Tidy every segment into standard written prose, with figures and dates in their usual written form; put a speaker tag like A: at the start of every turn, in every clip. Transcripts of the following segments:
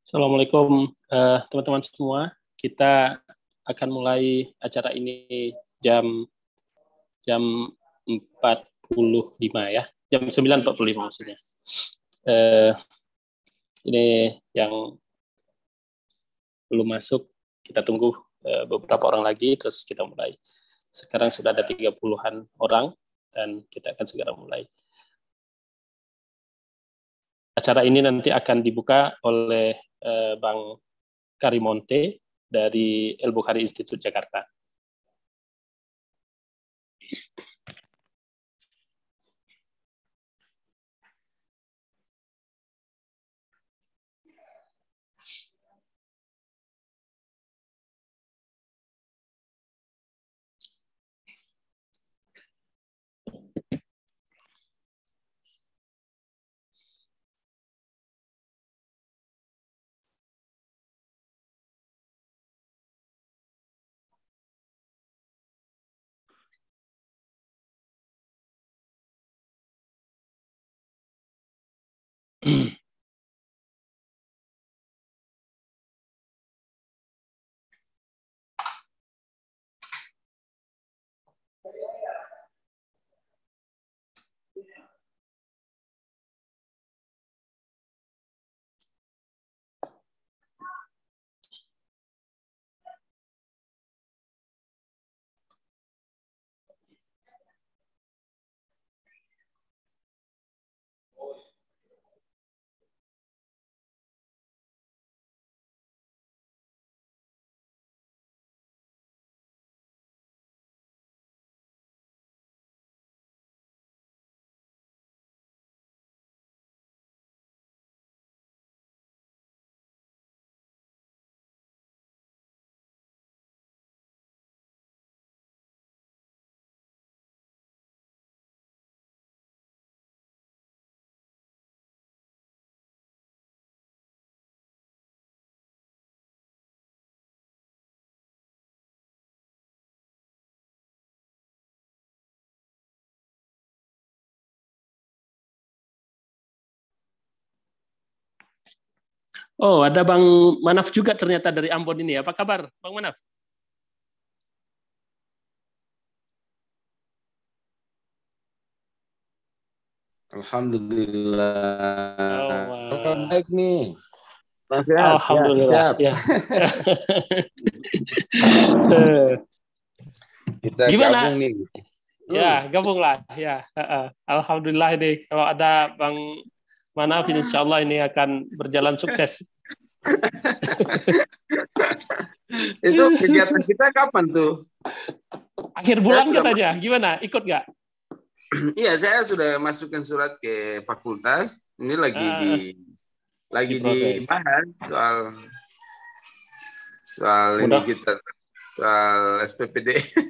A: Assalamualaikum teman-teman semua. Kita akan mulai acara ini jam jam 45 ya. Jam 9.45 maksudnya. Ini yang belum masuk, kita tunggu beberapa orang lagi, terus kita mulai. Sekarang sudah ada 30-an orang, dan kita akan segera mulai. Acara ini nanti akan dibuka oleh Bang Karimonte dari El Bukhari Institute Jakarta. Oh, ada Bang Manaf juga ternyata dari Ambon ini. Apa kabar, Bang Manaf?
B: Alhamdulillah.
A: Oh,
B: Baik nih.
A: sehat. Alhamdulillah. Ya.
B: Kita
A: Gimana?
B: gabung nih.
A: Ya, gabunglah. Ya, alhamdulillah ini kalau ada Bang Manaf, insya Allah ini akan berjalan sukses.
B: Itu kegiatan kita kapan tuh?
A: Akhir bulan katanya. Gimana? Ikut nggak?
B: Iya, saya sudah masukkan surat ke fakultas. Ini lagi dibahas soal ini kita soal SPPD.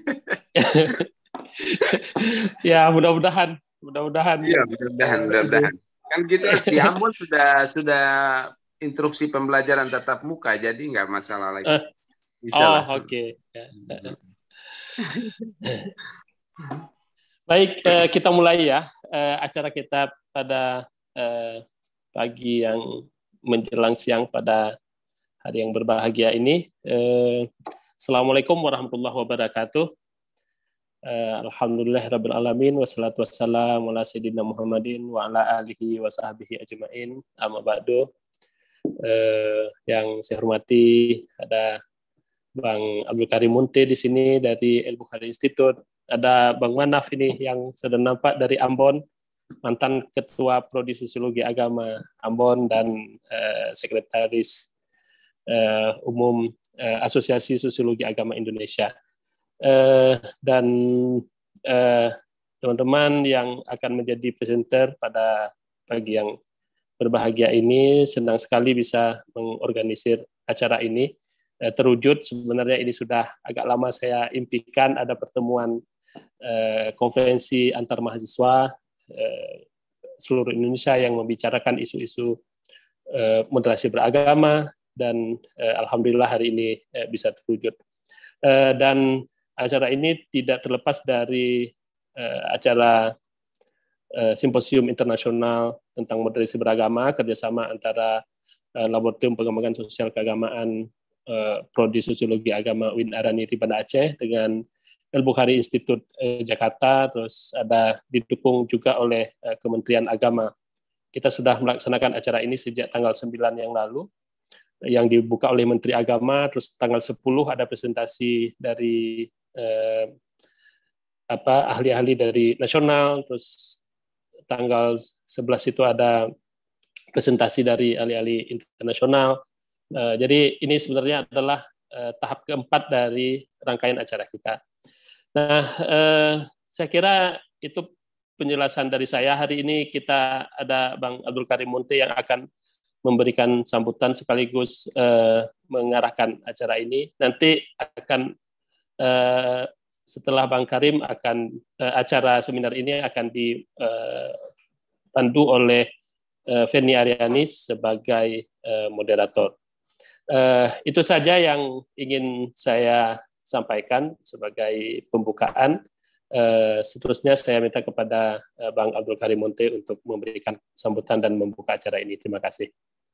A: Ya, mudah-mudahan.
B: Iya, mudah-mudahan. Kan kita di Ambon sudah instruksi pembelajaran tatap muka, jadi nggak masalah lagi.
A: Oh, oke. Baik, kita mulai ya acara kita pada pagi yang menjelang siang pada hari yang berbahagia ini. Assalamualaikum warahmatullahi wabarakatuh. Alhamdulillahirabbil alamin wassalatu wassalamu ala sayyidina Muhammadin wa ala alihi wa sahbihi ajmain. Amma ba'du. Yang saya hormati ada Bang Abdul Karim Munte di sini dari El Bukhari Institute. Ada Bang Manaf ini yang sudah nampak dari Ambon, mantan Ketua Prodi Sosiologi Agama Ambon dan Sekretaris Umum Asosiasi Sosiologi Agama Indonesia. Dan teman-teman yang akan menjadi presenter pada pagi yang berbahagia ini, senang sekali bisa mengorganisir acara ini. Terwujud, sebenarnya ini sudah agak lama saya impikan ada pertemuan konferensi antar mahasiswa seluruh Indonesia yang membicarakan isu-isu moderasi beragama, dan alhamdulillah hari ini bisa terwujud. Dan acara ini tidak terlepas dari acara simposium internasional tentang moderasi beragama kerjasama antara Laboratorium Pengembangan Sosial Keagamaan Prodi Sosiologi Agama UIN Arani di Banda Aceh dengan El-Bukhari Institute Jakarta, terus ada didukung juga oleh Kementerian Agama. Kita sudah melaksanakan acara ini sejak tanggal 9 yang lalu, yang dibuka oleh Menteri Agama, terus tanggal 10 ada presentasi dari ahli-ahli dari nasional, terus tanggal 11 itu ada presentasi dari ahli-ahli internasional. Jadi ini sebenarnya adalah tahap keempat dari rangkaian acara kita. Nah, saya kira itu penjelasan dari saya. Hari ini kita ada Bang Abdul Karim Munte yang akan memberikan sambutan sekaligus mengarahkan acara ini. Nanti akan setelah Bang Karim akan acara seminar ini akan dipandu oleh Feni Aryani sebagai moderator. Itu saja yang ingin saya sampaikan sebagai pembukaan. Seterusnya saya minta kepada Bang Abdul Karim Munte untuk memberikan sambutan dan membuka acara ini. Terima kasih.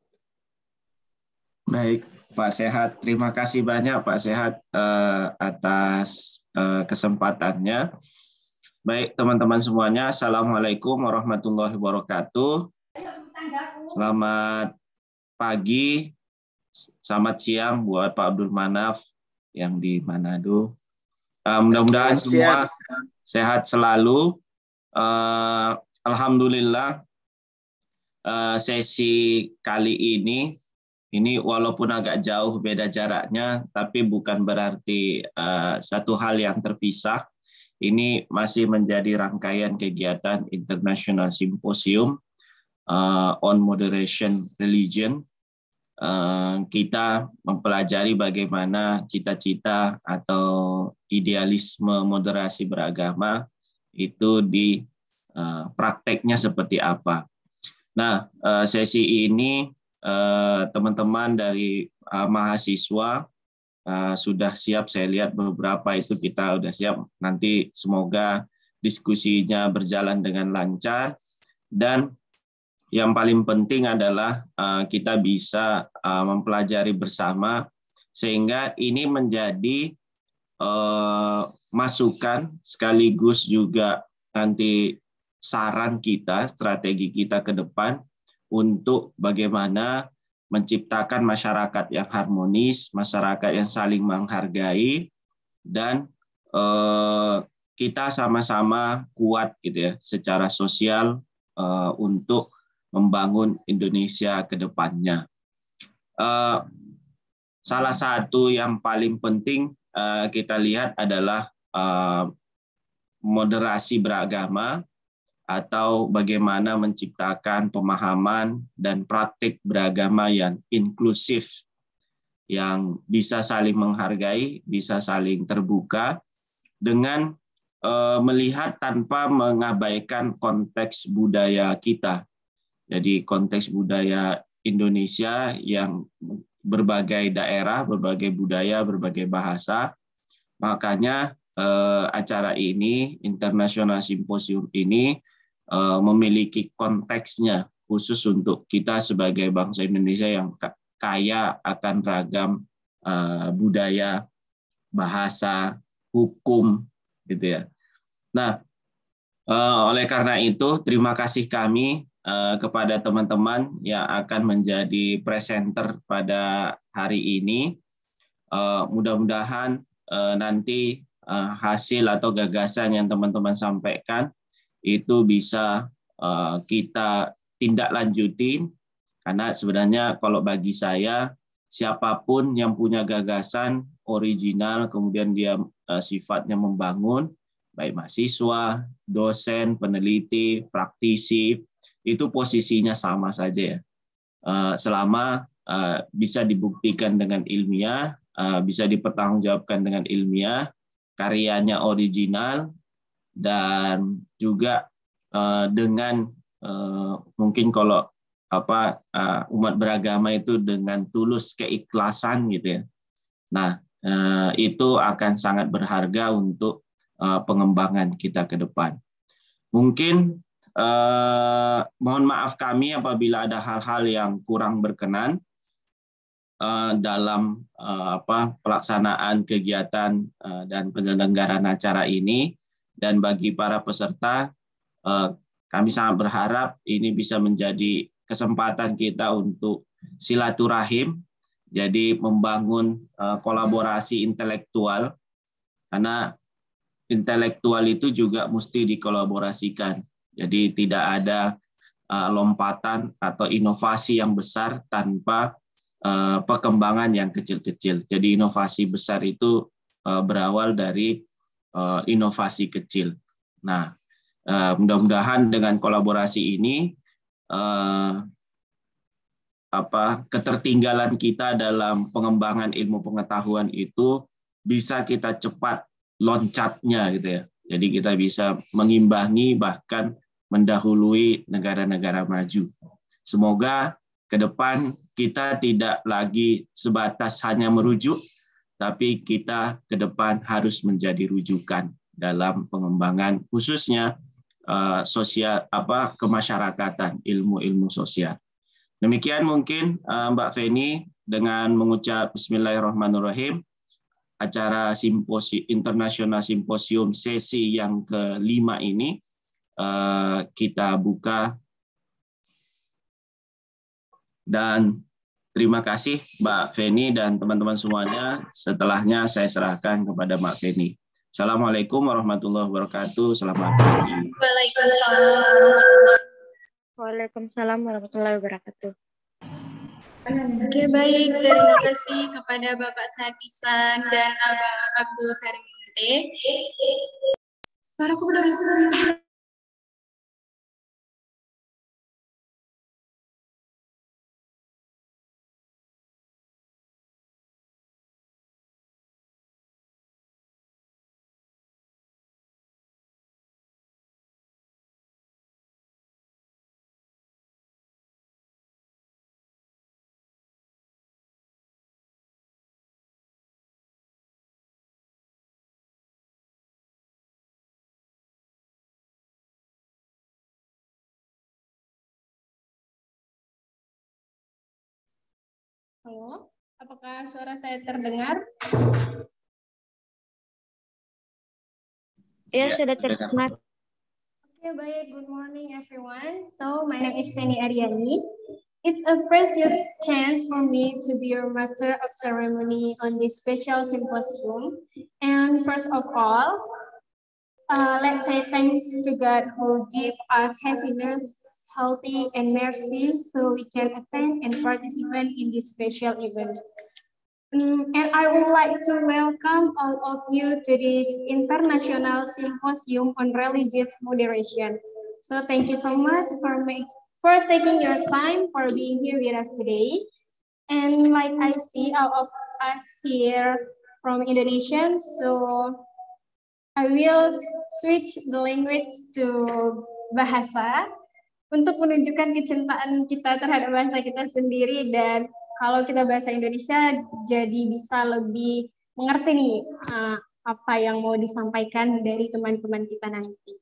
C: Baik, Pak Sehat. Terima kasih banyak Pak Sehat atas kesempatannya. Baik, teman-teman semuanya. Assalamualaikum warahmatullahi wabarakatuh. Selamat pagi. Selamat siang buat Pak Abdul Manaf yang di Manado. Mudah-mudahan semua sehat selalu. Alhamdulillah sesi kali ini walaupun agak jauh beda jaraknya, tapi bukan berarti satu hal yang terpisah. Ini masih menjadi rangkaian kegiatan International Symposium on Moderation Religion. Kita mempelajari bagaimana cita-cita atau idealisme moderasi beragama itu di prakteknya seperti apa. Nah, sesi ini teman-teman dari mahasiswa sudah siap, saya lihat beberapa itu kita sudah siap. Nanti semoga diskusinya berjalan dengan lancar, dan yang paling penting adalah kita bisa mempelajari bersama sehingga ini menjadi masukan sekaligus juga nanti saran kita, strategi kita ke depan untuk bagaimana menciptakan masyarakat yang harmonis, masyarakat yang saling menghargai, dan kita sama-sama kuat gitu ya secara sosial untuk membangun Indonesia ke depannya. Salah satu yang paling penting kita lihat adalah moderasi beragama atau bagaimana menciptakan pemahaman dan praktik beragama yang inklusif, yang bisa saling menghargai, bisa saling terbuka, dengan melihat tanpa mengabaikan konteks budaya kita. Jadi konteks budaya Indonesia yang berbagai daerah, berbagai budaya, berbagai bahasa. Makanya acara ini, International Symposium ini, memiliki konteksnya khusus untuk kita sebagai bangsa Indonesia yang kaya akan ragam budaya, bahasa, hukum, gitu ya. Nah, oleh karena itu, terima kasih kami kepada teman-teman yang akan menjadi presenter pada hari ini. Mudah-mudahan nanti hasil atau gagasan yang teman-teman sampaikan itu bisa kita tindak lanjutin, karena sebenarnya kalau bagi saya siapapun yang punya gagasan original kemudian dia sifatnya membangun, baik mahasiswa, dosen, peneliti, praktisi, itu posisinya sama saja ya. Selama bisa dibuktikan dengan ilmiah, bisa dipertanggungjawabkan dengan ilmiah, karyanya original, dan juga dengan mungkin kalau umat beragama itu dengan tulus keikhlasan gitu ya. Nah, itu akan sangat berharga untuk pengembangan kita ke depan. Mungkin mohon maaf kami apabila ada hal-hal yang kurang berkenan. dalam pelaksanaan kegiatan dan penyelenggaraan acara ini. Dan bagi para peserta, kami sangat berharap ini bisa menjadi kesempatan kita untuk silaturahim, jadi membangun kolaborasi intelektual, karena intelektual itu juga mesti dikolaborasikan. Jadi tidak ada lompatan atau inovasi yang besar tanpa perkembangan yang kecil-kecil. Jadi inovasi besar itu berawal dari inovasi kecil. Nah, mudah-mudahan dengan kolaborasi ini ketertinggalan kita dalam pengembangan ilmu pengetahuan itu bisa kita cepat loncatnya gitu ya. Jadi kita bisa mengimbangi bahkan mendahului negara-negara maju. Semoga ke depan kita tidak lagi sebatas hanya merujuk, tapi kita ke depan harus menjadi rujukan dalam pengembangan khususnya sosial kemasyarakatan, ilmu-ilmu sosial. Demikian mungkin Mbak Feni, dengan mengucap Bismillahirrahmanirrahim, acara internasional simposium sesi yang ke-5 ini kita buka. Dan terima kasih Mbak Feni dan teman-teman semuanya. Setelahnya saya serahkan kepada Mbak Feni. Assalamualaikum warahmatullahi wabarakatuh. Selamat pagi.
D: Waalaikumsalam warahmatullahi wabarakatuh.
E: Oke, baik. Terima kasih kepada Bapak Sadisan dan Abang Abdul Harimante. Suaraku benar. Halo, apakah suara saya terdengar?
D: Ya, sudah terdengar.
E: Okay, baik. Good morning, everyone. So, my name is Feni Aryani. It's a precious chance for me to be your master of ceremony on this special symposium. And first of all, let's say thanks to God who give us happiness, healthy, and mercy so we can attend and participate in this special event. And I would like to welcome all of you to this International Symposium on Religious Moderation. So thank you so much for taking your time for being here with us today. And like I see all of us here from Indonesia, so I will switch the language to bahasa untuk menunjukkan kecintaan kita terhadap bahasa kita sendiri, dan kalau kita bahasa Indonesia jadi bisa lebih mengerti nih apa yang mau disampaikan dari teman-teman kita nanti.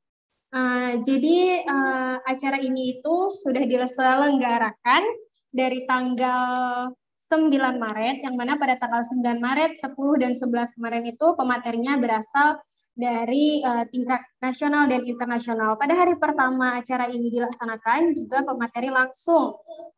E: Jadi acara ini itu sudah diselenggarakan dari tanggal 9 Maret, yang mana pada tanggal 9 Maret, 10 dan 11 kemarin itu pematerinya berasal dari tingkat nasional dan internasional. Pada hari pertama acara ini dilaksanakan juga pemateri langsung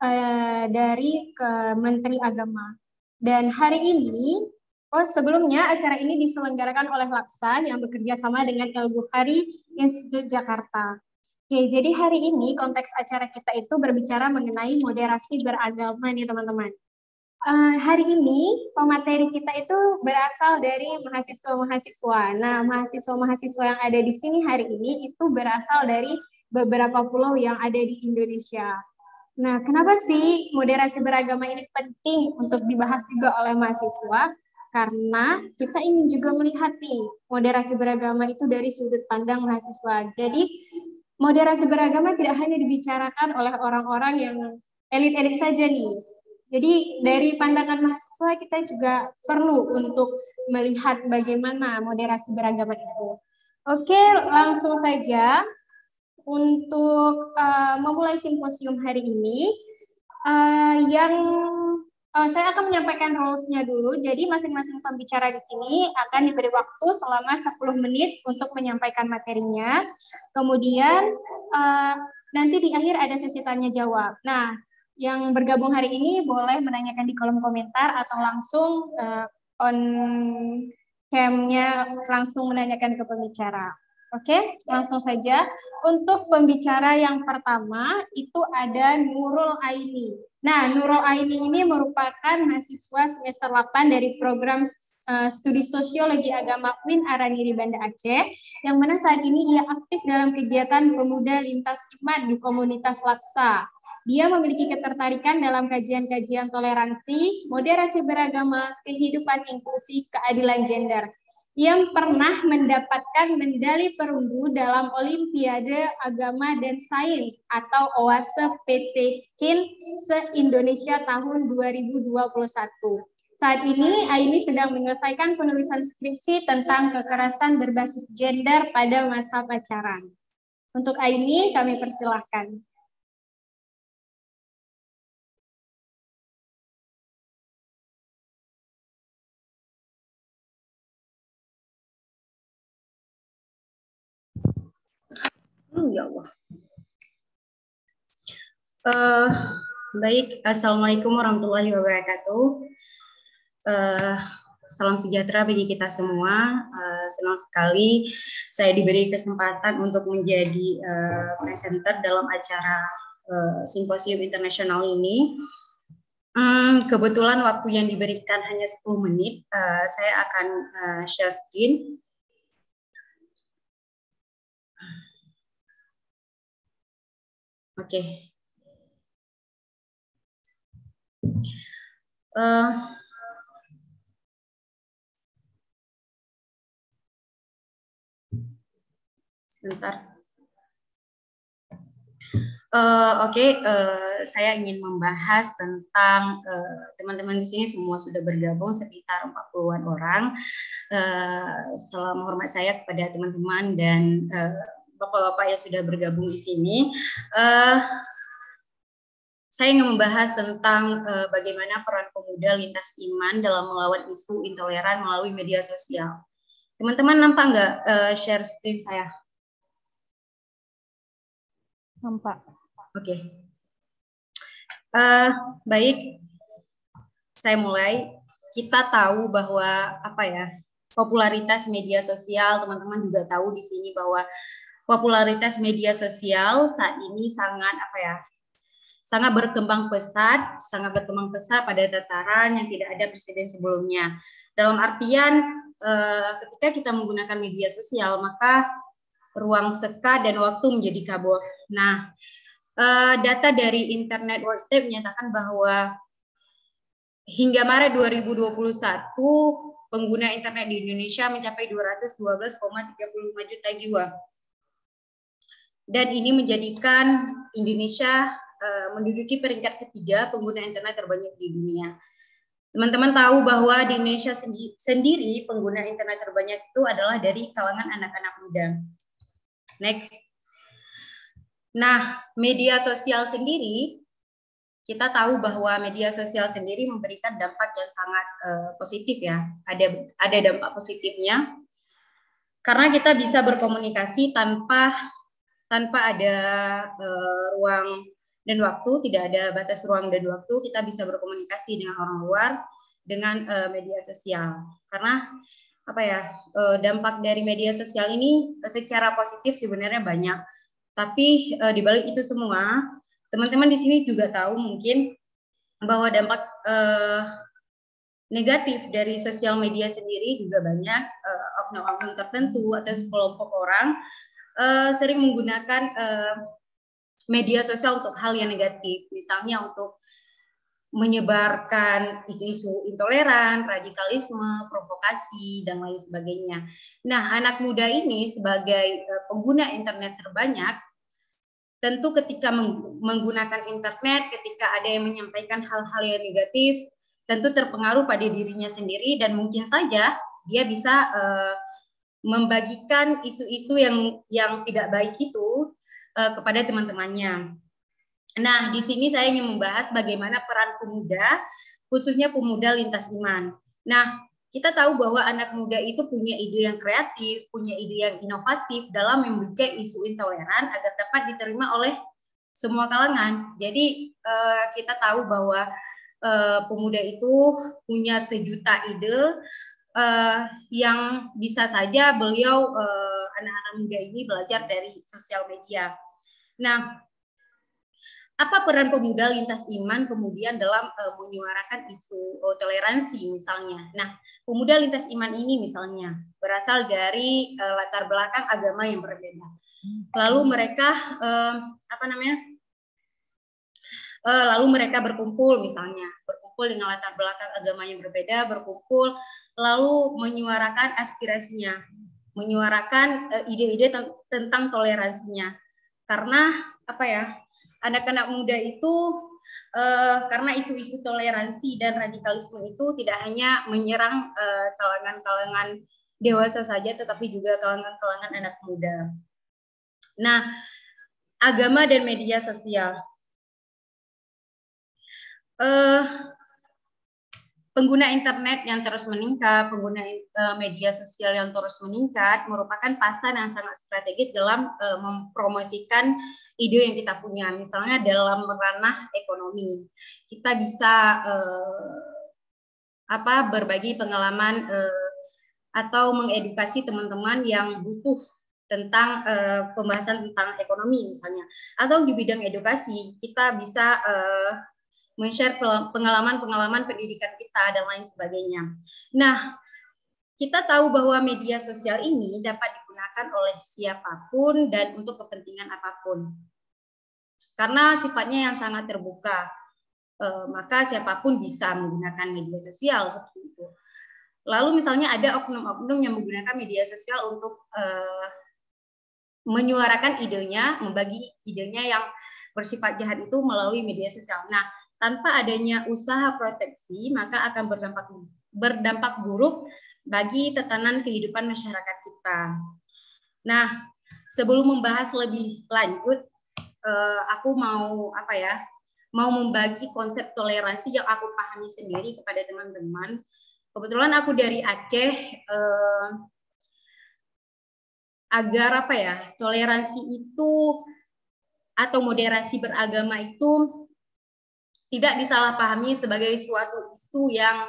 E: dari Menteri Agama. Dan hari ini, sebelumnya acara ini diselenggarakan oleh LAKSA yang bekerja sama dengan Al-Bukhari Institute Jakarta. Oke, jadi hari ini konteks acara kita itu berbicara mengenai moderasi beragama nih teman-teman. Hari ini pemateri kita itu berasal dari mahasiswa-mahasiswa. Nah, mahasiswa-mahasiswa yang ada di sini hari ini itu berasal dari beberapa pulau yang ada di Indonesia. Nah, kenapa sih moderasi beragama ini penting untuk dibahas juga oleh mahasiswa? Karena kita ingin juga melihat nih moderasi beragama itu dari sudut pandang mahasiswa. Jadi, moderasi beragama tidak hanya dibicarakan oleh orang-orang yang elit-elit saja nih. Jadi dari pandangan mahasiswa kita juga perlu untuk melihat bagaimana moderasi beragama itu. Oke, langsung saja untuk memulai simposium hari ini. Yang Saya akan menyampaikan rules-nya dulu. Jadi masing-masing pembicara di sini akan diberi waktu selama 10 menit untuk menyampaikan materinya. Kemudian nanti di akhir ada sesi tanya jawab. Nah, yang bergabung hari ini boleh menanyakan di kolom komentar atau langsung on cam-nya langsung menanyakan ke pembicara. Oke, langsung saja. Untuk pembicara yang pertama itu ada Nurul Aini. Nah, Nurul Aini ini merupakan mahasiswa semester 8 dari program studi sosiologi agama UIN Araniri Banda Aceh, yang mana saat ini ia aktif dalam kegiatan pemuda lintas iman di komunitas Laksa. Dia memiliki ketertarikan dalam kajian-kajian toleransi, moderasi beragama, kehidupan inklusi, keadilan gender. Yang pernah mendapatkan medali perunggu dalam Olimpiade Agama dan Sains atau OASE PT KIN se-Indonesia tahun 2021. Saat ini Aini sedang menyelesaikan penulisan skripsi tentang kekerasan berbasis gender pada masa pacaran. Untuk Aini kami persilahkan.
F: Ya Allah. Baik, Assalamualaikum warahmatullahi wabarakatuh. Salam sejahtera bagi kita semua. Senang sekali saya diberi kesempatan untuk menjadi presenter dalam acara simposium internasional ini. Kebetulan waktu yang diberikan hanya 10 menit. Saya akan share screen. Oke. Sebentar. Saya ingin membahas tentang teman-teman di sini semua sudah bergabung sekitar 40-an orang. Salam hormat saya kepada teman-teman dan bapak-bapak yang sudah bergabung di sini. Saya ingin membahas tentang bagaimana peran pemuda lintas iman dalam melawan isu intoleran melalui media sosial. Teman-teman nampak nggak share screen saya? Nampak. Oke. Baik, saya mulai. Kita tahu bahwa popularitas media sosial, teman-teman juga tahu di sini bahwa popularitas media sosial saat ini sangat berkembang pesat pada tataran yang tidak ada presiden sebelumnya. Dalam artian ketika kita menggunakan media sosial, maka ruang sekat dan waktu menjadi kabur. Nah, data dari Internet Watch menyatakan bahwa hingga Maret 2021 pengguna internet di Indonesia mencapai 212,35 juta jiwa. Dan ini menjadikan Indonesia menduduki peringkat ketiga pengguna internet terbanyak di dunia. Teman-teman tahu bahwa di Indonesia sendiri pengguna internet terbanyak itu adalah dari kalangan anak-anak muda. Next. Nah, media sosial sendiri, kita tahu bahwa media sosial sendiri memberikan dampak yang sangat positif ya. Ada dampak positifnya karena kita bisa berkomunikasi tanpa ada ruang dan waktu, tidak ada batas ruang dan waktu, kita bisa berkomunikasi dengan orang luar dengan media sosial. Karena dampak dari media sosial ini secara positif sebenarnya banyak. Tapi di balik itu semua, teman-teman di sini juga tahu mungkin bahwa dampak negatif dari sosial media sendiri juga banyak. Oknum-oknum tertentu atau sekelompok orang sering menggunakan media sosial untuk hal yang negatif, misalnya untuk menyebarkan isu-isu intoleran, radikalisme, provokasi, dan lain sebagainya. Nah, anak muda ini sebagai pengguna internet terbanyak, tentu ketika menggunakan internet, ketika ada yang menyampaikan hal-hal yang negatif, tentu terpengaruh pada dirinya sendiri dan mungkin saja dia bisa membagikan isu-isu yang tidak baik itu kepada teman-temannya. Nah, di sini saya ingin membahas bagaimana peran pemuda khususnya pemuda lintas iman. Nah, kita tahu bahwa anak muda itu punya ide yang kreatif, punya ide yang inovatif dalam membuka isu intoleran agar dapat diterima oleh semua kalangan. Jadi kita tahu bahwa pemuda itu punya sejuta ide yang bisa saja beliau anak-anak muda ini belajar dari sosial media. Nah, apa peran pemuda lintas iman kemudian dalam menyuarakan isu toleransi misalnya? Nah, pemuda lintas iman ini misalnya berasal dari latar belakang agama yang berbeda. Lalu mereka lalu mereka berkumpul misalnya, berkumpul dengan latar belakang agama yang berbeda, berkumpul lalu menyuarakan aspirasinya, menyuarakan ide-ide tentang toleransinya. Karena apa ya? Anak-anak muda itu karena isu-isu toleransi dan radikalisme itu tidak hanya menyerang kalangan-kalangan dewasa saja, tetapi juga kalangan-kalangan anak muda. Nah, agama dan media sosial. Pengguna internet yang terus meningkat, pengguna media sosial yang terus meningkat merupakan pasar yang sangat strategis dalam mempromosikan ide yang kita punya. Misalnya dalam ranah ekonomi, kita bisa berbagi pengalaman atau mengedukasi teman-teman yang butuh tentang pembahasan tentang ekonomi misalnya. Atau di bidang edukasi, kita bisa men-share pengalaman-pengalaman pendidikan kita dan lain sebagainya. Nah, kita tahu bahwa media sosial ini dapat digunakan oleh siapapun dan untuk kepentingan apapun. Karena sifatnya yang sangat terbuka, maka siapapun bisa menggunakan media sosial seperti itu. Lalu misalnya ada oknum-oknum yang menggunakan media sosial untuk menyuarakan idenya, membagi idenya yang bersifat jahat itu melalui media sosial. Nah, tanpa adanya usaha proteksi, maka akan berdampak buruk bagi tatanan kehidupan masyarakat kita. Nah, sebelum membahas lebih lanjut, aku mau membagi konsep toleransi yang aku pahami sendiri kepada teman-teman. Kebetulan aku dari Aceh, agar toleransi itu atau moderasi beragama itu tidak disalahpahami sebagai suatu isu yang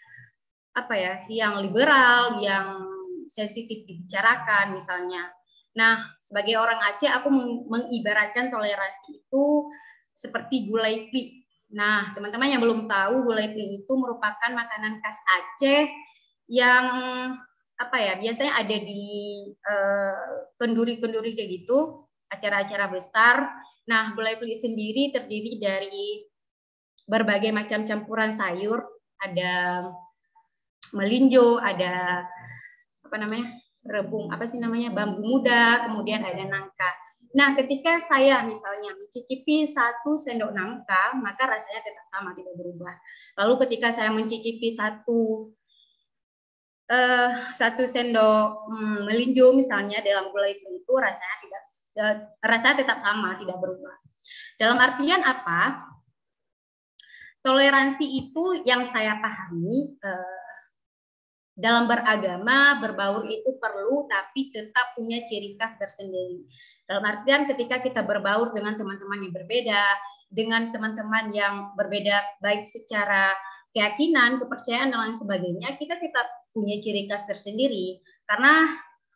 F: yang liberal, yang sensitif dibicarakan misalnya. Nah, sebagai orang Aceh, aku mengibaratkan toleransi itu seperti gulai plik. Nah, teman-teman yang belum tahu, gulai plik itu merupakan makanan khas Aceh yang biasanya ada di kenduri-kenduri kayak gitu, acara-acara besar. Nah, gulai plik sendiri terdiri dari berbagai macam campuran sayur, ada melinjo, ada bambu muda, kemudian ada nangka. Nah, ketika saya misalnya mencicipi 1 sendok nangka, maka rasanya tetap sama, tidak berubah. Lalu ketika saya mencicipi satu sendok melinjo misalnya dalam gulai itu, rasanya tetap sama, tidak berubah. Dalam artian apa? Toleransi itu yang saya pahami dalam beragama, berbaur itu perlu, tapi tetap punya ciri khas tersendiri. Dalam artian ketika kita berbaur dengan teman-teman yang berbeda, dengan teman-teman yang berbeda baik secara keyakinan, kepercayaan, dan lain sebagainya, kita tetap punya ciri khas tersendiri. Karena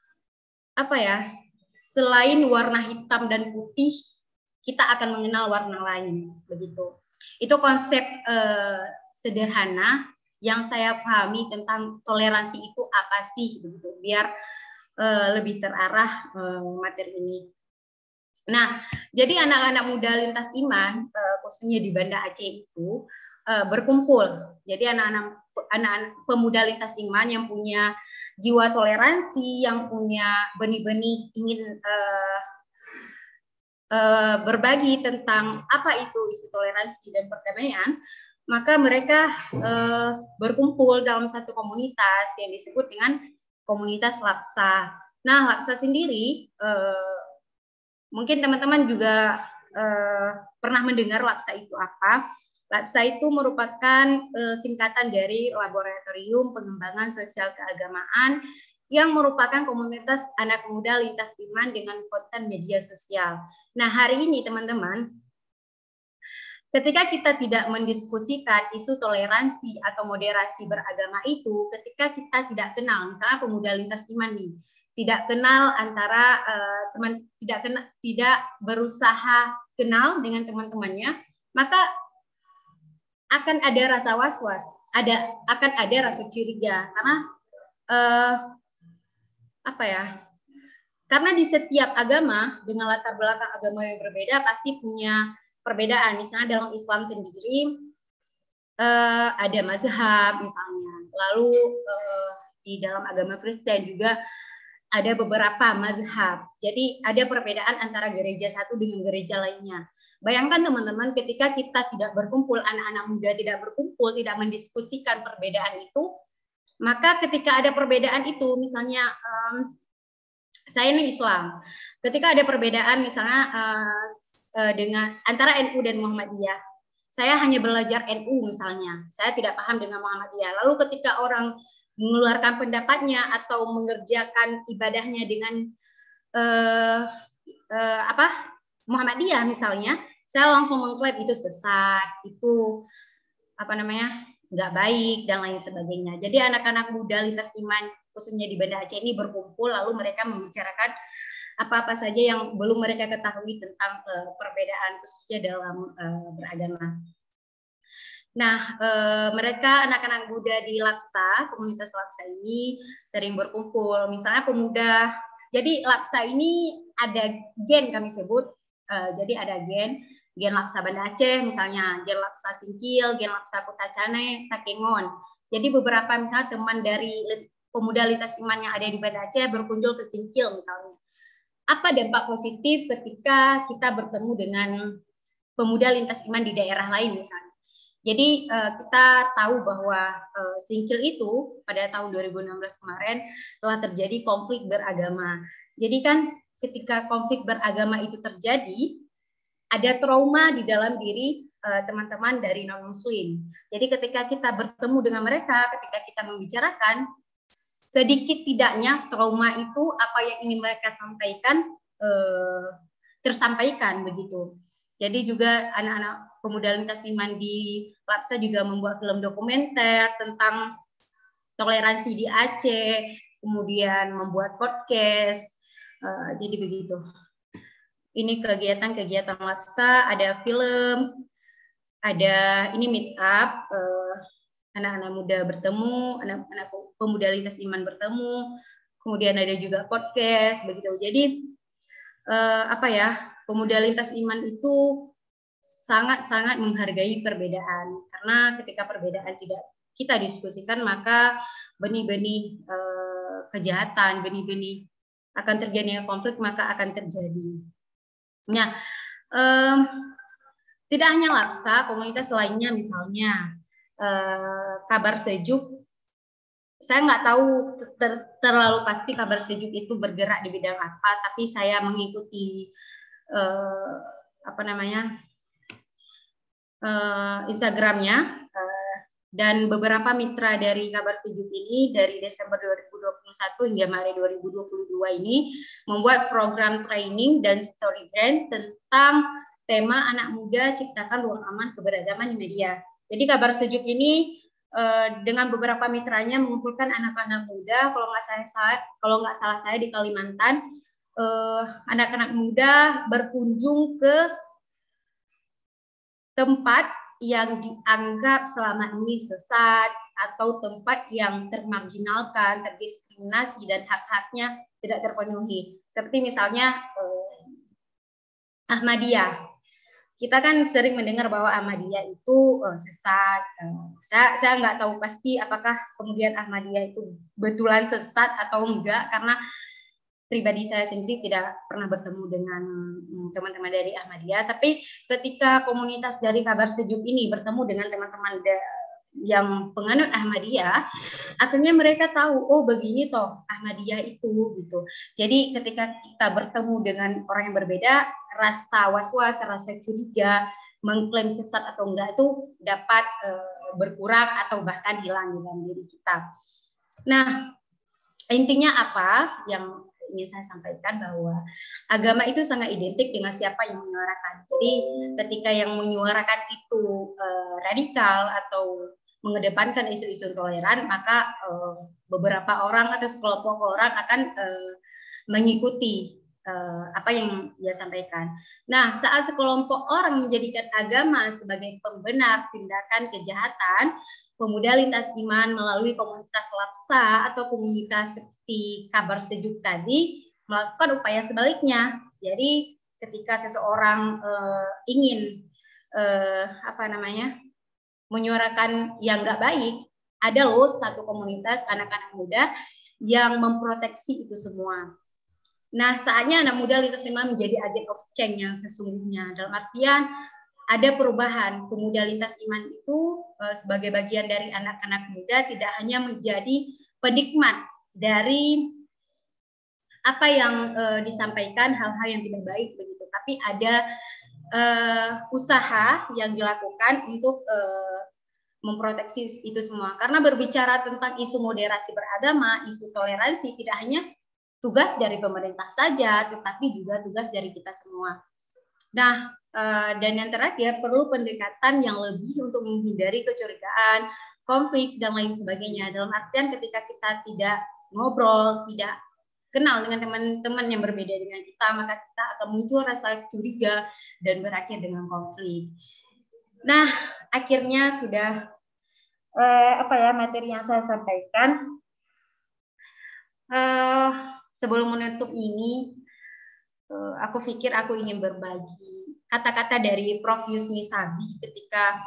F: selain warna hitam dan putih, kita akan mengenal warna lain, begitu. Itu konsep sederhana yang saya pahami tentang toleransi itu apa sih, begitu, biar lebih terarah materi ini. Nah, jadi anak-anak muda lintas iman, khususnya di Banda Aceh itu berkumpul. Jadi anak-anak pemuda lintas iman yang punya jiwa toleransi, yang punya benih-benih ingin berbagi tentang apa itu isu toleransi dan perdamaian, maka mereka berkumpul dalam satu komunitas yang disebut dengan komunitas Lapsa. Nah, Lapsa sendiri, mungkin teman-teman juga pernah mendengar Lapsa itu apa. LAPSA itu merupakan singkatan dari Laboratorium Pengembangan Sosial Keagamaan yang merupakan komunitas anak muda lintas iman dengan konten media sosial. Nah, hari ini teman-teman, ketika kita tidak mendiskusikan isu toleransi atau moderasi beragama itu, ketika kita tidak kenal, misalnya pemuda lintas iman nih, tidak kenal antara tidak berusaha kenal dengan teman-temannya, maka akan ada rasa was-was, akan ada rasa curiga, karena karena di setiap agama dengan latar belakang agama yang berbeda pasti punya perbedaan. Misalnya dalam Islam sendiri ada mazhab misalnya, lalu di dalam agama Kristen juga ada beberapa mazhab. Jadi ada perbedaan antara gereja satu dengan gereja lainnya. Bayangkan teman-teman, ketika kita tidak berkumpul, anak-anak muda tidak berkumpul, tidak mendiskusikan perbedaan itu, maka ketika ada perbedaan itu, misalnya saya ini Islam, ketika ada perbedaan misalnya dengan antara NU dan Muhammadiyah, saya hanya belajar NU misalnya, saya tidak paham dengan Muhammadiyah. Lalu ketika orang mengeluarkan pendapatnya atau mengerjakan ibadahnya dengan Muhammadiyah misalnya, saya langsung mengklaim itu sesat, itu nggak baik dan lain sebagainya. Jadi anak-anak muda lintas iman khususnya di Banda Aceh ini berkumpul, lalu mereka membicarakan apa-apa saja yang belum mereka ketahui tentang perbedaan khususnya dalam beragama. Nah, mereka anak-anak muda di LAPSA, komunitas LAPSA ini sering berkumpul. Misalnya pemuda, jadi LAPSA ini ada gen kami sebut. Jadi ada gen LAPSA Banda Aceh, misalnya gen LAPSA Singkil, gen LAPSA Kutacane, Takengon. Jadi beberapa misalnya teman dari pemuda lintas iman yang ada di Banda Aceh berkunjung ke Singkil misalnya. Apa dampak positif ketika kita bertemu dengan pemuda lintas iman di daerah lain misalnya? Jadi kita tahu bahwa Singkil itu pada tahun 2016 kemarin telah terjadi konflik beragama. Jadi kan ketika konflik beragama itu terjadi, ada trauma di dalam diri teman-teman dari non-muslim. Jadi ketika kita bertemu dengan mereka, ketika kita membicarakan, sedikit tidaknya trauma itu apa yang ingin mereka sampaikan tersampaikan begitu. Jadi juga anak-anak pemuda lintas iman di LAPSA juga membuat film dokumenter tentang toleransi di Aceh, kemudian membuat podcast. Jadi begitu. Ini kegiatan-kegiatan LAPSA, ada film, ada ini meet up, anak-anak muda bertemu, anak-anak pemuda lintas iman bertemu, kemudian ada juga podcast begitu. Jadi pemuda lintas iman itu sangat-sangat menghargai perbedaan, karena ketika perbedaan tidak kita diskusikan, maka benih-benih kejahatan, benih-benih akan terjadinya konflik maka akan terjadi. Nah, tidak hanya LAPSA, komunitas lainnya misalnya Kabar Sejuk. Saya nggak tahu terlalu pasti Kabar Sejuk itu bergerak di bidang apa, tapi saya mengikuti Instagramnya, dan beberapa mitra dari Kabar Sejuk ini dari Desember 2021 hingga Maret 2022 ini membuat program training dan story brand tentang tema anak muda ciptakan ruang aman keberagaman di media. Jadi Kabar Sejuk ini dengan beberapa mitranya mengumpulkan anak-anak muda, kalau nggak salah saya di Kalimantan, anak-anak muda berkunjung ke tempat yang dianggap selama ini sesat atau tempat yang termarginalkan, terdiskriminasi dan hak-haknya tidak terpenuhi. Seperti misalnya Ahmadiyah. Kita kan sering mendengar bahwa Ahmadiyah itu sesat. Saya nggak tahu pasti apakah kemudian Ahmadiyah itu betulan sesat atau enggak, karena pribadi saya sendiri tidak pernah bertemu dengan teman-teman dari Ahmadiyah. Tapi ketika komunitas dari Kabar Sejuk ini bertemu dengan teman-teman yang penganut Ahmadiyah, akhirnya mereka tahu, oh begini toh Ahmadiyah itu gitu. Jadi ketika kita bertemu dengan orang yang berbeda, rasa was-was, rasa curiga mengklaim sesat atau enggak itu dapat berkurang atau bahkan hilang di dalam diri kita. Nah, intinya apa yang ingin saya sampaikan, bahwa agama itu sangat identik dengan siapa yang menyuarakan. Jadi ketika yang menyuarakan itu radikal atau mengedepankan isu-isu toleran, maka beberapa orang atau sekelompok orang akan mengikuti apa yang dia sampaikan. Nah, saat sekelompok orang menjadikan agama sebagai pembenar tindakan kejahatan, pemuda lintas iman melalui komunitas LAPSA atau komunitas seperti Kabar Sejuk tadi melakukan upaya sebaliknya. Jadi ketika seseorang ingin menyuarakan yang nggak baik, ada loh satu komunitas anak-anak muda yang memproteksi itu semua. Nah, saatnya anak muda lintas iman menjadi agent of change yang sesungguhnya. Dalam artian ada perubahan. Pemuda lintas iman itu sebagai bagian dari anak-anak muda tidak hanya menjadi penikmat dari apa yang disampaikan, hal-hal yang tidak baik begitu, tapi ada usaha yang dilakukan untuk memproteksi itu semua. Karena berbicara tentang isu moderasi beragama, isu toleransi tidak hanya tugas dari pemerintah saja, tetapi juga tugas dari kita semua. Nah, dan yang terakhir, perlu pendekatan yang lebih untuk menghindari kecurigaan, konflik, dan lain sebagainya. Dalam artian ketika kita tidak ngobrol, tidak kenal dengan teman-teman yang berbeda dengan kita, maka kita akan muncul rasa curiga dan berakhir dengan konflik. Nah, akhirnya sudah materi yang saya sampaikan. Sebelum menutup ini, aku pikir aku ingin berbagi kata-kata dari Prof. Yusni Sabi ketika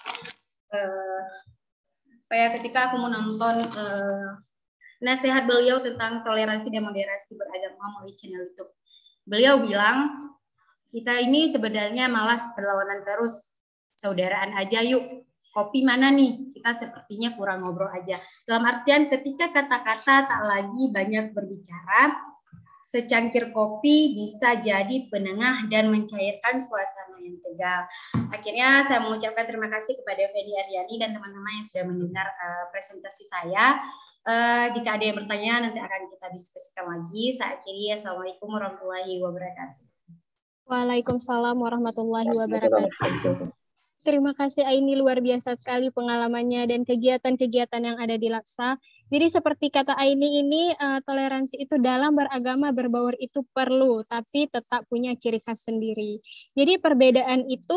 F: aku menonton nasihat beliau tentang toleransi dan moderasi beragama melalui channel YouTube. Beliau bilang, kita ini sebenarnya malas berlawanan terus, saudaraan aja yuk. Kopi mana nih? Kita sepertinya kurang ngobrol aja. Dalam artian ketika kata-kata tak lagi banyak berbicara, secangkir kopi bisa jadi penengah dan mencairkan suasana yang tegang. Akhirnya saya mengucapkan terima kasih kepada Feni Aryani dan teman-teman yang sudah mendengar presentasi saya. Jika ada yang bertanya, nanti akan kita diskusikan lagi. Saya akhiri, Assalamualaikum warahmatullahi wabarakatuh.
D: Waalaikumsalam warahmatullahi wabarakatuh. Terima kasih Aini, luar biasa sekali pengalamannya dan kegiatan-kegiatan yang ada di LAPSA. Jadi seperti kata Aini ini, toleransi itu dalam beragama berbaur itu perlu, tapi tetap punya ciri khas sendiri. Jadi perbedaan itu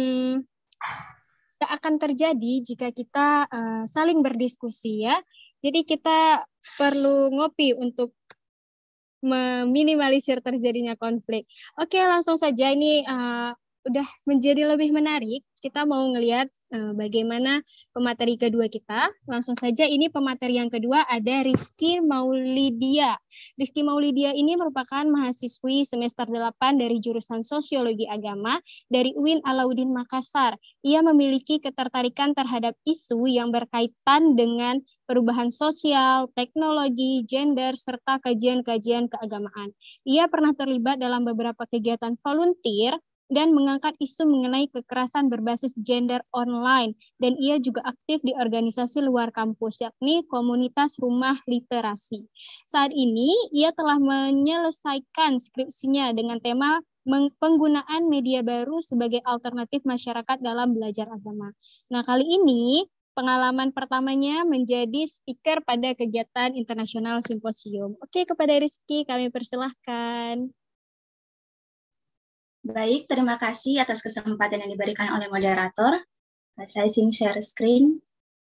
D: tak akan terjadi jika kita saling berdiskusi ya. Jadi kita perlu ngopi untuk meminimalisir terjadinya konflik. Oke, langsung saja ini udah menjadi lebih menarik. Kita mau ngelihat bagaimana pemateri kedua kita. Langsung saja, ini pemateri yang kedua ada Rizky Maulidia. Rizky Maulidia ini merupakan mahasiswi semester 8 dari jurusan Sosiologi Agama dari UIN Alauddin Makassar. Ia memiliki ketertarikan terhadap isu yang berkaitan dengan perubahan sosial, teknologi, gender, serta kajian-kajian keagamaan. Ia pernah terlibat dalam beberapa kegiatan volunteer dan mengangkat isu mengenai kekerasan berbasis gender online, dan ia juga aktif di organisasi luar kampus, yakni Komunitas Rumah Literasi. Saat ini, ia telah menyelesaikan skripsinya dengan tema penggunaan media baru sebagai alternatif masyarakat dalam belajar agama. Nah, kali ini pengalaman pertamanya menjadi speaker pada kegiatan internasional simposium. Oke, kepada Rizky kami persilahkan.
G: Baik, terima kasih atas kesempatan yang diberikan oleh moderator. Saya ingin share screen.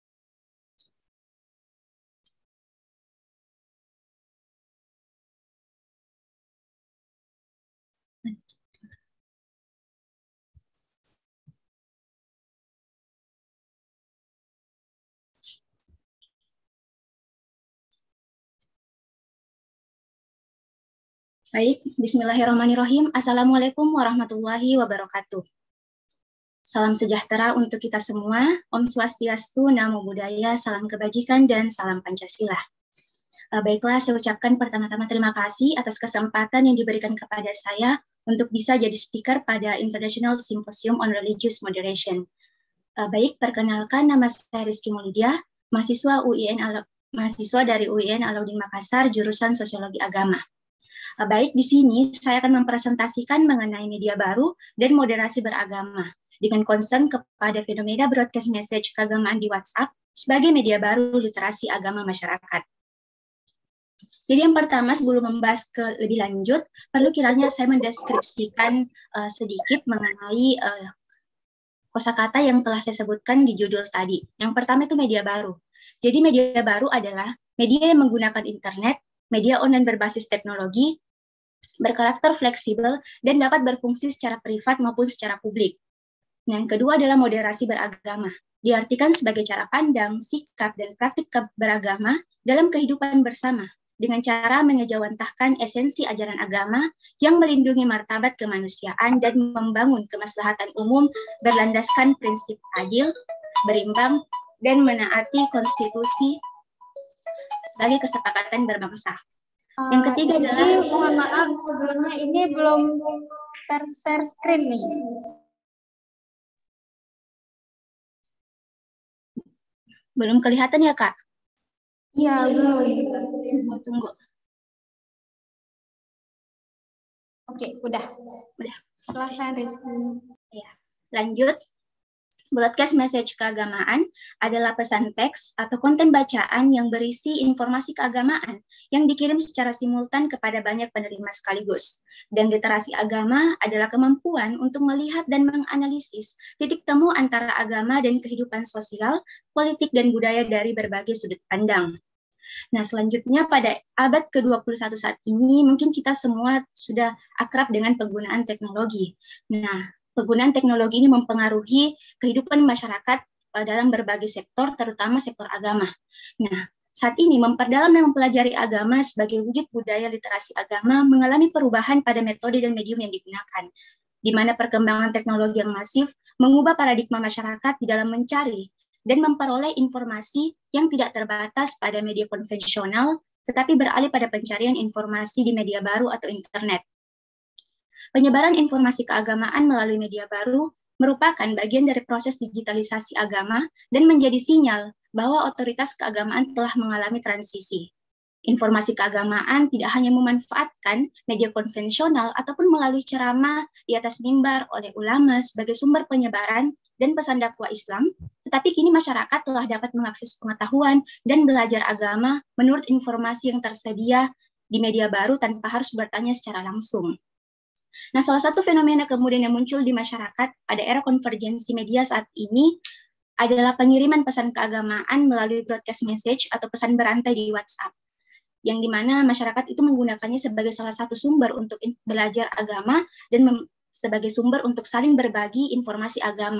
G: Baik, bismillahirrahmanirrahim. Assalamualaikum warahmatullahi wabarakatuh. Salam sejahtera untuk kita semua. Om Swastiastu, Namo Buddhaya, salam kebajikan, dan salam Pancasila. Baiklah, saya ucapkan pertama-tama terima kasih atas kesempatan yang diberikan kepada saya untuk bisa jadi speaker pada International Symposium on Religious Moderation. Baik, perkenalkan, nama saya Rizky Maulidia, mahasiswa dari UIN Alauddin Makassar, jurusan Sosiologi Agama. Baik, di sini saya akan mempresentasikan mengenai media baru dan moderasi beragama dengan concern kepada fenomena broadcast message keagamaan di WhatsApp sebagai media baru literasi agama masyarakat. Jadi yang pertama, sebelum membahas ke lebih lanjut, perlu kiranya saya mendeskripsikan sedikit mengenai kosakata yang telah saya sebutkan di judul tadi. Yang pertama itu media baru. Jadi media baru adalah media yang menggunakan internet, media online berbasis teknologi, berkarakter fleksibel, dan dapat berfungsi secara privat maupun secara publik. Yang kedua adalah moderasi beragama. Diartikan sebagai cara pandang, sikap, dan praktik beragama dalam kehidupan bersama, dengan cara mengejawantahkan esensi ajaran agama yang melindungi martabat kemanusiaan dan membangun kemaslahatan umum berlandaskan prinsip adil, berimbang, dan menaati konstitusi sebagai kesepakatan berbangsa. Yang ketiga adalah...
E: Mohon maaf, sebelumnya ini belum ter-share screen nih.
G: Belum kelihatan ya, Kak?
E: Iya, belum.
G: Tunggu.
E: Oke, udah. Silahkan, Rizky.
G: Ya, lanjut. Broadcast message keagamaan adalah pesan teks atau konten bacaan yang berisi informasi keagamaan yang dikirim secara simultan kepada banyak penerima sekaligus. Dan literasi agama adalah kemampuan untuk melihat dan menganalisis titik temu antara agama dan kehidupan sosial, politik, dan budaya dari berbagai sudut pandang. Nah, selanjutnya pada abad ke-21 saat ini, mungkin kita semua sudah akrab dengan penggunaan teknologi. Nah, penggunaan teknologi ini mempengaruhi kehidupan masyarakat dalam berbagai sektor, terutama sektor agama. Nah, saat ini memperdalam dan mempelajari agama sebagai wujud budaya literasi agama mengalami perubahan pada metode dan medium yang digunakan, di mana perkembangan teknologi yang masif mengubah paradigma masyarakat di dalam mencari dan memperoleh informasi yang tidak terbatas pada media konvensional, tetapi beralih pada pencarian informasi di media baru atau internet. Penyebaran informasi keagamaan melalui media baru merupakan bagian dari proses digitalisasi agama dan menjadi sinyal bahwa otoritas keagamaan telah mengalami transisi. Informasi keagamaan tidak hanya memanfaatkan media konvensional ataupun melalui ceramah di atas mimbar oleh ulama sebagai sumber penyebaran dan pesan dakwah Islam, tetapi kini masyarakat telah dapat mengakses pengetahuan dan belajar agama menurut informasi yang tersedia di media baru tanpa harus bertanya secara langsung. Nah, salah satu fenomena kemudian yang muncul di masyarakat pada era konvergensi media saat ini adalah pengiriman pesan keagamaan melalui broadcast message atau pesan berantai di WhatsApp, yang dimana masyarakat itu menggunakannya sebagai salah satu sumber untuk belajar agama dan sebagai sumber untuk saling berbagi informasi agama.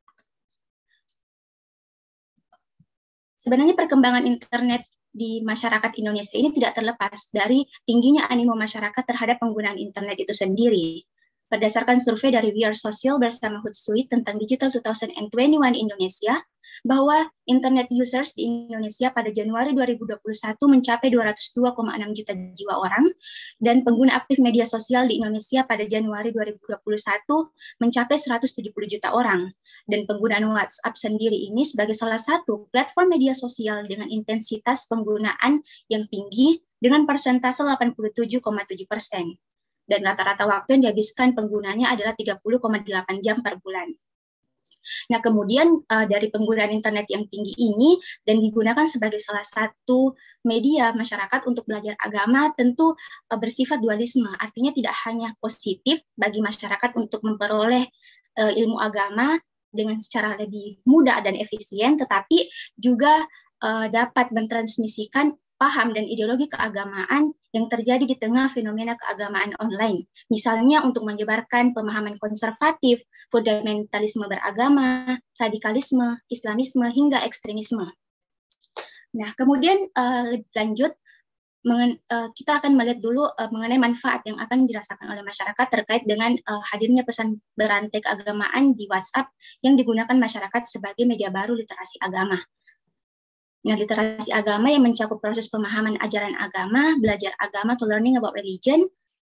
G: Sebenarnya perkembangan internet di masyarakat Indonesia ini tidak terlepas dari tingginya animo masyarakat terhadap penggunaan internet itu sendiri. Berdasarkan survei dari We Are Social bersama Hootsuite tentang Digital 2021 Indonesia, bahwa internet users di Indonesia pada Januari 2021 mencapai 202,6 juta jiwa orang, dan pengguna aktif media sosial di Indonesia pada Januari 2021 mencapai 170 juta orang. Dan penggunaan WhatsApp sendiri ini sebagai salah satu platform media sosial dengan intensitas penggunaan yang tinggi dengan persentase 87,7%. Dan rata-rata waktu yang dihabiskan penggunanya adalah 30,8 jam per bulan. Nah, kemudian dari penggunaan internet yang tinggi ini dan digunakan sebagai salah satu media masyarakat untuk belajar agama tentu bersifat dualisme, artinya tidak hanya positif bagi masyarakat untuk memperoleh ilmu agama dengan secara lebih mudah dan efisien, tetapi juga dapat mentransmisikan paham dan ideologi keagamaan yang terjadi di tengah fenomena keagamaan online. Misalnya untuk menyebarkan pemahaman konservatif, fundamentalisme beragama, radikalisme, Islamisme, hingga ekstremisme. Nah, kemudian lanjut, kita akan melihat dulu mengenai manfaat yang akan dirasakan oleh masyarakat terkait dengan hadirnya pesan berantai keagamaan di WhatsApp yang digunakan masyarakat sebagai media baru literasi agama. Nah, literasi agama yang mencakup proses pemahaman ajaran agama, belajar agama, to learning about religion,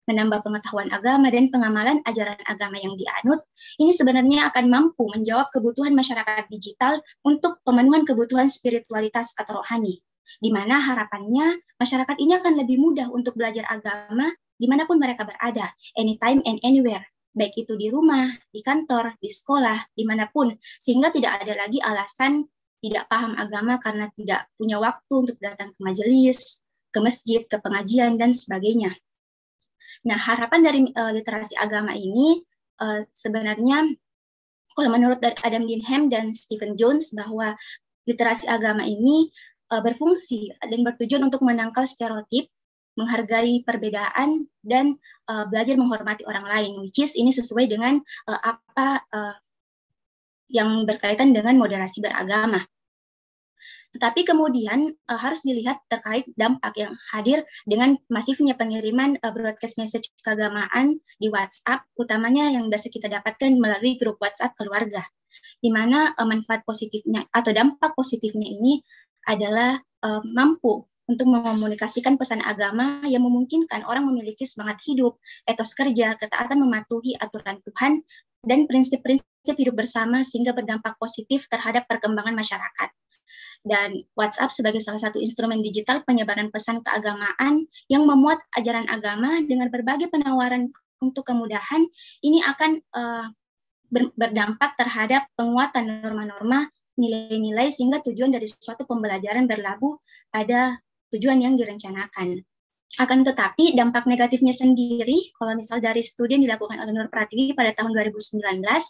G: menambah pengetahuan agama, dan pengamalan ajaran agama yang dianut, ini sebenarnya akan mampu menjawab kebutuhan masyarakat digital untuk pemenuhan kebutuhan spiritualitas atau rohani, di mana harapannya masyarakat ini akan lebih mudah untuk belajar agama dimanapun mereka berada, anytime and anywhere, baik itu di rumah, di kantor, di sekolah, dimanapun, sehingga tidak ada lagi alasan tidak paham agama karena tidak punya waktu untuk datang ke majelis, ke masjid, ke pengajian, dan sebagainya. Nah, harapan dari literasi agama ini sebenarnya, kalau menurut dari Adam Dinham dan Stephen Jones, bahwa literasi agama ini berfungsi dan bertujuan untuk menangkal stereotip, menghargai perbedaan, dan belajar menghormati orang lain, which is ini sesuai dengan apa yang berkaitan dengan moderasi beragama. Tetapi kemudian harus dilihat terkait dampak yang hadir dengan masifnya pengiriman broadcast message keagamaan di WhatsApp, utamanya yang biasa kita dapatkan melalui grup WhatsApp keluarga, di mana manfaat positifnya atau dampak positifnya ini adalah mampu untuk mengkomunikasikan pesan agama yang memungkinkan orang memiliki semangat hidup, etos kerja, ketaatan mematuhi aturan Tuhan, dan prinsip-prinsip hidup bersama sehingga berdampak positif terhadap perkembangan masyarakat. Dan WhatsApp sebagai salah satu instrumen digital penyebaran pesan keagamaan yang memuat ajaran agama dengan berbagai penawaran untuk kemudahan, ini akan berdampak terhadap penguatan norma-norma, nilai-nilai, sehingga tujuan dari suatu pembelajaran berlabuh pada tujuan yang direncanakan. Akan tetapi dampak negatifnya sendiri, kalau misal dari studi yang dilakukan oleh Nur Pratiwi pada tahun 2019,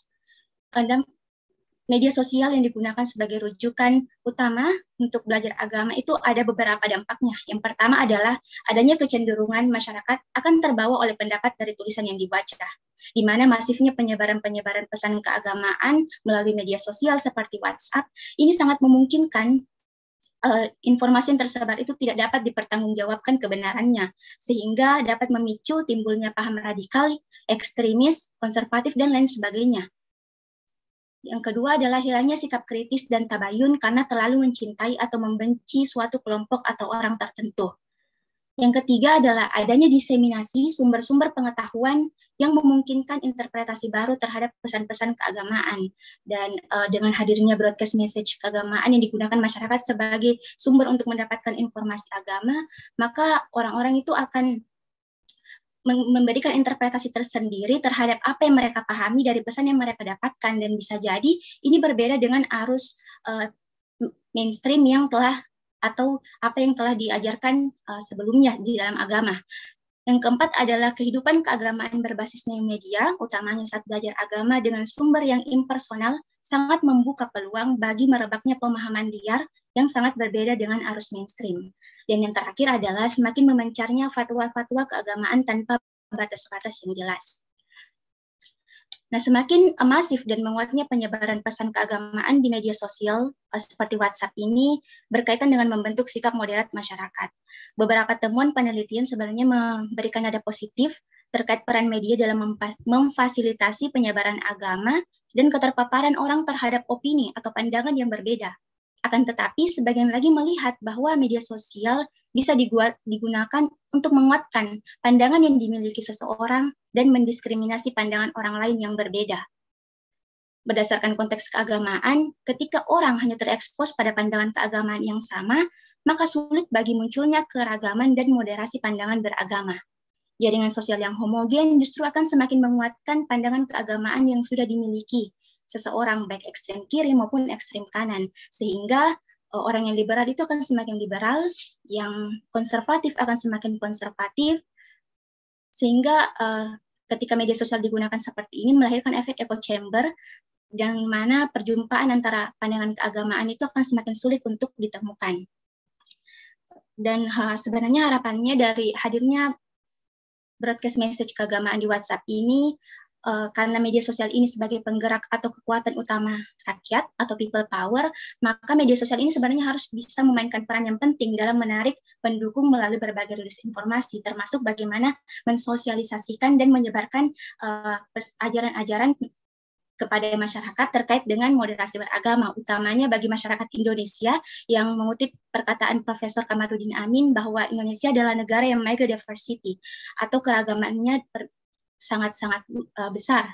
G: media sosial yang digunakan sebagai rujukan utama untuk belajar agama itu ada beberapa dampaknya. Yang pertama adalah adanya kecenderungan masyarakat akan terbawa oleh pendapat dari tulisan yang dibaca, di mana masifnya penyebaran-penyebaran pesan keagamaan melalui media sosial seperti WhatsApp ini sangat memungkinkan informasi yang tersebar itu tidak dapat dipertanggungjawabkan kebenarannya, sehingga dapat memicu timbulnya paham radikal, ekstremis, konservatif, dan lain sebagainya. Yang kedua adalah hilangnya sikap kritis dan tabayun karena terlalu mencintai atau membenci suatu kelompok atau orang tertentu. Yang ketiga adalah adanya diseminasi sumber-sumber pengetahuan yang memungkinkan interpretasi baru terhadap pesan-pesan keagamaan. Dan dengan hadirnya broadcast message keagamaan yang digunakan masyarakat sebagai sumber untuk mendapatkan informasi agama, maka orang-orang itu akan memberikan interpretasi tersendiri terhadap apa yang mereka pahami dari pesan yang mereka dapatkan, dan bisa jadi ini berbeda dengan arus mainstream yang telah atau apa yang telah diajarkan sebelumnya di dalam agama. Yang keempat adalah kehidupan keagamaan berbasis new media, utamanya saat belajar agama dengan sumber yang impersonal, sangat membuka peluang bagi merebaknya pemahaman liar yang sangat berbeda dengan arus mainstream. Dan yang terakhir adalah semakin memancarnya fatwa-fatwa keagamaan tanpa batas-batas yang jelas. Nah, semakin masif dan menguatnya penyebaran pesan keagamaan di media sosial seperti WhatsApp ini berkaitan dengan membentuk sikap moderat masyarakat. Beberapa temuan penelitian sebenarnya memberikan nada positif terkait peran media dalam memfasilitasi penyebaran agama dan keterpaparan orang terhadap opini atau pandangan yang berbeda. Akan tetapi, sebagian lagi melihat bahwa media sosial bisa digunakan untuk menguatkan pandangan yang dimiliki seseorang dan mendiskriminasi pandangan orang lain yang berbeda. Berdasarkan konteks keagamaan, ketika orang hanya terekspos pada pandangan keagamaan yang sama, maka sulit bagi munculnya keragaman dan moderasi pandangan beragama. Jaringan sosial yang homogen justru akan semakin menguatkan pandangan keagamaan yang sudah dimiliki seseorang, baik ekstrem kiri maupun ekstrem kanan, sehingga orang yang liberal itu akan semakin liberal, yang konservatif akan semakin konservatif, sehingga ketika media sosial digunakan seperti ini melahirkan efek echo chamber, yang mana perjumpaan antara pandangan keagamaan itu akan semakin sulit untuk ditemukan. Dan sebenarnya harapannya dari hadirnya broadcast message keagamaan di WhatsApp ini, karena media sosial ini sebagai penggerak atau kekuatan utama rakyat atau people power, maka media sosial ini sebenarnya harus bisa memainkan peran yang penting dalam menarik pendukung melalui berbagai rilis informasi, termasuk bagaimana mensosialisasikan dan menyebarkan ajaran-ajaran kepada masyarakat terkait dengan moderasi beragama, utamanya bagi masyarakat Indonesia yang mengutip perkataan Profesor Kamarudin Amin bahwa Indonesia adalah negara yang microdiversity atau keragamannya sangat-sangat besar.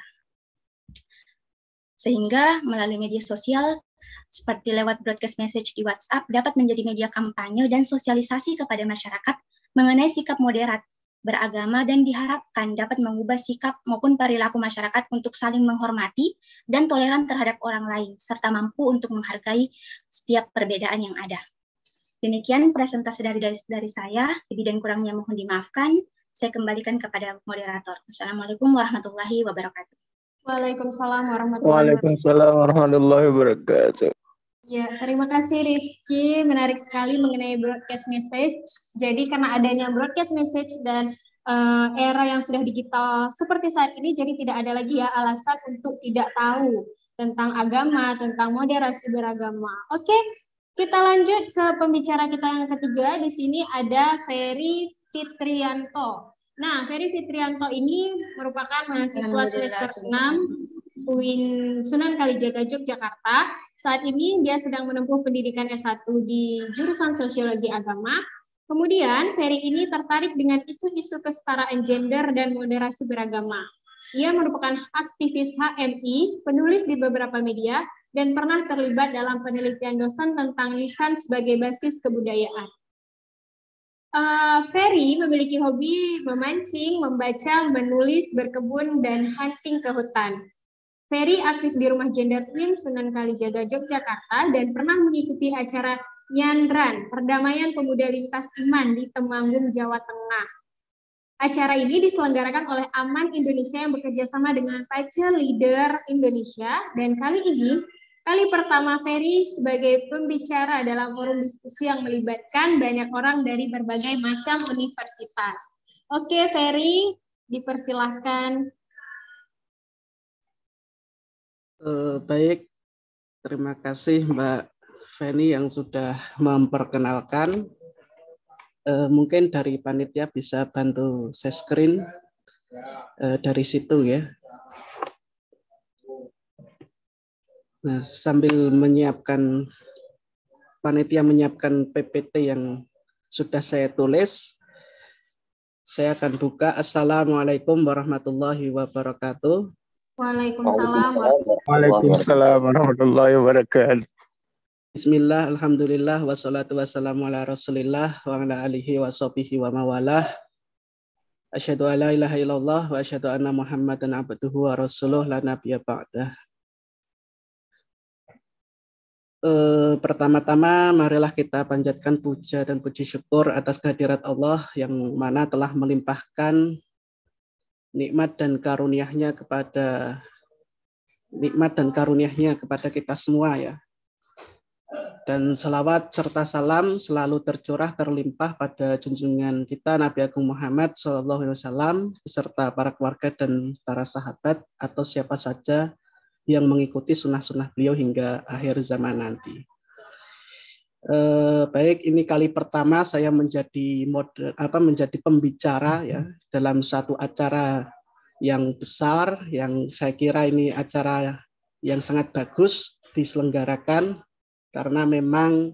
G: Sehingga melalui media sosial seperti lewat broadcast message di WhatsApp dapat menjadi media kampanye dan sosialisasi kepada masyarakat mengenai sikap moderat beragama dan diharapkan dapat mengubah sikap maupun perilaku masyarakat untuk saling menghormati dan toleran terhadap orang lain, serta mampu untuk menghargai setiap perbedaan yang ada. Demikian presentasi dari saya, lebih dan kurangnya mohon dimaafkan. Saya kembalikan kepada moderator. Assalamualaikum warahmatullahi wabarakatuh.
E: Waalaikumsalam warahmatullahi wabarakatuh.
H: Waalaikumsalam warahmatullahi wabarakatuh.
E: Ya, terima kasih Rizky. Menarik sekali mengenai broadcast message. Jadi karena adanya broadcast message dan era yang sudah digital seperti saat ini, jadi tidak ada lagi ya alasan untuk tidak tahu tentang agama, tentang moderasi beragama. Oke, kita lanjut ke pembicara kita yang ketiga. Di sini ada Ferry Fitrianto. Nah, Ferry Fitrianto ini merupakan mahasiswa semester 6 UIN Sunan Kalijaga, Yogyakarta. Saat ini dia sedang menempuh pendidikan S1 di jurusan Sosiologi Agama. Kemudian, Ferry ini tertarik dengan isu-isu kesetaraan gender dan moderasi beragama. Ia merupakan aktivis HMI, penulis di beberapa media, dan pernah terlibat dalam penelitian dosen tentang lisan sebagai basis kebudayaan. Ferry memiliki hobi memancing, membaca, menulis, berkebun, dan hunting ke hutan. Ferry aktif di Rumah Gender UIN Sunan Kalijaga, Yogyakarta, dan pernah mengikuti acara Nyandran, Perdamaian Pemuda Lintas Iman di Temanggung, Jawa Tengah. Acara ini diselenggarakan oleh Aman Indonesia yang bekerja sama dengan Pace Leader Indonesia, dan kali ini, kali pertama Ferry sebagai pembicara dalam forum diskusi yang melibatkan banyak orang dari berbagai macam universitas. Oke, Ferry, dipersilahkan.
I: Baik, terima kasih Mbak Feni yang sudah memperkenalkan. Mungkin dari panitia bisa bantu share screen dari situ ya. Nah, sambil menyiapkan, panitia menyiapkan PPT yang sudah saya tulis, saya akan buka. Assalamualaikum warahmatullahi wabarakatuh.
E: Waalaikumsalam
H: warahmatullahi wabarakatuh.
I: Bismillah, alhamdulillah, wassalatu wassalamu ala rasulillah, wa ala alihi wa sahbihi wa mawalah. Asyhadu an la ilaha illallah, wa asyhadu anna muhammadan abduhu wa rasuluh, la nabiyya ba'dah. Pertama-tama, marilah kita panjatkan puja dan puji syukur atas kehadirat Allah yang mana telah melimpahkan nikmat dan karunia-Nya kepada kita semua ya. Dan salawat serta salam selalu tercurah terlimpah pada junjungan kita Nabi Agung Muhammad SAW beserta para keluarga dan para sahabat atau siapa saja yang mengikuti sunnah-sunnah beliau hingga akhir zaman nanti. Baik, ini kali pertama saya menjadi pembicara ya dalam suatu acara yang besar, yang saya kira ini acara yang sangat bagus diselenggarakan karena memang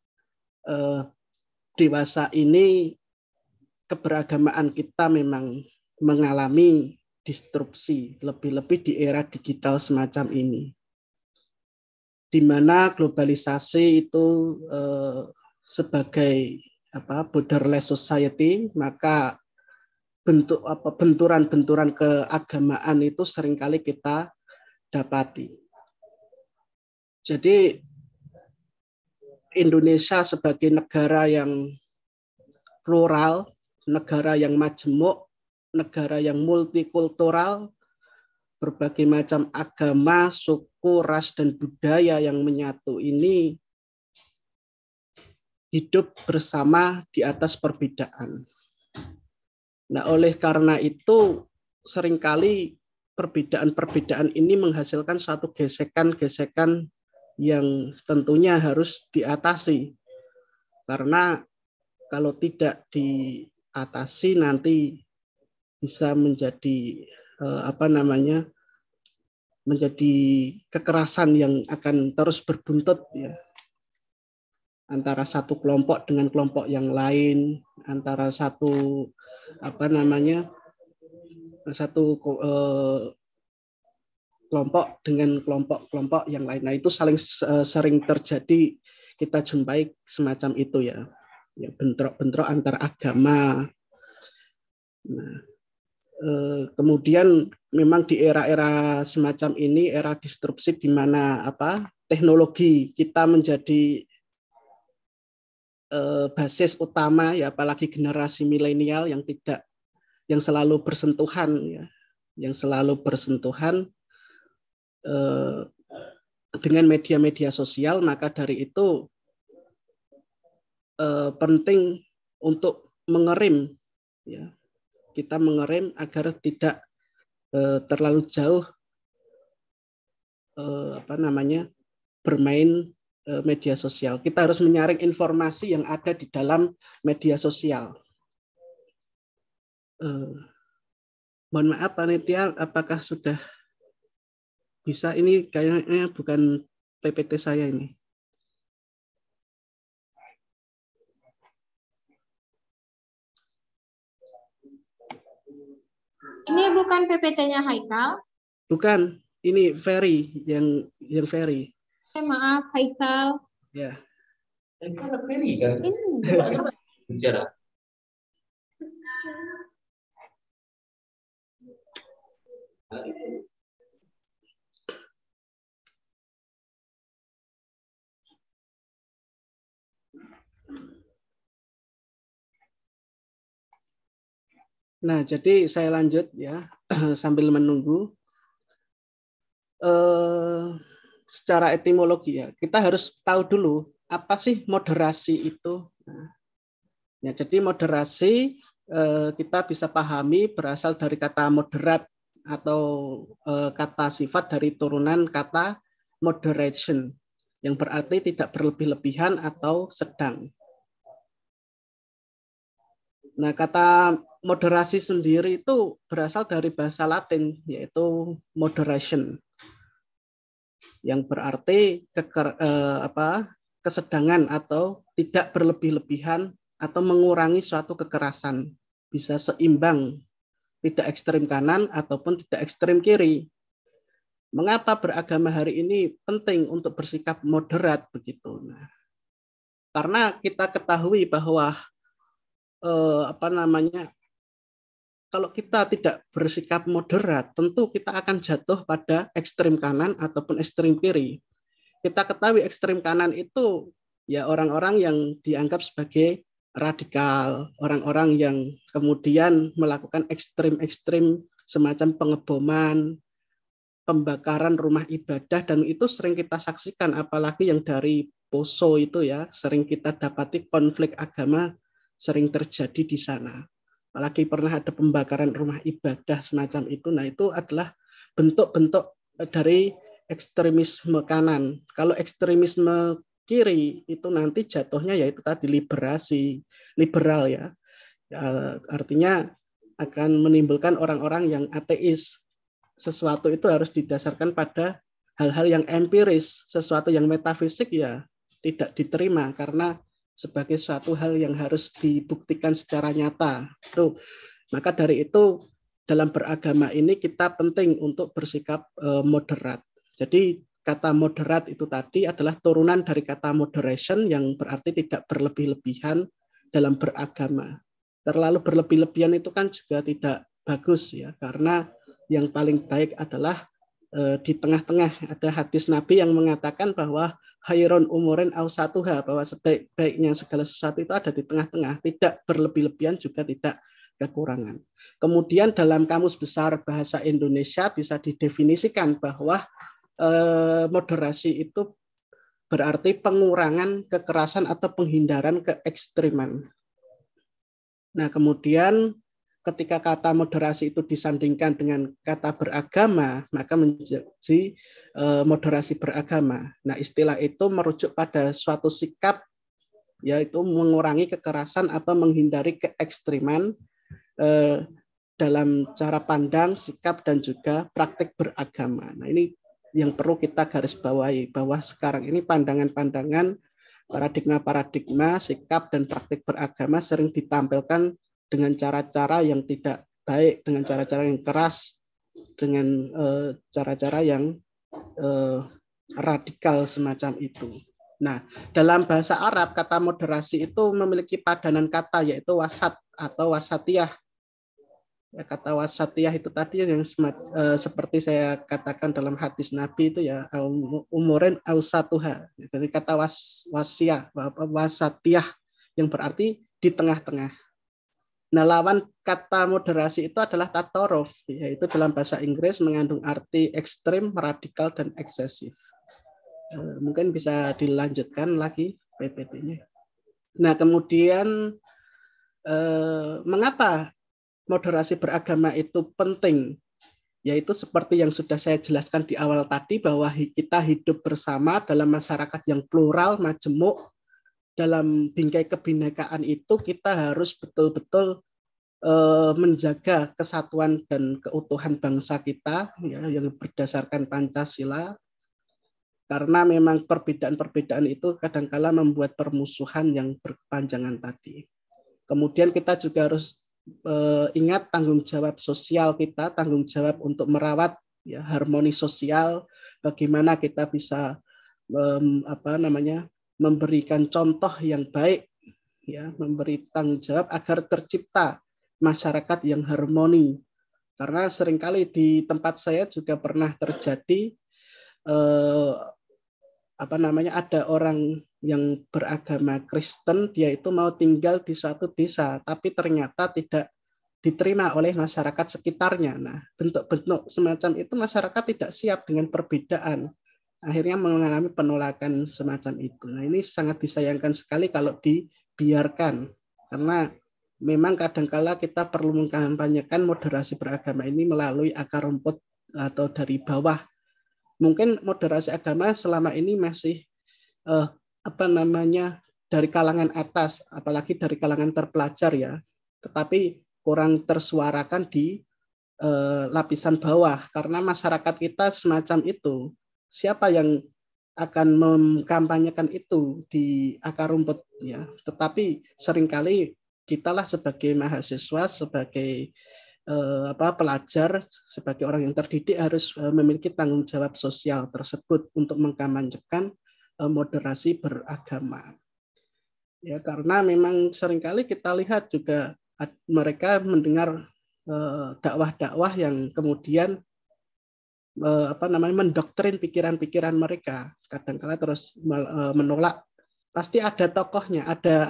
I: dewasa ini keberagamaan kita memang mengalami disrupsi, lebih-lebih di era digital semacam ini, di mana globalisasi itu sebagai borderless society, maka benturan-benturan keagamaan itu seringkali kita dapati. Jadi Indonesia sebagai negara yang plural, negara yang majemuk, negara yang multikultural, berbagai macam agama, suku, ras, dan budaya yang menyatu ini hidup bersama di atas perbedaan. Nah, oleh karena itu seringkali perbedaan-perbedaan ini menghasilkan suatu gesekan-gesekan yang tentunya harus diatasi. Karena kalau tidak diatasi nanti bisa menjadi menjadi kekerasan yang akan terus berbuntut ya, antara satu kelompok dengan kelompok yang lain, antara satu kelompok dengan kelompok-kelompok yang lain. Nah, itu saling sering terjadi, kita jumpai semacam itu ya, bentrok-bentrok antar agama. Nah, kemudian memang di era-era semacam ini, era disrupsi di mana teknologi kita menjadi basis utama ya, apalagi generasi milenial yang selalu bersentuhan ya, dengan media-media sosial. Maka dari itu penting untuk mengerem ya, kita mengerem agar tidak terlalu jauh bermain media sosial. Kita harus menyaring informasi yang ada di dalam media sosial. Mohon maaf panitia, apakah sudah bisa? Ini kayaknya bukan PPT saya ini.
E: Ini bukan PPT-nya Haikal?
I: Bukan, ini Ferry yang Ferry.
E: Maaf Haikal.
I: Ya.
C: Karena Ferry kan.
E: Ini.
C: Bicara.
I: Nah, jadi saya lanjut ya, sambil menunggu. Secara etimologi ya, kita harus tahu dulu apa sih moderasi itu. Nah, ya, jadi moderasi kita bisa pahami berasal dari kata moderat atau kata sifat dari turunan kata moderation yang berarti tidak berlebih-lebihan atau sedang. Nah, kata moderasi sendiri itu berasal dari bahasa Latin, yaitu moderation, yang berarti kesedangan atau tidak berlebih-lebihan atau mengurangi suatu kekerasan, bisa seimbang, tidak ekstrem kanan ataupun tidak ekstrem kiri. Mengapa beragama hari ini penting untuk bersikap moderat begitu? Nah, karena kita ketahui bahwa kalau kita tidak bersikap moderat, tentu kita akan jatuh pada ekstrem kanan ataupun ekstrem kiri. Kita ketahui ekstrem kanan itu ya orang-orang yang dianggap sebagai radikal, orang-orang yang kemudian melakukan ekstrem-ekstrem semacam pengeboman, pembakaran rumah ibadah, dan itu sering kita saksikan, apalagi yang dari Poso itu ya, sering kita dapati konflik agama sering terjadi di sana. Apalagi pernah ada pembakaran rumah ibadah semacam itu. Nah, itu adalah bentuk-bentuk dari ekstremisme kanan. Kalau ekstremisme kiri itu nanti jatuhnya yaitu tadi liberal ya. Artinya akan menimbulkan orang-orang yang ateis. Sesuatu itu harus didasarkan pada hal-hal yang empiris, sesuatu yang metafisik ya tidak diterima karena sebagai suatu hal yang harus dibuktikan secara nyata. Tuh. Maka dari itu dalam beragama ini kita penting untuk bersikap moderat. Jadi kata moderat itu tadi adalah turunan dari kata moderation yang berarti tidak berlebih-lebihan dalam beragama. Terlalu berlebih-lebihan itu kan juga tidak bagus ya, karena yang paling baik adalah di tengah-tengah. Ada hadis Nabi yang mengatakan bahwa khairun umurin awsatuha, bahwa sebaik-baiknya segala sesuatu itu ada di tengah-tengah, tidak berlebih-lebihan juga tidak kekurangan. Kemudian dalam Kamus Besar Bahasa Indonesia bisa didefinisikan bahwa moderasi itu berarti pengurangan kekerasan atau penghindaran keekstriman. Nah, kemudian ketika kata moderasi itu disandingkan dengan kata beragama, maka menjadi moderasi beragama. Nah, istilah itu merujuk pada suatu sikap, yaitu mengurangi kekerasan atau menghindari keekstriman dalam cara pandang, sikap, dan juga praktik beragama. Nah, ini yang perlu kita garis bawahi, bahwa sekarang ini pandangan-pandangan, paradigma-paradigma, sikap, dan praktik beragama sering ditampilkan dengan cara-cara yang tidak baik, dengan cara-cara yang keras, dengan cara-cara yang radikal semacam itu. Nah, dalam bahasa Arab, kata moderasi itu memiliki padanan kata, yaitu wasat atau wasatiyah. Ya, kata wasatiyah itu tadi yang seperti saya katakan dalam hadis Nabi itu ya, umurin ausatuha. Jadi kata wasatiyah yang berarti di tengah-tengah. Nah, lawan kata moderasi itu adalah tatoruf, yaitu dalam bahasa Inggris mengandung arti ekstrim, radikal, dan eksesif. Mungkin bisa dilanjutkan lagi PPT-nya. Nah, kemudian mengapa moderasi beragama itu penting? Yaitu seperti yang sudah saya jelaskan di awal tadi, bahwa kita hidup bersama dalam masyarakat yang plural, majemuk. Dalam bingkai kebinekaan itu kita harus betul-betul menjaga kesatuan dan keutuhan bangsa kita, ya, yang berdasarkan Pancasila. Karena memang perbedaan-perbedaan itu kadang-kala membuat permusuhan yang berkepanjangan tadi. Kemudian kita juga harus ingat tanggung jawab sosial kita, tanggung jawab untuk merawat ya, harmoni sosial, bagaimana kita bisa memberikan contoh yang baik, ya, memberi tanggung jawab agar tercipta masyarakat yang harmoni. Karena seringkali di tempat saya juga pernah terjadi ada orang yang beragama Kristen, dia itu mau tinggal di suatu desa, tapi ternyata tidak diterima oleh masyarakat sekitarnya. Nah, bentuk-bentuk semacam itu masyarakat tidak siap dengan perbedaan. Akhirnya mengalami penolakan semacam itu. Nah, ini sangat disayangkan sekali kalau dibiarkan. Karena memang kadangkala kita perlu mengkampanyekan moderasi beragama ini melalui akar rumput atau dari bawah. Mungkin moderasi agama selama ini masih dari kalangan atas, apalagi dari kalangan terpelajar ya, tetapi kurang tersuarakan di lapisan bawah, karena masyarakat kita semacam itu. Siapa yang akan mengkampanyekan itu di akar rumput ya? Tetapi seringkali kitalah sebagai mahasiswa, sebagai pelajar, sebagai orang yang terdidik harus memiliki tanggung jawab sosial tersebut untuk mengkampanyekan moderasi beragama. Ya, karena memang seringkali kita lihat juga mereka mendengar dakwah-dakwah yang kemudian mendoktrin pikiran-pikiran mereka. Kadang-kala terus menolak. Pasti ada tokohnya, ada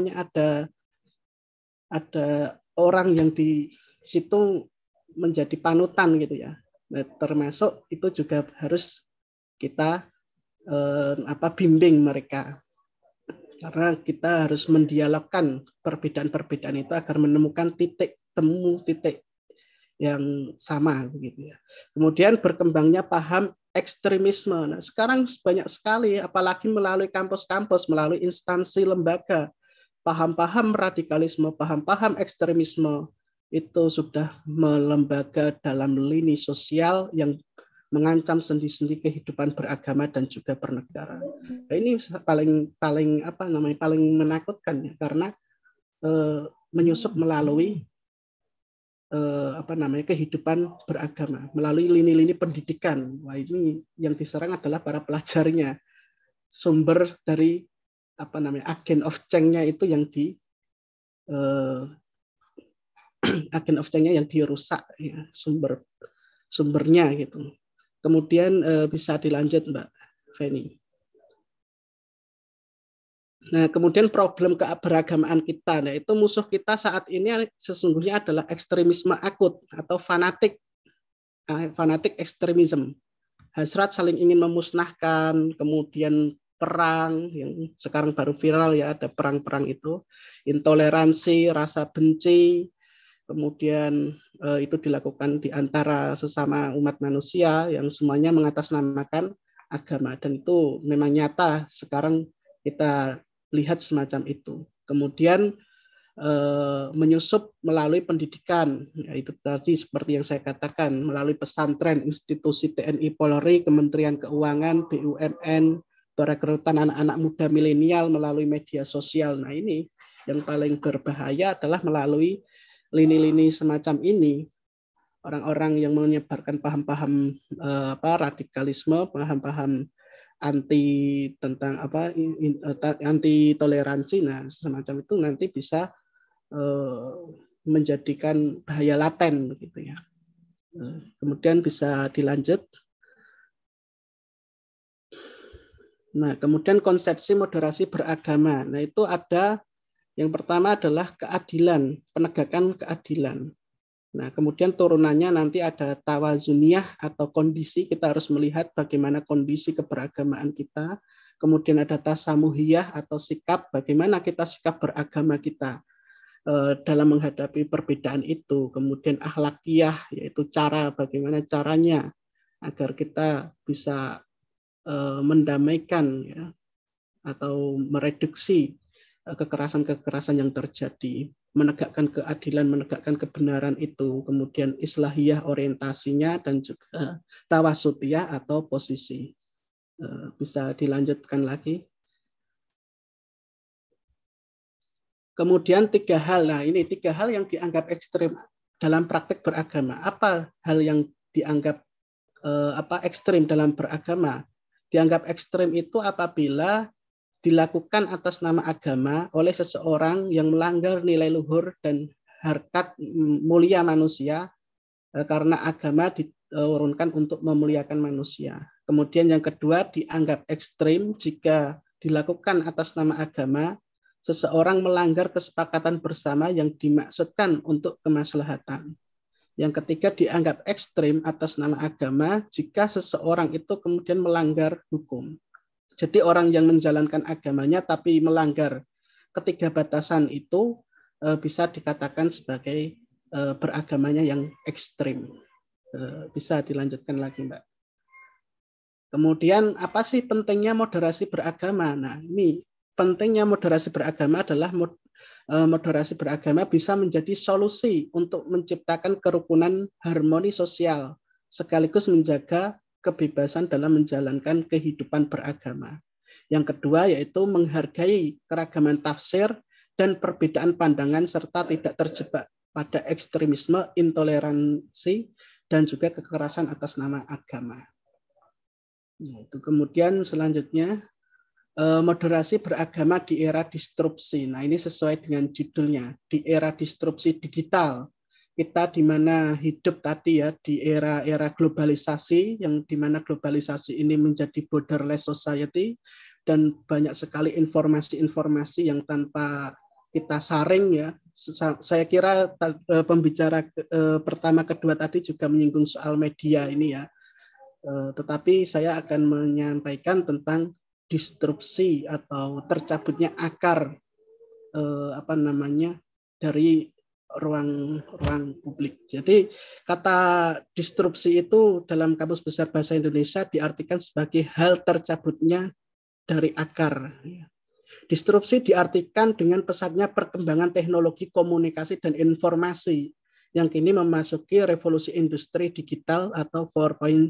I: orang yang di situ menjadi panutan gitu ya. Nah, termasuk itu juga harus kita bimbing mereka. Karena kita harus mendialogkan perbedaan-perbedaan itu agar menemukan titik temu, titik yang sama begitu ya. Kemudian berkembangnya paham ekstremisme. Nah, sekarang banyak sekali, apalagi melalui kampus-kampus, melalui instansi lembaga, paham-paham radikalisme, paham-paham ekstremisme itu sudah melembaga dalam lini sosial yang mengancam sendi-sendi kehidupan beragama dan juga bernegara. Nah, ini paling menakutkan ya, karena menyusup melalui kehidupan beragama, melalui lini-lini pendidikan. Wah, ini yang diserang adalah para pelajarnya. Sumber dari agen of change-nya itu yang agen of change-nya yang dirusak ya, sumbernya gitu. Kemudian bisa dilanjut Mbak Feni. Nah, kemudian problem keberagamaan kita. Nah, itu musuh kita saat ini sesungguhnya adalah ekstremisme akut atau fanatik ekstremisme. Hasrat saling ingin memusnahkan, kemudian perang yang sekarang baru viral ya, ada perang-perang itu, intoleransi, rasa benci, kemudian itu dilakukan di antara sesama umat manusia yang semuanya mengatasnamakan agama, dan itu memang nyata sekarang kita lihat semacam itu. Kemudian menyusup melalui pendidikan, yaitu tadi seperti yang saya katakan, melalui pesantren, institusi TNI Polri, Kementerian Keuangan, BUMN, perekrutan anak-anak muda milenial melalui media sosial. Nah ini yang paling berbahaya adalah melalui lini-lini semacam ini. Orang-orang yang menyebarkan paham-paham radikalisme, paham-paham anti toleransi, nah semacam itu nanti bisa menjadikan bahaya laten begitu ya. Kemudian bisa dilanjut. Nah, kemudian konsepsi moderasi beragama. Nah, itu ada yang pertama adalah keadilan, penegakan keadilan. Nah, kemudian turunannya nanti ada tawazuniyah atau kondisi, kita harus melihat bagaimana kondisi keberagamaan kita. Kemudian ada tasamuhiyah atau sikap, bagaimana kita sikap beragama kita dalam menghadapi perbedaan itu. Kemudian akhlakiyah, yaitu cara, bagaimana caranya agar kita bisa mendamaikan ya, atau mereduksi kekerasan-kekerasan yang terjadi, menegakkan keadilan, menegakkan kebenaran itu. Kemudian islahiyah orientasinya dan juga tawasutiyah atau posisi. Bisa dilanjutkan lagi. Kemudian 3 hal. Nah, ini 3 hal yang dianggap ekstrim dalam praktek beragama. Apa hal yang dianggap ekstrim dalam beragama? Dianggap ekstrim itu apabila dilakukan atas nama agama oleh seseorang yang melanggar nilai luhur dan harkat mulia manusia, karena agama diturunkan untuk memuliakan manusia. Kemudian yang kedua, dianggap ekstrim jika dilakukan atas nama agama, seseorang melanggar kesepakatan bersama yang dimaksudkan untuk kemaslahatan. Yang ketiga, dianggap ekstrim atas nama agama jika seseorang itu kemudian melanggar hukum. Jadi orang yang menjalankan agamanya tapi melanggar ketiga batasan itu bisa dikatakan sebagai beragamanya yang ekstrim. Bisa dilanjutkan lagi, Mbak. Kemudian apa sih pentingnya moderasi beragama? Nah, ini pentingnya moderasi beragama adalah moderasi beragama bisa menjadi solusi untuk menciptakan kerukunan harmoni sosial sekaligus menjaga kebebasan dalam menjalankan kehidupan beragama. Yang kedua yaitu menghargai keragaman tafsir dan perbedaan pandangan serta tidak terjebak pada ekstremisme, intoleransi, dan juga kekerasan atas nama agama. Itu kemudian selanjutnya moderasi beragama di era disrupsi. Nah, ini sesuai dengan judulnya, di era disrupsi digital. Kita di mana hidup tadi ya di era globalisasi, yang di mana globalisasi ini menjadi borderless society dan banyak sekali informasi-informasi yang tanpa kita saring ya. Saya kira pembicara pertama kedua tadi juga menyinggung soal media ini ya. Tetapi saya akan menyampaikan tentang disrupsi atau tercabutnya akar dari ruang publik. Jadi kata disrupsi itu dalam Kamus Besar Bahasa Indonesia diartikan sebagai hal tercabutnya dari akar. Disrupsi diartikan dengan pesatnya perkembangan teknologi komunikasi dan informasi yang kini memasuki revolusi industri digital atau 4.0.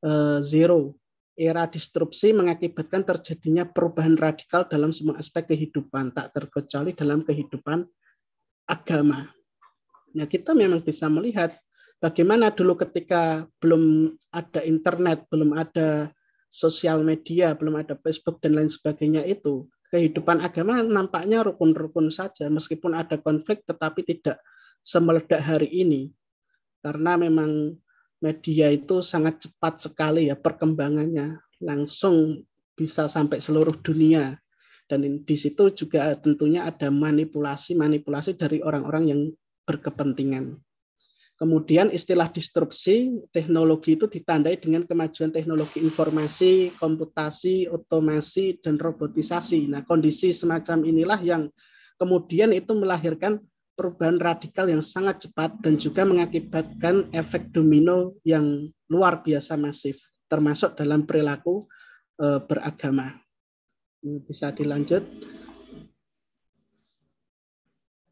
I: Era disrupsi mengakibatkan terjadinya perubahan radikal dalam semua aspek kehidupan, tak terkecuali dalam kehidupan agama. Nah, kita memang bisa melihat bagaimana dulu ketika belum ada internet, belum ada sosial media, belum ada Facebook dan lain sebagainya itu, kehidupan agama nampaknya rukun-rukun saja, meskipun ada konflik tetapi tidak semeledak hari ini. Karena memang media itu sangat cepat sekali ya perkembangannya, langsung bisa sampai seluruh dunia. Dan di situ juga tentunya ada manipulasi dari orang-orang yang berkepentingan. Kemudian istilah disrupsi teknologi itu ditandai dengan kemajuan teknologi informasi, komputasi, otomasi, dan robotisasi. Nah, kondisi semacam inilah yang kemudian itu melahirkan perubahan radikal yang sangat cepat dan juga mengakibatkan efek domino yang luar biasa masif, termasuk dalam perilaku beragama. Bisa dilanjut.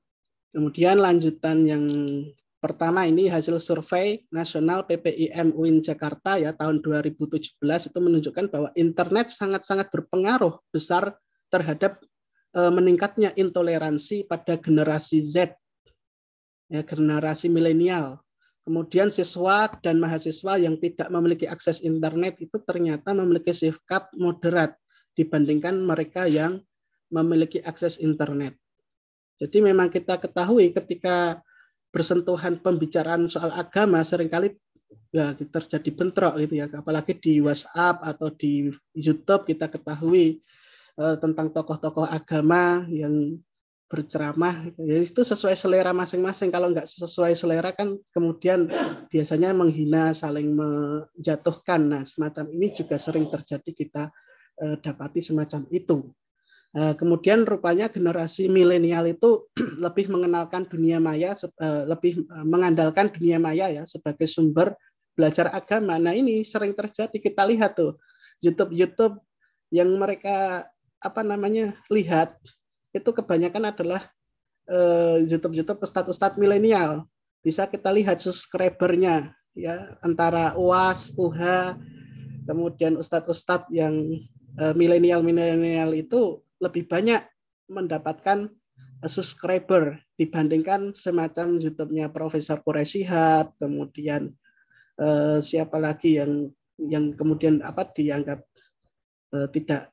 I: Kemudian lanjutan yang pertama ini hasil survei nasional PPIM UIN Jakarta ya tahun 2017 itu menunjukkan bahwa internet sangat-sangat berpengaruh besar terhadap meningkatnya intoleransi pada generasi Z, ya, generasi milenial. Kemudian siswa dan mahasiswa yang tidak memiliki akses internet itu ternyata memiliki sikap moderat dibandingkan mereka yang memiliki akses internet. Jadi memang kita ketahui ketika bersentuhan pembicaraan soal agama seringkali ya terjadi bentrok gitu ya, apalagi di WhatsApp atau di YouTube kita ketahui tentang tokoh-tokoh agama yang berceramah, ya itu sesuai selera masing-masing. Kalau nggak sesuai selera kan kemudian biasanya menghina, saling menjatuhkan. Nah semacam ini juga sering terjadi, kita dapati semacam itu. Kemudian rupanya generasi milenial itu lebih mengenalkan dunia maya, lebih mengandalkan dunia maya ya sebagai sumber belajar agama. Nah ini sering terjadi, kita lihat tuh YouTube yang mereka lihat itu kebanyakan adalah YouTube ustadz-ustadz milenial. Bisa kita lihat subscribernya ya antara UAS, UHA, kemudian ustadz-ustadz yang milenial itu lebih banyak mendapatkan subscriber dibandingkan semacam YouTube-nya Profesor Quraish Shihab, kemudian siapa lagi yang kemudian dianggap tidak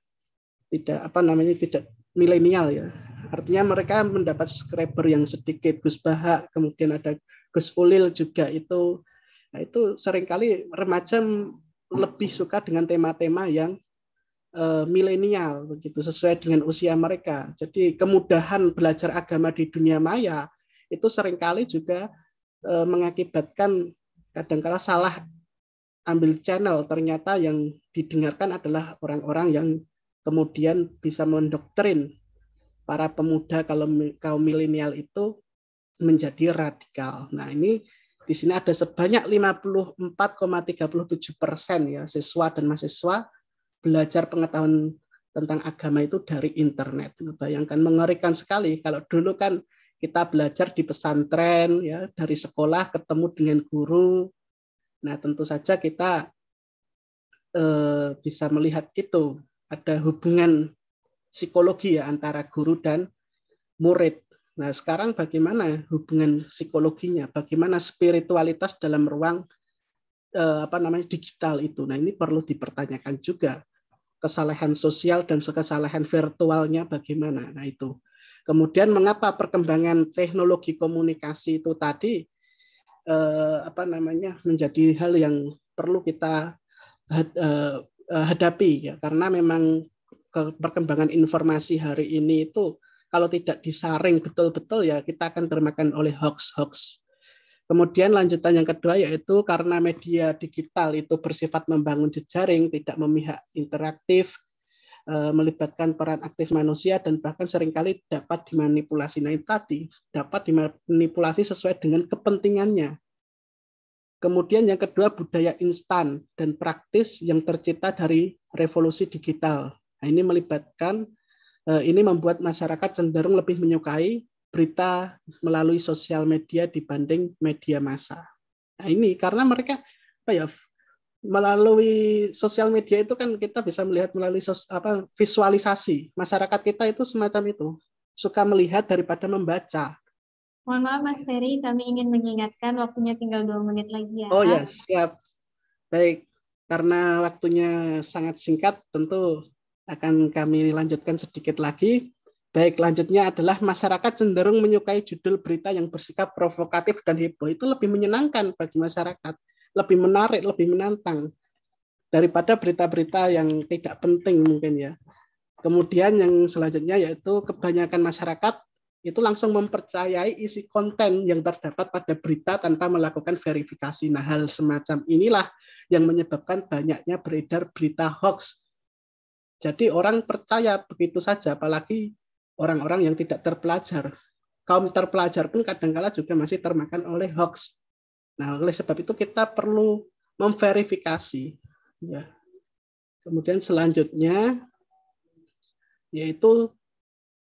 I: milenial ya. Artinya mereka mendapat subscriber yang sedikit. Gus Baha, kemudian ada Gus Ulil juga itu. Nah, itu seringkali remaja lebih suka dengan tema-tema yang milenial begitu, sesuai dengan usia mereka. Jadi kemudahan belajar agama di dunia maya itu seringkali juga mengakibatkan kadang-kala salah ambil channel. Ternyata yang didengarkan adalah orang-orang yang kemudian bisa mendoktrin para pemuda kalau kaum milenial itu menjadi radikal. Nah ini di sini ada sebanyak 54,37% ya siswa dan mahasiswa belajar pengetahuan tentang agama itu dari internet. Bayangkan, mengerikan sekali. Kalau dulu kan kita belajar di pesantren, ya dari sekolah ketemu dengan guru. Nah tentu saja kita bisa melihat itu ada hubungan psikologi ya antara guru dan murid. Nah sekarang bagaimana hubungan psikologinya? Bagaimana spiritualitas dalam ruang digital itu? Nah ini perlu dipertanyakan juga. Kesalahan sosial dan kesalahan virtualnya bagaimana. Nah itu. Kemudian mengapa perkembangan teknologi komunikasi itu tadi menjadi hal yang perlu kita hadapi ya, karena memang perkembangan informasi hari ini itu kalau tidak disaring betul-betul ya kita akan termakan oleh hoax. Kemudian lanjutan yang kedua yaitu karena media digital itu bersifat membangun jejaring, tidak memihak, interaktif, melibatkan peran aktif manusia dan bahkan seringkali dapat dimanipulasi. Nah itu tadi dapat dimanipulasi sesuai dengan kepentingannya. Kemudian yang kedua budaya instan dan praktis yang tercipta dari revolusi digital. Nah, ini membuat masyarakat cenderung lebih menyukai berita melalui sosial media dibanding media massa. Nah ini karena mereka melalui sosial media itu kan kita bisa melihat melalui visualisasi. Masyarakat kita itu semacam itu, suka melihat daripada membaca.
E: Mohon maaf Mas Ferry, kami ingin mengingatkan waktunya tinggal 2 menit lagi ya.
I: Oh ya, siap. Baik, karena waktunya sangat singkat tentu akan kami lanjutkan sedikit lagi. Baik, lanjutnya adalah masyarakat cenderung menyukai judul berita yang bersikap provokatif dan heboh. Itu lebih menyenangkan bagi masyarakat, lebih menarik, lebih menantang daripada berita-berita yang tidak penting mungkin ya. Kemudian yang selanjutnya yaitu kebanyakan masyarakat itu langsung mempercayai isi konten yang terdapat pada berita tanpa melakukan verifikasi. Nah, hal semacam inilah yang menyebabkan banyaknya beredar berita hoax. Jadi orang percaya begitu saja, apalagi orang-orang yang tidak terpelajar. Kaum terpelajar pun kadang-kala juga masih termakan oleh hoax. Nah, oleh sebab itu kita perlu memverifikasi. Ya. Kemudian selanjutnya yaitu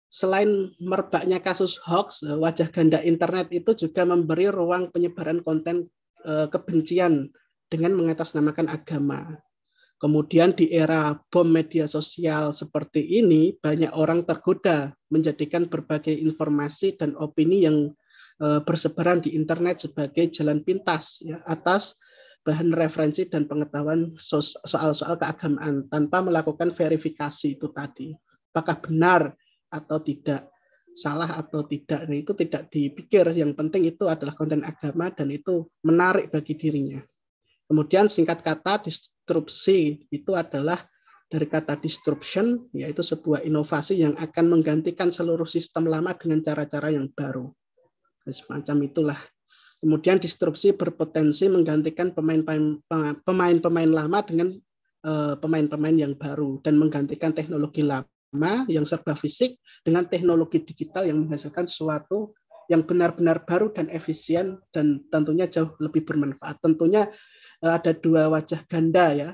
I: selain merebaknya kasus hoax, wajah ganda internet itu juga memberi ruang penyebaran konten kebencian dengan mengatasnamakan agama. Kemudian di era bom media sosial seperti ini, banyak orang tergoda menjadikan berbagai informasi dan opini yang bersebaran di internet sebagai jalan pintas ya, atas bahan referensi dan pengetahuan soal-soal keagamaan tanpa melakukan verifikasi itu tadi. Apakah benar atau tidak, salah atau tidak, nah, itu tidak dipikir. Yang penting itu adalah konten agama dan itu menarik bagi dirinya. Kemudian singkat kata disrupsi itu adalah dari kata disruption, yaitu sebuah inovasi yang akan menggantikan seluruh sistem lama dengan cara-cara yang baru. Semacam itulah. Kemudian disrupsi berpotensi menggantikan pemain-pemain lama dengan pemain-pemain yang baru dan menggantikan teknologi lama yang serba fisik dengan teknologi digital yang menghasilkan sesuatu yang benar-benar baru dan efisien dan tentunya jauh lebih bermanfaat. Tentunya ada dua wajah ganda ya.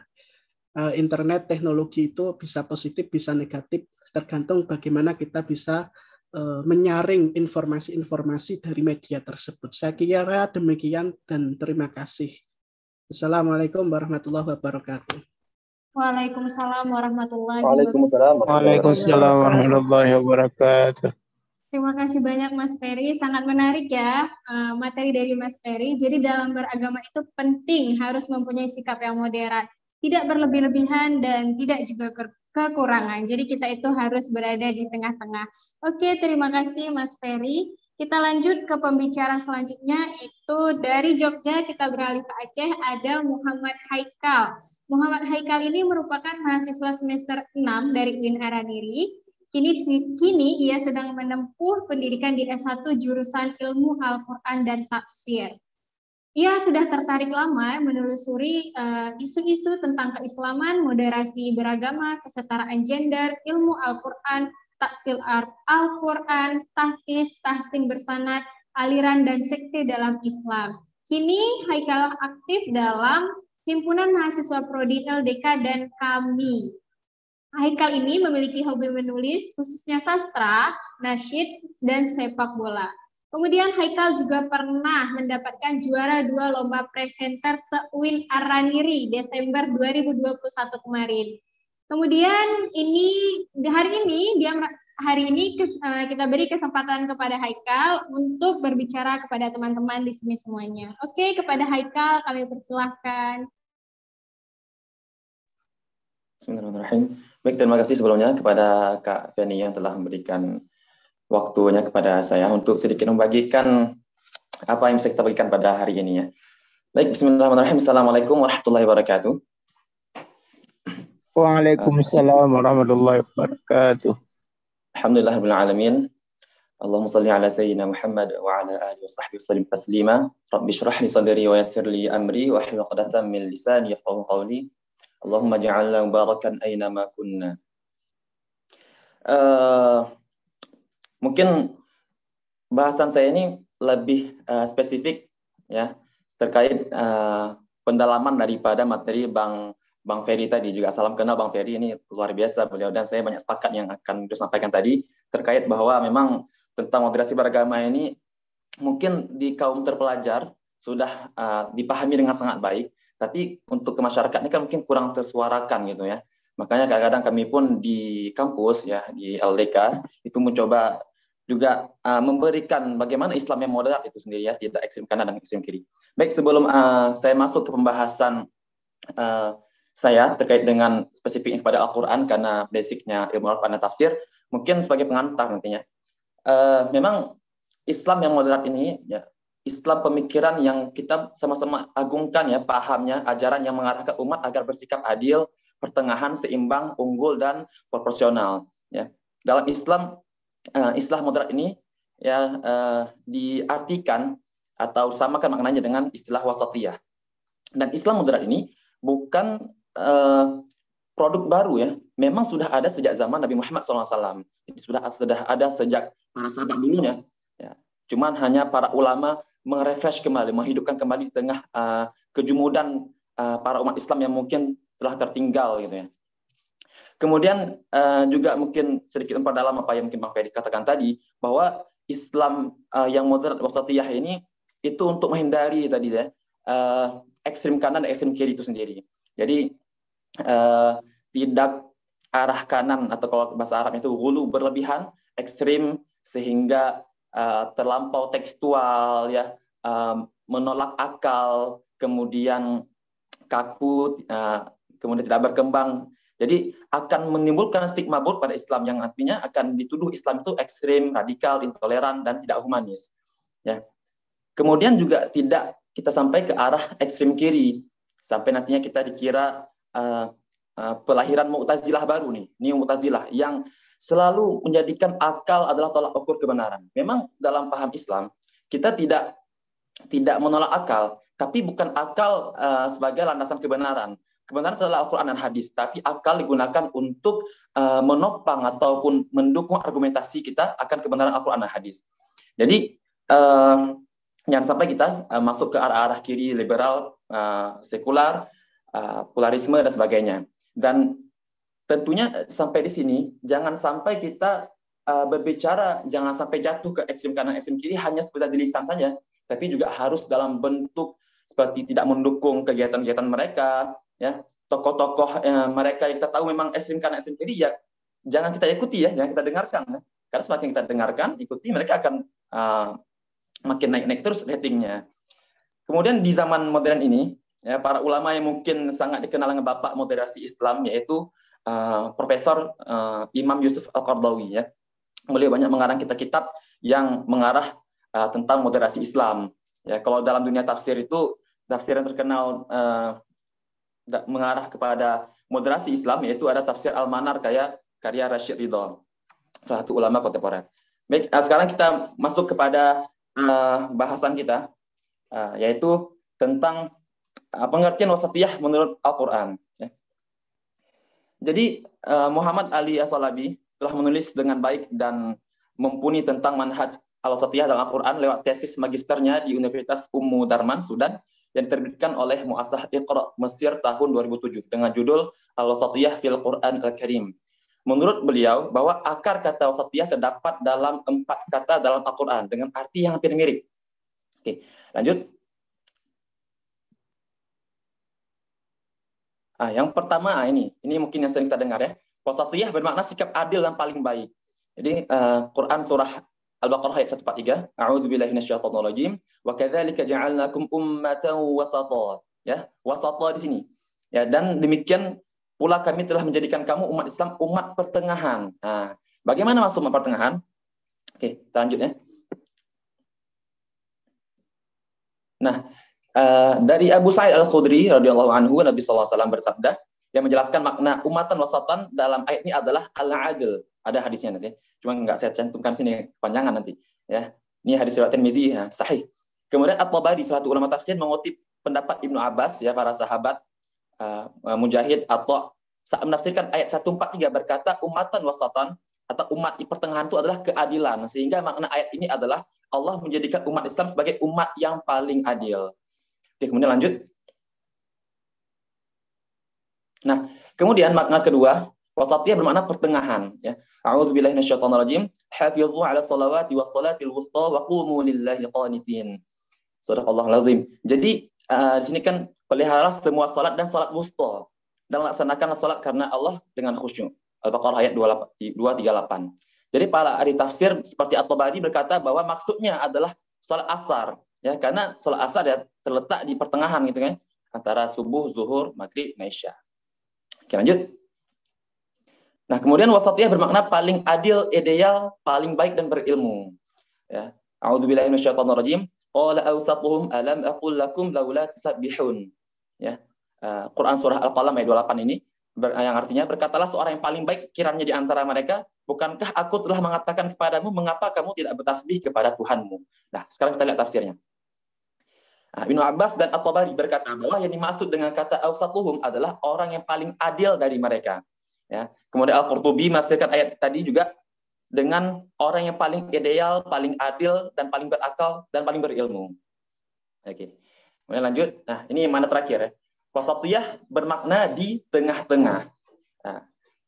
I: Internet teknologi itu bisa positif, bisa negatif, tergantung bagaimana kita bisa menyaring informasi-informasi dari media tersebut. Saya kira demikian dan terima kasih. Assalamualaikum warahmatullahi wabarakatuh.
E: Waalaikumsalam warahmatullahi
H: wabarakatuh. Waalaikumsalam warahmatullahi wabarakatuh.
E: Terima kasih banyak Mas Ferry, sangat menarik ya materi dari Mas Ferry. Jadi dalam beragama itu penting harus mempunyai sikap yang moderat, tidak berlebih-lebihan dan tidak juga kekurangan. Jadi kita itu harus berada di tengah-tengah. Oke, terima kasih Mas Ferry. Kita lanjut ke pembicara selanjutnya, itu dari Jogja kita beralih ke Aceh, ada Muhammad Haikal. Muhammad Haikal ini merupakan mahasiswa semester 6 dari UIN Araniri. Kini ia sedang menempuh pendidikan di S1 jurusan Ilmu Al-Quran dan Tafsir. Ia sudah tertarik lama menelusuri isu-isu tentang keislaman, moderasi beragama, kesetaraan gender, ilmu Al-Quran, tafsir Al-Quran, tahfiz, tahsin bersanad, aliran dan sekte dalam Islam. Kini Haikal aktif dalam Himpunan Mahasiswa Prodi LDK dan KAMI. Haikal ini memiliki hobi menulis, khususnya sastra, nasyid, dan sepak bola. Kemudian Haikal juga pernah mendapatkan juara 2 lomba presenter se-UIN Araniri Desember 2021 kemarin. Kemudian hari ini kita beri kesempatan kepada Haikal untuk berbicara kepada teman-teman di sini semuanya. Oke, kepada Haikal kami persilahkan.
J: Bismillahirrahmanirrahim. Baik, terima kasih sebelumnya kepada Kak Feni yang telah memberikan waktunya kepada saya untuk sedikit membagikan apa yang bisa kita bagikan pada hari ini ya. Baik, bismillahirrahmanirrahim. Assalamualaikum warahmatullahi wabarakatuh.
H: Waalaikumsalam warahmatullahi wabarakatuh.
J: Alhamdulillahirabbil alamin. Allahumma shalli ala sayyidina Muhammad wa ala alihi wa sahbihi wasallim taslima. Rabbi shrah li sadri wa yassir li amri wa hlul 'uqdatam min lisani yafqahu qawli. Allahumma ja'alna mubarakan aina ma kunna. Mungkin bahasan saya ini lebih spesifik ya terkait pendalaman daripada materi Bang Ferry tadi. Juga salam kenal Bang Ferry, ini luar biasa beliau dan saya banyak sepakat yang akan disampaikan tadi terkait bahwa memang tentang moderasi beragama ini mungkin di kaum terpelajar sudah dipahami dengan sangat baik, tapi untuk ke masyarakat ini kan mungkin kurang tersuarakan gitu ya. Makanya kadang-kadang kami pun di kampus ya di LDK itu mencoba juga memberikan bagaimana Islam yang moderat itu sendiri ya, tidak ekstrem kanan dan ekstrem kiri. Baik, sebelum saya masuk ke pembahasan saya terkait dengan spesifik kepada Al-Quran karena basicnya ilmu Al-Quran dan tafsir, mungkin sebagai pengantar nantinya. Memang Islam yang moderat ini ya, Islam pemikiran yang kita sama-sama agungkan ya, pahamnya, ajaran yang mengarahkan umat agar bersikap adil, pertengahan, seimbang, unggul dan proporsional ya. Dalam Islam istilah moderat ini ya diartikan atau samakan maknanya dengan istilah wasatiyah. Dan Islam moderat ini bukan produk baru ya, memang sudah ada sejak zaman Nabi Muhammad SAW. Jadi sudah ada sejak para sahabat dulunya. Ya. Cuman hanya para ulama merefresh kembali, menghidupkan kembali di tengah kejumudan para umat Islam yang mungkin telah tertinggal gitu ya. Kemudian juga mungkin sedikit memperdalam apa yang mungkin Bang Ferry katakan tadi, bahwa Islam yang moderat wasatiyah ini itu untuk menghindari tadi ya ekstrem kanan dan ekstrem kiri itu sendiri. Jadi tidak arah kanan atau kalau bahasa Arab itu ghulu berlebihan, ekstrim sehingga terlampau tekstual ya, menolak akal, kemudian kaku, kemudian tidak berkembang. Jadi akan menimbulkan stigma buruk pada Islam yang artinya akan dituduh Islam itu ekstrim, radikal, intoleran, dan tidak humanis. Ya. Kemudian juga tidak kita sampai ke arah ekstrim kiri, sampai nantinya kita dikira pelahiran Mu'tazilah baru nih, Neo Mu'tazilah yang selalu menjadikan akal adalah tolak ukur kebenaran. Memang dalam paham Islam kita tidak menolak akal, tapi bukan akal sebagai landasan kebenaran. Kebenaran adalah Al-Quran dan hadis, tapi akal digunakan untuk menopang ataupun mendukung argumentasi kita akan kebenaran Al-Quran dan hadis. Jadi jangan sampai kita masuk ke arah-arah kiri, liberal, sekular, polarisme dan sebagainya. Dan tentunya sampai di sini jangan sampai kita berbicara, jangan sampai jatuh ke ekstrem kanan, ekstrem kiri hanya sekedar di lisan saja, tapi juga harus dalam bentuk seperti tidak mendukung kegiatan-kegiatan mereka. Ya, tokoh-tokoh mereka yang kita tahu memang ekstrem kanan ekstrem kiri, ya jangan kita ikuti ya, jangan kita dengarkan ya. Karena semakin kita dengarkan, ikuti, mereka akan makin naik-naik terus ratingnya. Kemudian di zaman modern ini ya, para ulama yang mungkin sangat dikenal dengan bapak moderasi Islam yaitu Profesor Imam Yusuf Al-Qardawi ya. Beliau banyak mengarang kitab-kitab yang mengarah tentang moderasi Islam. Ya, kalau dalam dunia tafsir itu tafsir yang terkenal mengarah kepada moderasi Islam yaitu ada tafsir Al-Manar karya Rashid Ridho, salah satu ulama kontemporer. Baik, sekarang kita masuk kepada bahasan kita yaitu tentang pengertian wasatiyah menurut Al-Quran. Ya. Jadi Muhammad Ali As-Salabi telah menulis dengan baik dan mumpuni tentang manhaj al-wasatiyah dalam Al-Quran lewat tesis magisternya di Universitas Ummu Darman, Sudan, yang diterbitkan oleh Mu'assasah Iqra Mesir tahun 2007 dengan judul Al-Wasatiyah fil Quran Al-Karim. Menurut beliau bahwa akar kata wasatiyah terdapat dalam 4 kata dalam Al-Quran dengan arti yang hampir mirip. Oke, lanjut. Yang pertama ini mungkin yang sering kita dengar ya. Wasatiyah bermakna sikap adil dan paling baik. Jadi Quran surah Al-Baqarah ayat 143, A'udzu billahi minasyaitonir rajim, wa kadzalika ja'alnakum ummatan wasata. Ya, wasata di sini. Ya, dan demikian pula kami telah menjadikan kamu umat Islam umat pertengahan. Nah, bagaimana masuk umat pertengahan? Oke, kita lanjut ya. Nah, dari Abu Sa'id Al-Khudri radhiyallahu anhu, Nabi sallallahu alaihi wasallam bersabda yang menjelaskan makna umatan wasatan dalam ayat ini adalah al-adl. Ada hadisnya nanti. Cuma nggak saya cantumkan sini, kepanjangan nanti. Ya, ini hadis riwayat Tirmizi, ya, sahih. Kemudian At-Tabari, salah satu ulama tafsir, mengutip pendapat Ibnu Abbas, ya, para sahabat Mujahid atau menafsirkan ayat 143 berkata umatan wasatan atau umat di pertengahan itu adalah keadilan. Sehingga makna ayat ini adalah Allah menjadikan umat Islam sebagai umat yang paling adil. Oke, kemudian lanjut. Nah, kemudian makna kedua, wasatiyah bermakna pertengahan. Ya. A'udzu billahi minasyaitonir rajim. Hafidzu 'ala shalawati was salatil wusta wa qumu lillahi qanitin. Shadaqallahul azim. Jadi di sini kan peliharalah semua salat dan salat wusta dan laksanakanlah salat karena Allah dengan khusyuk. Al-Baqarah ayat 238. Jadi para ahli tafsir seperti At-Tabari berkata bahwa maksudnya adalah salat asar, ya, karena salat asar ya terletak di pertengahan gitu kan, antara subuh, zuhur, maghrib, isya. Oke, lanjut. Nah, kemudian wasatiyah bermakna paling adil, ideal, paling baik dan berilmu. Ya. A'udzubillahi minasyaitonir rajim. Qala awsatuhum alam aqul lakum laula tusabbihun. Ya. Quran surah Al-Qalam ayat 28 ini yang artinya berkatalah seorang yang paling baik kiranya di antara mereka, bukankah aku telah mengatakan kepadamu mengapa kamu tidak bertasbih kepada Tuhanmu. Nah, sekarang kita lihat tafsirnya. Ibnu Abbas dan At-Tabari berkata bahwa yang dimaksud dengan kata awsatuhum adalah orang yang paling adil dari mereka. Ya. Kemudian Al-Qurtubi menafsirkan ayat tadi juga dengan orang yang paling ideal, paling adil, dan paling berakal, dan paling berilmu. Oke. Kemudian lanjut. Nah, ini yang mana terakhir ya. Wasatiyah bermakna di tengah-tengah. Nah,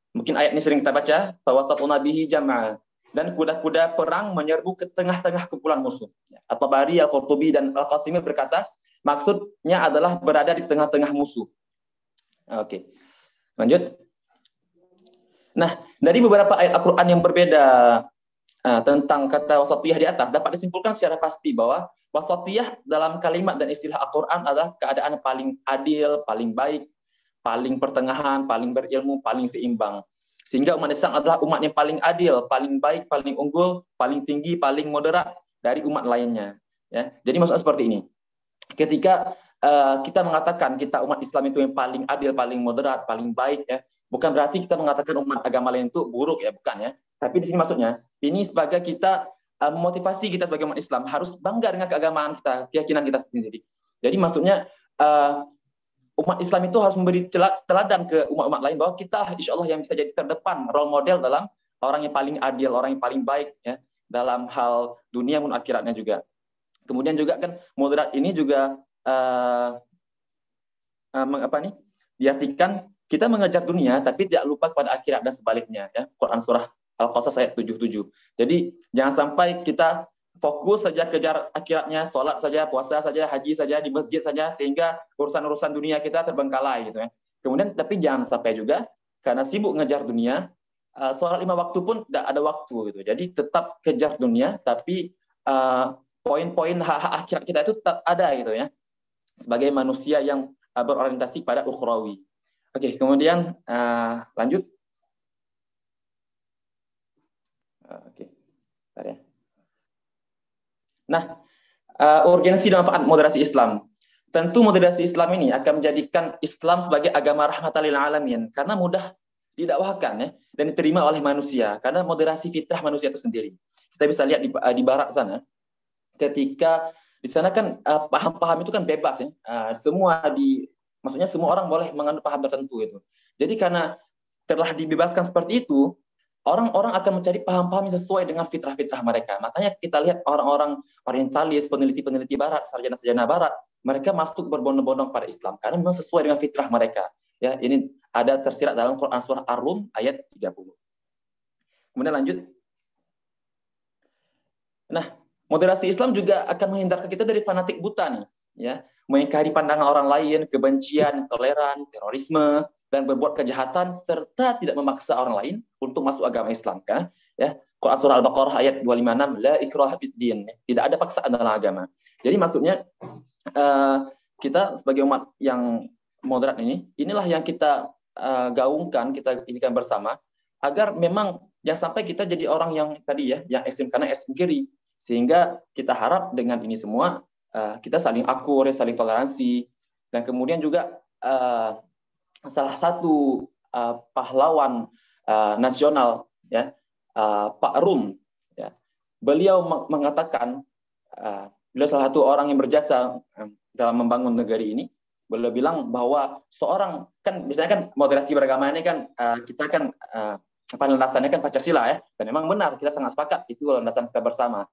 J: Mungkin ayat ini sering kita baca, fawasatuna bihi jam'a. Dan kuda-kuda perang menyerbu ke tengah-tengah kumpulan musuh. At-Tabari, Al-Qurtubi, dan Al-Qasimi berkata, maksudnya adalah berada di tengah-tengah musuh. Oke, lanjut. Nah, dari beberapa ayat Al-Quran yang berbeda tentang kata wasatiyah di atas, dapat disimpulkan secara pasti bahwa wasatiyah dalam kalimat dan istilah Al-Quran adalah keadaan paling adil, paling baik, paling pertengahan, paling berilmu, paling seimbang. Sehingga umat Islam adalah umat yang paling adil, paling baik, paling unggul, paling tinggi, paling moderat dari umat lainnya. Ya, jadi maksudnya seperti ini. Ketika kita mengatakan kita umat Islam itu yang paling adil, paling moderat, paling baik, ya, bukan berarti kita mengatakan umat agama lain itu buruk, ya, bukan, ya. Tapi di sini maksudnya ini sebagai kita memotivasi kita sebagai umat Islam harus bangga dengan keagamaan kita, keyakinan kita sendiri. Jadi maksudnya umat Islam itu harus memberi teladan ke umat-umat lain bahwa kita insya Allah yang bisa jadi terdepan, role model dalam orang yang paling adil, orang yang paling baik, ya, dalam hal dunia maupun akhiratnya juga. Kemudian juga kan moderat ini juga diartikan kita mengejar dunia tapi tidak lupa pada akhirat dan sebaliknya, ya. Quran surah Al-Qasas ayat 77. Jadi jangan sampai kita fokus saja kejar akhiratnya, sholat saja, puasa saja, haji saja, di masjid saja, sehingga urusan-urusan dunia kita terbengkalai, gitu, ya. Kemudian tapi jangan sampai juga karena sibuk ngejar dunia, sholat 5 waktu pun tidak ada waktu, gitu. Jadi tetap kejar dunia, tapi poin-poin hak-hak akhirat kita itu tetap ada, gitu, ya, sebagai manusia yang berorientasi pada ukhrawi. Oke, kemudian lanjut. Oke, bentar, ya. Nah, urgensi dan manfaat moderasi Islam. Tentu moderasi Islam ini akan menjadikan Islam sebagai agama rahmatan lil alamin karena mudah didakwahkan, ya, dan diterima oleh manusia karena moderasi fitrah manusia itu sendiri. Kita bisa lihat di barat sana, ketika di sana kan paham-paham itu kan bebas, ya. Maksudnya semua orang boleh menganut paham tertentu itu. Jadi karena telah dibebaskan seperti itu, orang-orang akan mencari paham-paham yang sesuai dengan fitrah-fitrah mereka. Makanya kita lihat orang-orang orientalis, peneliti-peneliti barat, sarjana-sarjana barat, mereka masuk berbondong-bondong pada Islam karena memang sesuai dengan fitrah mereka. Ya, ini ada tersirat dalam Quran surah Ar-Rum ayat 30. Kemudian lanjut. Nah, moderasi Islam juga akan menghindarkan kita dari fanatik buta nih, ya, mengingkari pandangan orang lain, kebencian, intoleran, terorisme, dan berbuat kejahatan serta tidak memaksa orang lain untuk masuk agama Islam, kan? Ya, Quran surah Al-Baqarah ayat 256, la ikraha fid din, tidak ada paksaan dalam agama. Jadi maksudnya kita sebagai umat yang moderat inilah yang kita gaungkan, kita inikan bersama agar memang jangan sampai kita jadi orang yang tadi, ya, yang ekstrem kanan, ekstrem kiri, sehingga kita harap dengan ini semua kita saling akur, saling toleransi, dan kemudian juga salah satu pahlawan nasional, ya, Pak Rum, ya, beliau mengatakan, beliau salah satu orang yang berjasa dalam membangun negeri ini. Beliau bilang bahwa seorang, kan biasanya kan moderasi beragama ini kan kita kan landasannya kan Pancasila, ya, dan memang benar kita sangat sepakat itu landasan kita bersama.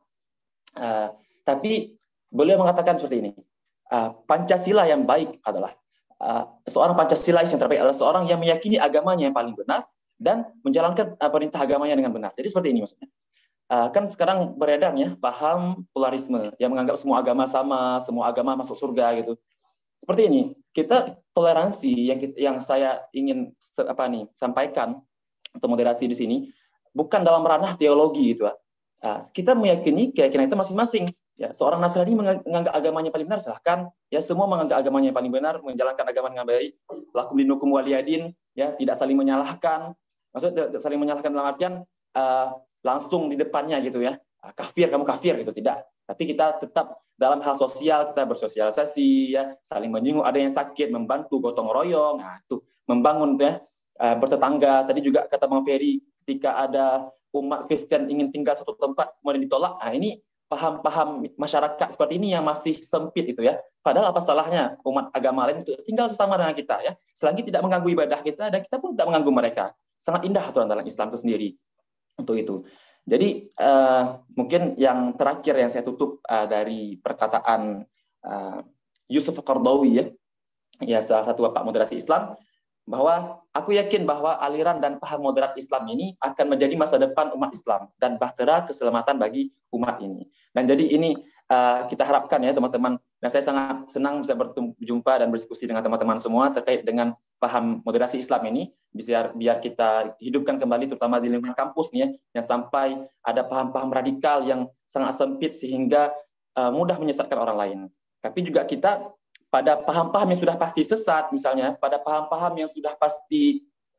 J: Tapi beliau mengatakan seperti ini, Pancasila yang baik adalah seorang Pancasilais yang terbaik adalah seorang yang meyakini agamanya yang paling benar dan menjalankan perintah agamanya dengan benar. Jadi seperti ini maksudnya. Kan sekarang beredarnya paham pluralisme yang menganggap semua agama sama, semua agama masuk surga, gitu. Seperti ini, kita toleransi yang saya ingin sampaikan untuk moderasi di sini bukan dalam ranah teologi, gitu. Kita meyakini keyakinan itu masing-masing. Ya, seorang Nasrani menganggap agamanya paling benar, silahkan. Ya, semua menganggap agamanya paling benar, menjalankan agama dengan baik. Lakum dinukum waliyadin, ya, tidak saling menyalahkan. Maksudnya tidak saling menyalahkan dalam artian langsung di depannya, gitu, ya. Kafir, kamu kafir, gitu, tidak. Tapi kita tetap dalam hal sosial, kita bersosialisasi, ya, saling menyinggung, ada yang sakit, membantu, gotong royong, nah, itu membangun, ya, bertetangga. Tadi juga kata Bang Ferry, ketika ada umat Kristen ingin tinggal satu tempat kemudian ditolak, nah ini paham-paham masyarakat seperti ini yang masih sempit, itu, ya. Padahal apa salahnya umat agama lain itu tinggal sesama dengan kita, ya, selagi tidak mengganggu ibadah kita dan kita pun tidak mengganggu mereka. Sangat indah aturan dalam Islam itu sendiri untuk itu. Jadi mungkin yang terakhir yang saya tutup dari perkataan Yusuf Qaradawi, ya, salah satu bapak moderasi Islam, bahwa aku yakin bahwa aliran dan paham moderat Islam ini akan menjadi masa depan umat Islam dan bahtera keselamatan bagi umat ini. Dan jadi ini kita harapkan ya teman-teman, dan saya sangat senang bisa berjumpa dan berdiskusi dengan teman-teman semua terkait dengan paham moderasi Islam ini, biar kita hidupkan kembali terutama di lingkungan kampus nih ya, yang sampai ada paham-paham radikal yang sangat sempit sehingga mudah menyesatkan orang lain. Tapi juga kita pada paham-paham yang sudah pasti sesat, misalnya pada paham-paham yang sudah pasti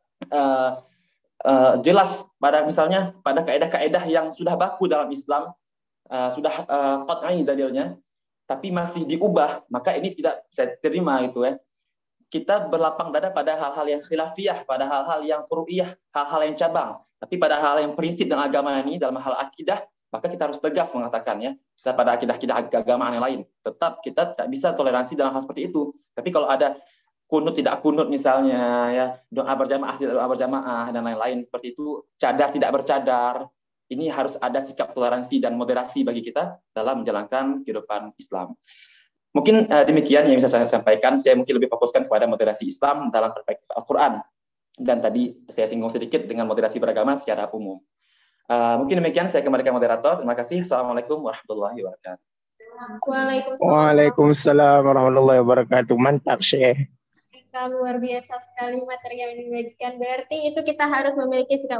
J: jelas, misalnya pada kaedah-kaedah yang sudah baku dalam Islam, sudah qat'i dalilnya, tapi masih diubah, maka ini tidak bisa terima gitu ya. Kita berlapang dada pada hal-hal yang khilafiyah, pada hal-hal yang furu'iyah, hal-hal yang cabang. Tapi pada hal yang prinsip dan agama ini, dalam hal akidah, maka kita harus tegas mengatakan ya, bisa pada akidah-akidah keagamaan yang lain. Tetap kita tidak bisa toleransi dalam hal seperti itu. Tapi kalau ada kunut tidak kunut misalnya, ya doa berjamaah tidak doa berjamaah dan lain-lain seperti itu, cadar tidak bercadar, ini harus ada sikap toleransi dan moderasi bagi kita dalam menjalankan kehidupan Islam. Mungkin demikian yang bisa saya sampaikan. Saya mungkin lebih fokuskan kepada moderasi Islam dalam perspektif Al-Quran. Dan tadi saya singgung sedikit dengan moderasi beragama secara umum. Mungkin demikian, saya kembalikan moderator. Terima kasih. Assalamualaikum warahmatullahi wabarakatuh.
H: Waalaikumsalam warahmatullahi wabarakatuh. Mantap, Syekh.
E: Luar biasa sekali materi yang dibagikan. Berarti itu kita harus memiliki sikap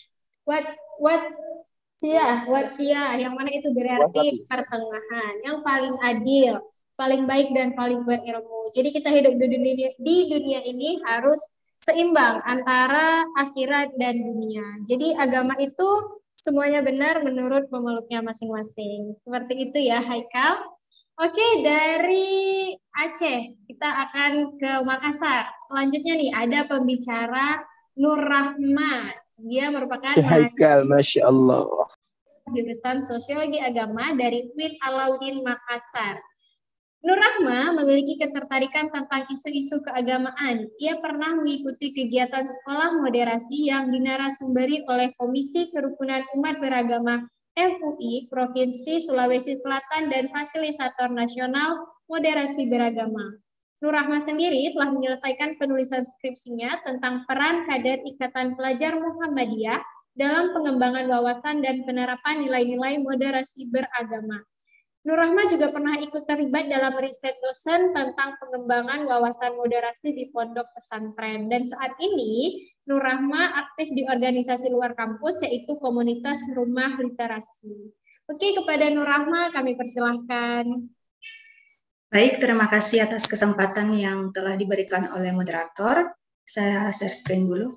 E: watsiyah, yang mana itu berarti pertengahan, yang paling adil, paling baik dan paling berilmu. Jadi kita hidup di dunia ini harus seimbang antara akhirat dan dunia. Jadi agama itu semuanya benar menurut pemeluknya masing-masing. Seperti itu ya, Haikal. Oke, dari Aceh kita akan ke Makassar. Selanjutnya nih ada pembicara Nur Rahma. Dia merupakan
H: Haikal, Masya Allah.
E: Jurusan Sosiologi Agama dari UIN Alauddin Makassar. Nur Rahma memiliki ketertarikan tentang isu-isu keagamaan. Ia pernah mengikuti kegiatan sekolah moderasi yang dinarasumberi oleh Komisi Kerukunan Umat Beragama MUI Provinsi Sulawesi Selatan dan Fasilitator Nasional Moderasi Beragama. Nur Rahma sendiri telah menyelesaikan penulisan skripsinya tentang peran kader Ikatan Pelajar Muhammadiyah dalam pengembangan wawasan dan penerapan nilai-nilai moderasi beragama. Nur Rahma juga pernah ikut terlibat dalam riset dosen tentang pengembangan wawasan moderasi di pondok pesantren. Dan saat ini, Nur Rahma aktif di organisasi luar kampus, yaitu komunitas Rumah Literasi. Oke, kepada Nur Rahma kami persilahkan.
G: Baik, terima kasih atas kesempatan yang telah diberikan oleh moderator. Saya share screen dulu.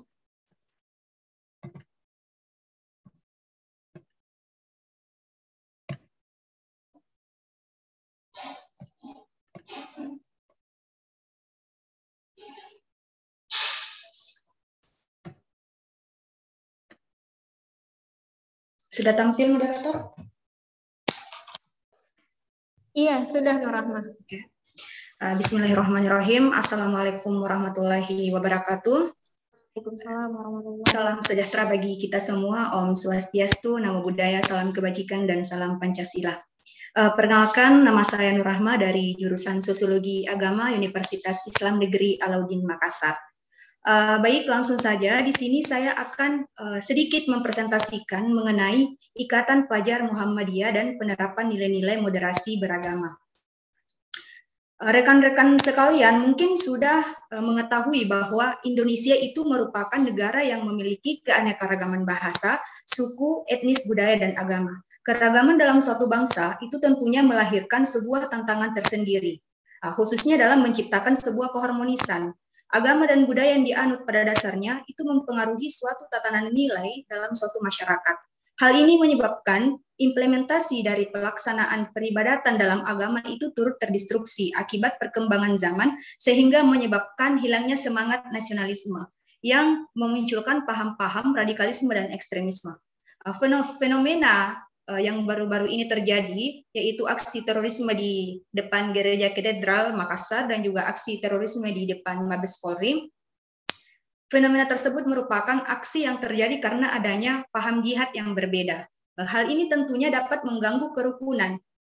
G: Sudah tampil moderator?
E: Iya, sudah Nur Rahma.
G: Bismillahirrahmanirrahim. Assalamualaikum warahmatullahi wabarakatuh.
E: Waalaikumsalam warahmatullahi wabarakatuh.
G: Salam sejahtera bagi kita semua. Om Swastiastu, Namo Buddhaya, salam kebajikan dan salam Pancasila. Perkenalkan, nama saya Nur Rahma dari jurusan Sosiologi Agama Universitas Islam Negeri Alauddin Makassar. Baik, langsung saja. Di sini saya akan sedikit mempresentasikan mengenai Ikatan Pelajar Muhammadiyah dan penerapan nilai-nilai moderasi beragama. Rekan-rekan sekalian mungkin sudah mengetahui bahwa Indonesia itu merupakan negara yang memiliki keanekaragaman bahasa, suku, etnis, budaya, dan agama. Keragaman dalam suatu bangsa itu tentunya melahirkan sebuah tantangan tersendiri, khususnya dalam menciptakan sebuah keharmonisan. Agama dan budaya yang dianut pada dasarnya itu mempengaruhi suatu tatanan nilai dalam suatu masyarakat. Hal ini menyebabkan implementasi dari pelaksanaan peribadatan dalam agama itu turut terdistruksi akibat perkembangan zaman sehingga menyebabkan hilangnya semangat nasionalisme yang memunculkan paham-paham radikalisme dan ekstremisme. Fenomena yang baru-baru ini terjadi, yaitu aksi terorisme di depan Gereja Katedral Makassar dan juga aksi terorisme di depan Mabes Polri. Fenomena tersebut merupakan aksi yang terjadi karena adanya paham jihad yang berbeda. Hal ini tentunya dapat mengganggu kerukunan,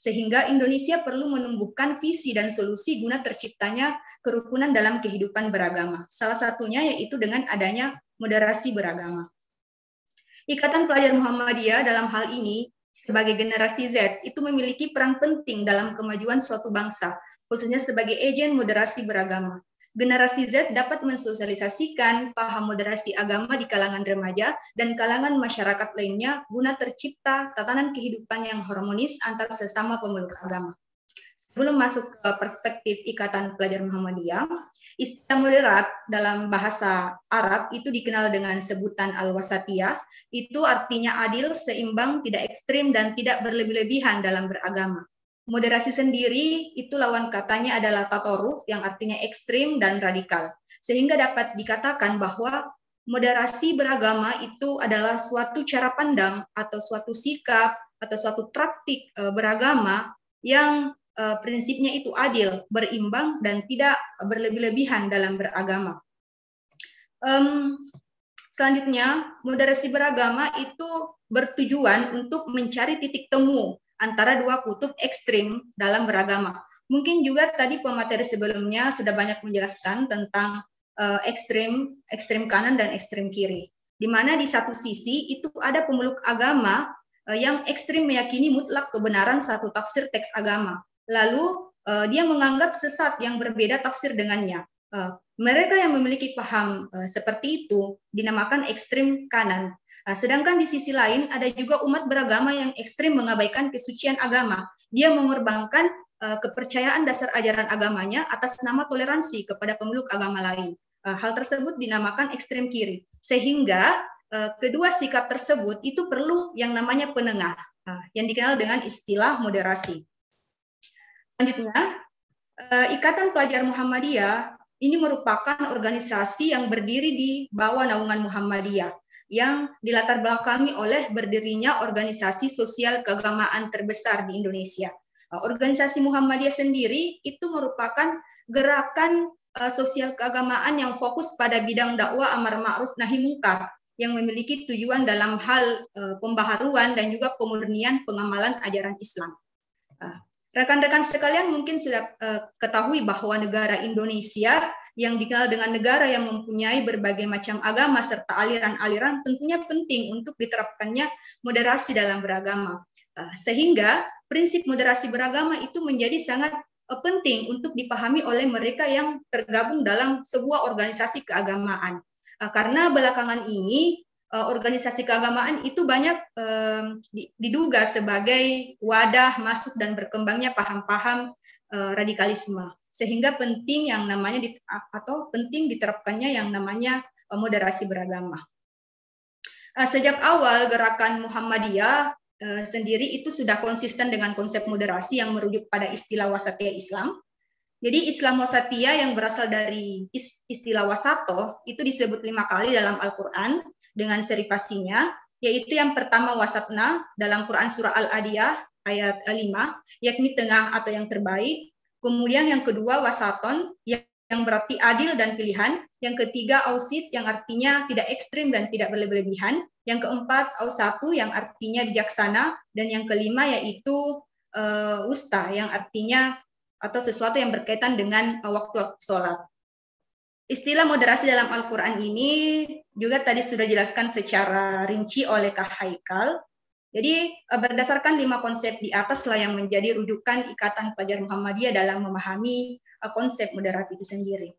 F: sehingga Indonesia perlu menumbuhkan visi dan solusi guna terciptanya kerukunan dalam kehidupan beragama. Salah satunya yaitu dengan adanya moderasi beragama. Ikatan Pelajar Muhammadiyah dalam hal ini sebagai generasi Z itu memiliki peran penting dalam kemajuan suatu bangsa, khususnya sebagai agen moderasi beragama. Generasi Z dapat mensosialisasikan paham moderasi agama di kalangan remaja dan kalangan masyarakat lainnya guna tercipta tatanan kehidupan yang harmonis antar sesama pemeluk agama. Sebelum masuk ke perspektif Ikatan Pelajar Muhammadiyah, istilah moderat dalam bahasa Arab itu dikenal dengan sebutan al-wasatiyah, itu artinya adil, seimbang, tidak ekstrim, dan tidak berlebih-lebihan dalam beragama. Moderasi sendiri itu lawan katanya adalah tatoruf yang artinya ekstrim dan radikal. Sehingga dapat dikatakan bahwa moderasi beragama itu adalah suatu cara pandang atau suatu sikap atau suatu praktik beragama yang prinsipnya itu adil, berimbang, dan tidak berlebih-lebihan dalam beragama. Selanjutnya, moderasi beragama itu bertujuan untuk mencari titik temu antara dua kutub ekstrim dalam beragama. Mungkin juga tadi pemateri sebelumnya sudah banyak menjelaskan tentang ekstrim kanan dan ekstrim kiri. Di mana di satu sisi itu ada pemeluk agama yang ekstrim meyakini mutlak kebenaran satu tafsir teks agama. Lalu dia menganggap sesat yang berbeda tafsir dengannya. Mereka yang memiliki paham seperti itu dinamakan ekstrim kanan. Sedangkan di sisi lain ada juga umat beragama yang ekstrim mengabaikan kesucian agama. Dia mengorbankan kepercayaan dasar ajaran agamanya atas nama toleransi kepada pemeluk agama lain. Hal tersebut dinamakan ekstrim kiri. Sehingga kedua sikap tersebut itu perlu yang namanya penengah, yang dikenal dengan istilah moderasi. Selanjutnya, Ikatan Pelajar Muhammadiyah ini merupakan organisasi yang berdiri di bawah naungan Muhammadiyah, yang dilatar belakangi oleh berdirinya organisasi sosial keagamaan terbesar di Indonesia. Organisasi Muhammadiyah sendiri itu merupakan gerakan sosial keagamaan yang fokus pada bidang dakwah amar ma'ruf nahi mungkar, yang memiliki tujuan dalam hal pembaharuan dan juga pemurnian pengamalan ajaran Islam. Rekan-rekan sekalian mungkin sudah ketahui bahwa negara Indonesia yang dikenal dengan negara yang mempunyai berbagai macam agama serta aliran-aliran tentunya penting untuk diterapkannya moderasi dalam beragama. Sehingga prinsip moderasi beragama itu menjadi sangat penting untuk dipahami oleh mereka yang tergabung dalam sebuah organisasi keagamaan. Karena belakangan ini organisasi keagamaan itu banyak diduga sebagai wadah masuk dan berkembangnya paham-paham radikalisme, sehingga penting yang namanya penting diterapkannya yang namanya moderasi beragama. Sejak awal gerakan Muhammadiyah sendiri itu sudah konsisten dengan konsep moderasi yang merujuk pada istilah wasatiyah Islam. Jadi Islam wasatiyah yang berasal dari istilah wasato itu disebut 5 kali dalam Al-Quran dengan serifasinya, yaitu yang pertama wasatna dalam Quran surah Al-Adiyah ayat 5, yakni tengah atau yang terbaik. Kemudian yang kedua wasaton yang berarti adil dan pilihan. Yang ketiga ausit yang artinya tidak ekstrim dan tidak berlebihan. Yang keempat ausatu yang artinya bijaksana. Dan yang kelima yaitu wusta yang artinya atau sesuatu yang berkaitan dengan waktu sholat. Istilah moderasi dalam Al-Quran ini juga tadi sudah dijelaskan secara rinci oleh Kak Haikal. Jadi berdasarkan 5 konsep di atas lah yang menjadi rujukan Ikatan Pelajar Muhammadiyah dalam memahami konsep moderat itu sendiri.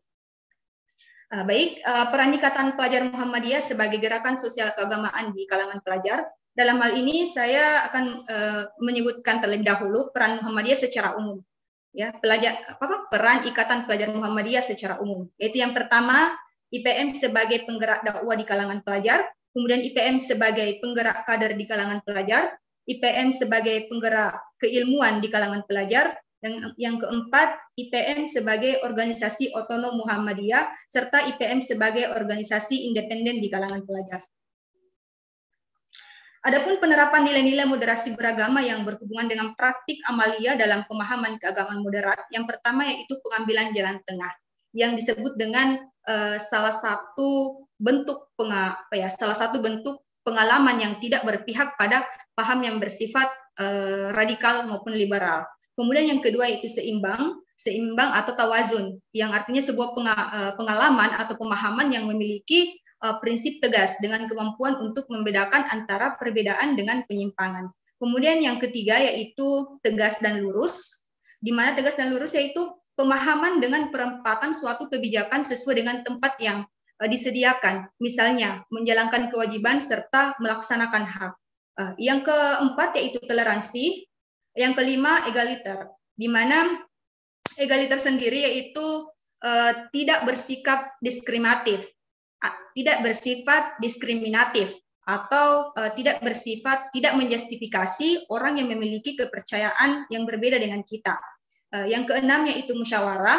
F: Baik, peran Ikatan Pelajar Muhammadiyah sebagai gerakan sosial keagamaan di kalangan pelajar. Dalam hal ini saya akan menyebutkan terlebih dahulu peran Muhammadiyah secara umum. Ya, peran Ikatan Pelajar Muhammadiyah secara umum. Yaitu yang pertama, IPM sebagai penggerak dakwah di kalangan pelajar, kemudian IPM sebagai penggerak kader di kalangan pelajar, IPM sebagai penggerak keilmuan di kalangan pelajar, dan yang keempat, IPM sebagai organisasi otonom Muhammadiyah, serta IPM sebagai organisasi independen di kalangan pelajar. Adapun penerapan nilai-nilai moderasi beragama yang berhubungan dengan praktik amalia dalam pemahaman keagamaan moderat, yang pertama yaitu pengambilan jalan tengah, yang disebut dengan salah satu bentuk pengalaman yang tidak berpihak pada paham yang bersifat radikal maupun liberal. Kemudian yang kedua itu seimbang atau tawazun, yang artinya sebuah pengalaman atau pemahaman yang memiliki prinsip tegas dengan kemampuan untuk membedakan antara perbedaan dengan penyimpangan. Kemudian yang ketiga yaitu tegas dan lurus, di mana tegas dan lurus yaitu pemahaman dengan perempatan suatu kebijakan sesuai dengan tempat yang disediakan, misalnya menjalankan kewajiban serta melaksanakan hak. Yang keempat yaitu toleransi, yang kelima egaliter, di mana egaliter sendiri yaitu tidak bersikap diskriminatif, atau tidak menjustifikasi orang yang memiliki kepercayaan yang berbeda dengan kita. Yang keenam yaitu musyawarah.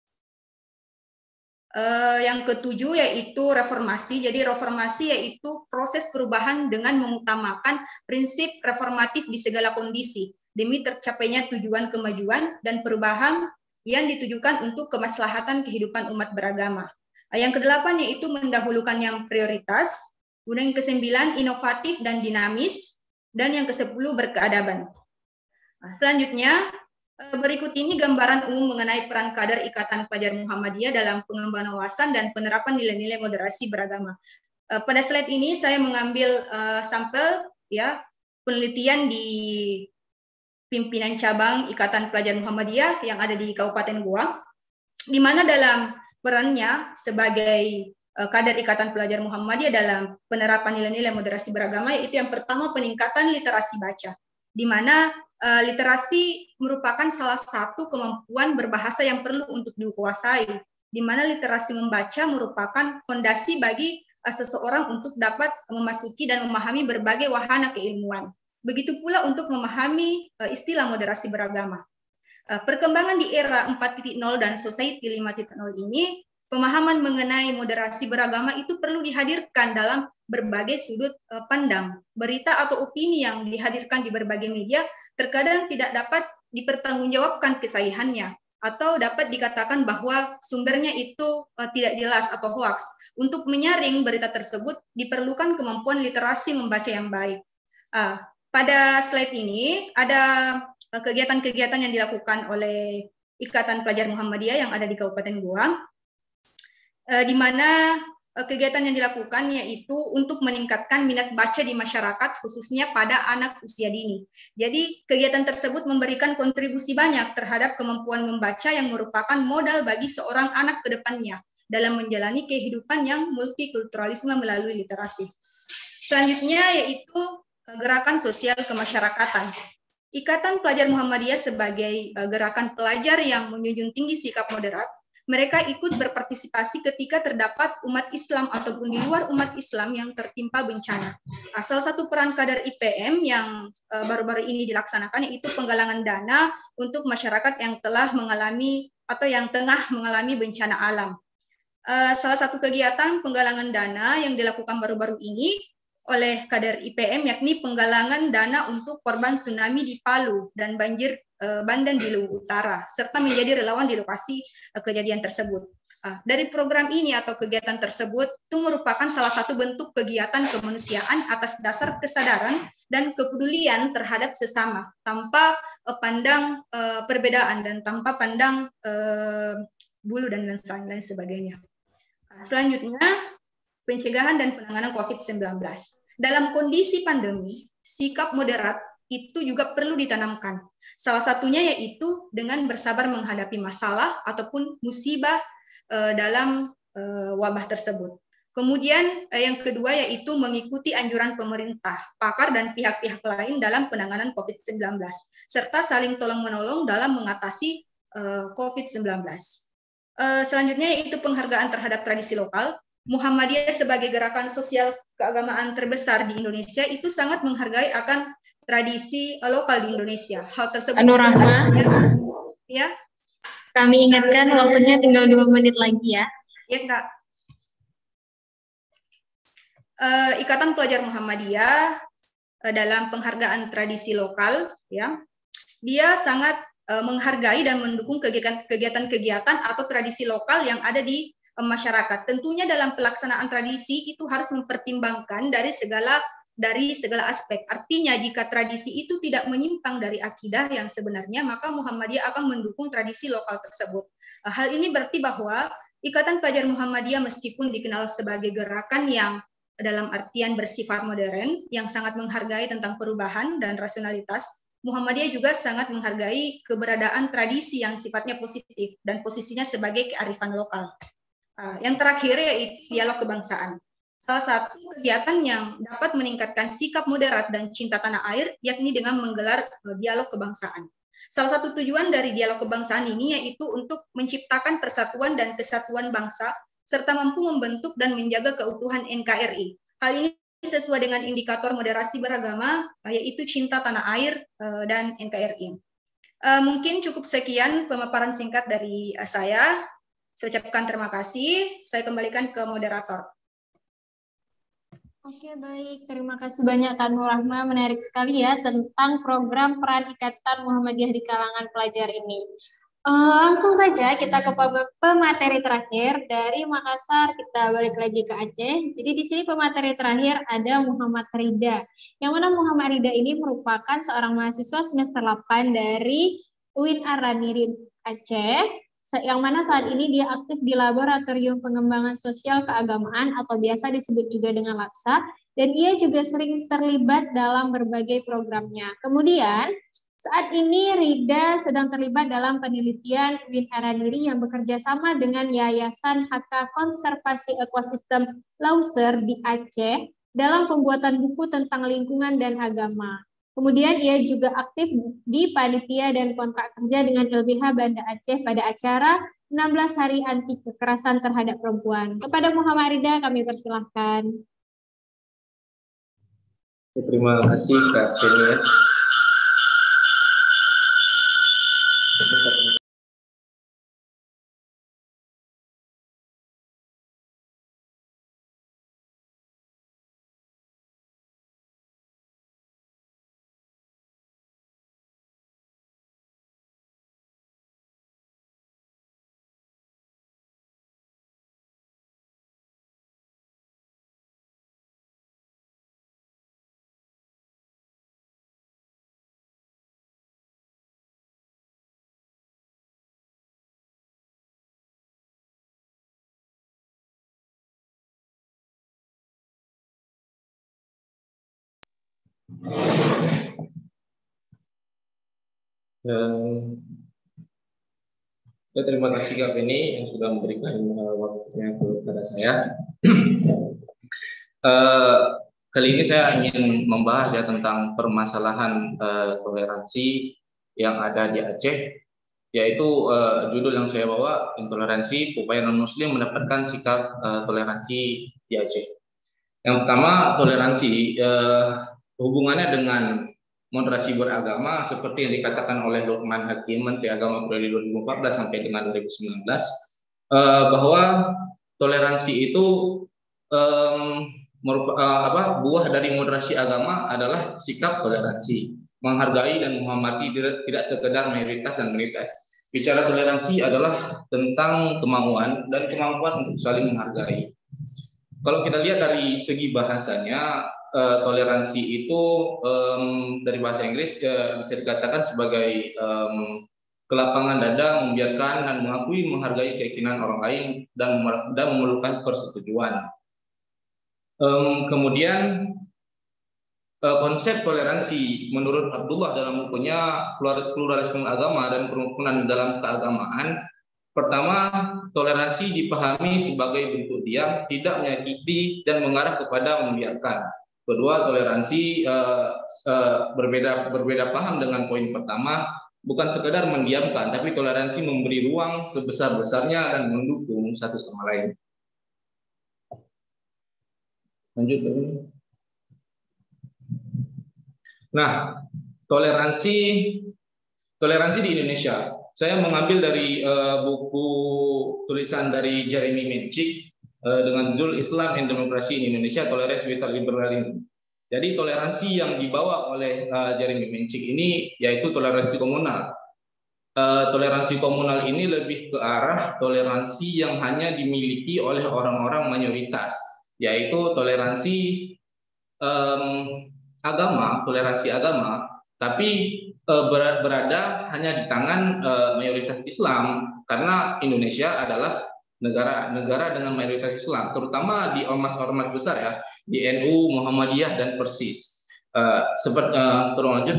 F: Yang ketujuh yaitu reformasi. Jadi reformasi yaitu proses perubahan dengan mengutamakan prinsip reformatif di segala kondisi demi tercapainya tujuan kemajuan dan perubahan yang ditujukan untuk kemaslahatan kehidupan umat beragama. Yang kedelapan yaitu mendahulukan yang prioritas. Kemudian yang kesembilan inovatif dan dinamis, dan yang kesepuluh berkeadaban. Selanjutnya berikut ini gambaran umum mengenai peran kader Ikatan Pelajar Muhammadiyah dalam pengembangan wawasan dan penerapan nilai-nilai moderasi beragama. Pada slide ini saya mengambil sampel ya penelitian di pimpinan cabang Ikatan Pelajar Muhammadiyah yang ada di Kabupaten Goa, di mana dalam perannya sebagai kader Ikatan Pelajar Muhammadiyah dalam penerapan nilai-nilai moderasi beragama, yaitu yang pertama peningkatan literasi baca, di mana literasi merupakan salah satu kemampuan berbahasa yang perlu untuk dikuasai, di mana literasi membaca merupakan fondasi bagi seseorang untuk dapat memasuki dan memahami berbagai wahana keilmuan. Begitu pula untuk memahami istilah moderasi beragama. Perkembangan di era 4.0 dan society 5.0 ini, pemahaman mengenai moderasi beragama itu perlu dihadirkan dalam berbagai sudut pandang. Berita atau opini yang dihadirkan di berbagai media terkadang tidak dapat dipertanggungjawabkan kesahihannya, atau dapat dikatakan bahwa sumbernya itu tidak jelas atau hoax. Untuk menyaring berita tersebut diperlukan kemampuan literasi membaca yang baik. Pada slide ini ada kegiatan-kegiatan yang dilakukan oleh Ikatan Pelajar Muhammadiyah yang ada di Kabupaten Goa, di mana kegiatan yang dilakukan yaitu untuk meningkatkan minat baca di masyarakat, khususnya pada anak usia dini. Jadi kegiatan tersebut memberikan kontribusi banyak terhadap kemampuan membaca yang merupakan modal bagi seorang anak ke depannya dalam menjalani kehidupan yang multikulturalisme melalui literasi. Selanjutnya yaitu gerakan sosial kemasyarakatan. Ikatan Pelajar Muhammadiyah sebagai gerakan pelajar yang menjunjung tinggi sikap moderat, mereka ikut berpartisipasi ketika terdapat umat Islam ataupun di luar umat Islam yang tertimpa bencana. Salah satu peran kader IPM yang baru-baru ini dilaksanakan yaitu penggalangan dana untuk masyarakat yang telah mengalami atau yang tengah mengalami bencana alam. Salah satu kegiatan penggalangan dana yang dilakukan baru-baru ini oleh kader IPM yakni penggalangan dana untuk korban tsunami di Palu dan banjir bandang di Luwu Utara, serta menjadi relawan di lokasi kejadian tersebut. Dari program ini atau kegiatan tersebut itu merupakan salah satu bentuk kegiatan kemanusiaan atas dasar kesadaran dan kepedulian terhadap sesama, tanpa pandang perbedaan dan tanpa pandang bulu dan lain sebagainya. Selanjutnya, pencegahan dan penanganan COVID-19. Dalam kondisi pandemi, sikap moderat itu juga perlu ditanamkan. Salah satunya yaitu dengan bersabar menghadapi masalah ataupun musibah dalam wabah tersebut. Kemudian yang kedua yaitu mengikuti anjuran pemerintah, pakar dan pihak-pihak lain dalam penanganan COVID-19, serta saling tolong-menolong dalam mengatasi COVID-19. Selanjutnya yaitu penghargaan terhadap tradisi lokal. Muhammadiyah sebagai gerakan sosial keagamaan terbesar di Indonesia itu sangat menghargai akan tradisi lokal di Indonesia. Hal tersebut ya.
K: Kami ingatkan waktunya tinggal 2 menit lagi ya.
F: Ya, Kak. Ikatan Pelajar Muhammadiyah dalam penghargaan tradisi lokal ya. Dia sangat menghargai dan mendukung kegiatan-kegiatan atau tradisi lokal yang ada di masyarakat. Tentunya dalam pelaksanaan tradisi itu harus mempertimbangkan dari segala aspek. Artinya jika tradisi itu tidak menyimpang dari akidah yang sebenarnya, maka Muhammadiyah akan mendukung tradisi lokal tersebut. Hal ini berarti bahwa Ikatan Pelajar Muhammadiyah meskipun dikenal sebagai gerakan yang dalam artian bersifat modern, yang sangat menghargai tentang perubahan dan rasionalitas, Muhammadiyah juga sangat menghargai keberadaan tradisi yang sifatnya positif dan posisinya sebagai kearifan lokal. Yang terakhir yaitu dialog kebangsaan. Salah satu kegiatan yang dapat meningkatkan sikap moderat dan cinta tanah air, yakni dengan menggelar dialog kebangsaan. Salah satu tujuan dari dialog kebangsaan ini yaitu untuk menciptakan persatuan dan kesatuan bangsa, serta mampu membentuk dan menjaga keutuhan NKRI. Hal ini sesuai dengan indikator moderasi beragama, yaitu cinta tanah air dan NKRI. Mungkin cukup sekian pemaparan singkat dari saya. Saya ucapkan terima kasih. Saya kembalikan ke moderator.
E: Oke, baik. Terima kasih banyak Kak Nur Rahma. Menarik sekali ya tentang program peran Ikatan Muhammadiyah di kalangan pelajar ini. Langsung saja kita ke pemateri terakhir. Dari Makassar kita balik lagi ke Aceh. Jadi di sini pemateri terakhir ada Muhammad Rida. Yang mana Muhammad Rida ini merupakan seorang mahasiswa semester 8 dari UIN Araniri Aceh. Yang mana saat ini dia aktif di Laboratorium Pengembangan Sosial Keagamaan atau biasa disebut juga dengan LAKSA, dan ia juga sering terlibat dalam berbagai programnya. Kemudian saat ini Rida sedang terlibat dalam penelitian UIN Araniri yang bekerja sama dengan Yayasan HK Konservasi Ekosistem Lauser di Aceh dalam pembuatan buku tentang lingkungan dan agama. Kemudian ia juga aktif di panitia dan kontrak kerja dengan LBH Banda Aceh pada acara 16 Hari Anti Kekerasan Terhadap Perempuan. Kepada Muhammad Rida kami persilahkan.
L: Terima kasih Kak Feni ya. Terima kasih Kak Feni yang sudah memberikan waktunya kepada saya. Kali ini saya ingin membahas ya tentang permasalahan toleransi yang ada di Aceh, yaitu judul yang saya bawa, intoleransi, upaya non-muslim mendapatkan sikap toleransi di Aceh. Yang pertama, toleransi hubungannya dengan moderasi beragama seperti yang dikatakan oleh Lukman Hakim, Menteri Agama periode 2014 sampai dengan 2019, bahwa toleransi itu buah dari moderasi agama adalah sikap toleransi, menghargai dan menghormati tidak sekedar mayoritas dan minoritas. Bicara toleransi adalah tentang kemauan dan kemampuan untuk saling menghargai. Kalau kita lihat dari segi bahasanya, toleransi itu dari bahasa Inggris bisa dikatakan sebagai kelapangan dada, membiarkan dan mengakui menghargai keyakinan orang lain dan memerlukan persetujuan. Kemudian konsep toleransi menurut Abdullah dalam bukunya Pluralisme Agama dan Kerukunan dalam Keagamaan, pertama, toleransi dipahami sebagai bentuk diam, tidak menyakiti dan mengarah kepada membiarkan. Kedua, toleransi berbeda paham dengan poin pertama, bukan sekedar mendiamkan, tapi toleransi memberi ruang sebesar-besarnya dan mendukung satu sama lain. Lanjut. Nah, toleransi di Indonesia. Saya mengambil dari buku tulisan dari Jeremy Mencik dengan judul Islam and Demokrasi in Indonesia, Tolerance without Liberalism. Jadi toleransi yang dibawa oleh Jeremy Mencik ini yaitu toleransi komunal. toleransi komunal ini lebih ke arah toleransi yang hanya dimiliki oleh orang-orang mayoritas, yaitu toleransi agama, tapi berada hanya di tangan mayoritas Islam, karena Indonesia adalah negara dengan mayoritas Islam, terutama di ormas-ormas besar ya, di NU, Muhammadiyah, dan Persis. Tolong lanjut.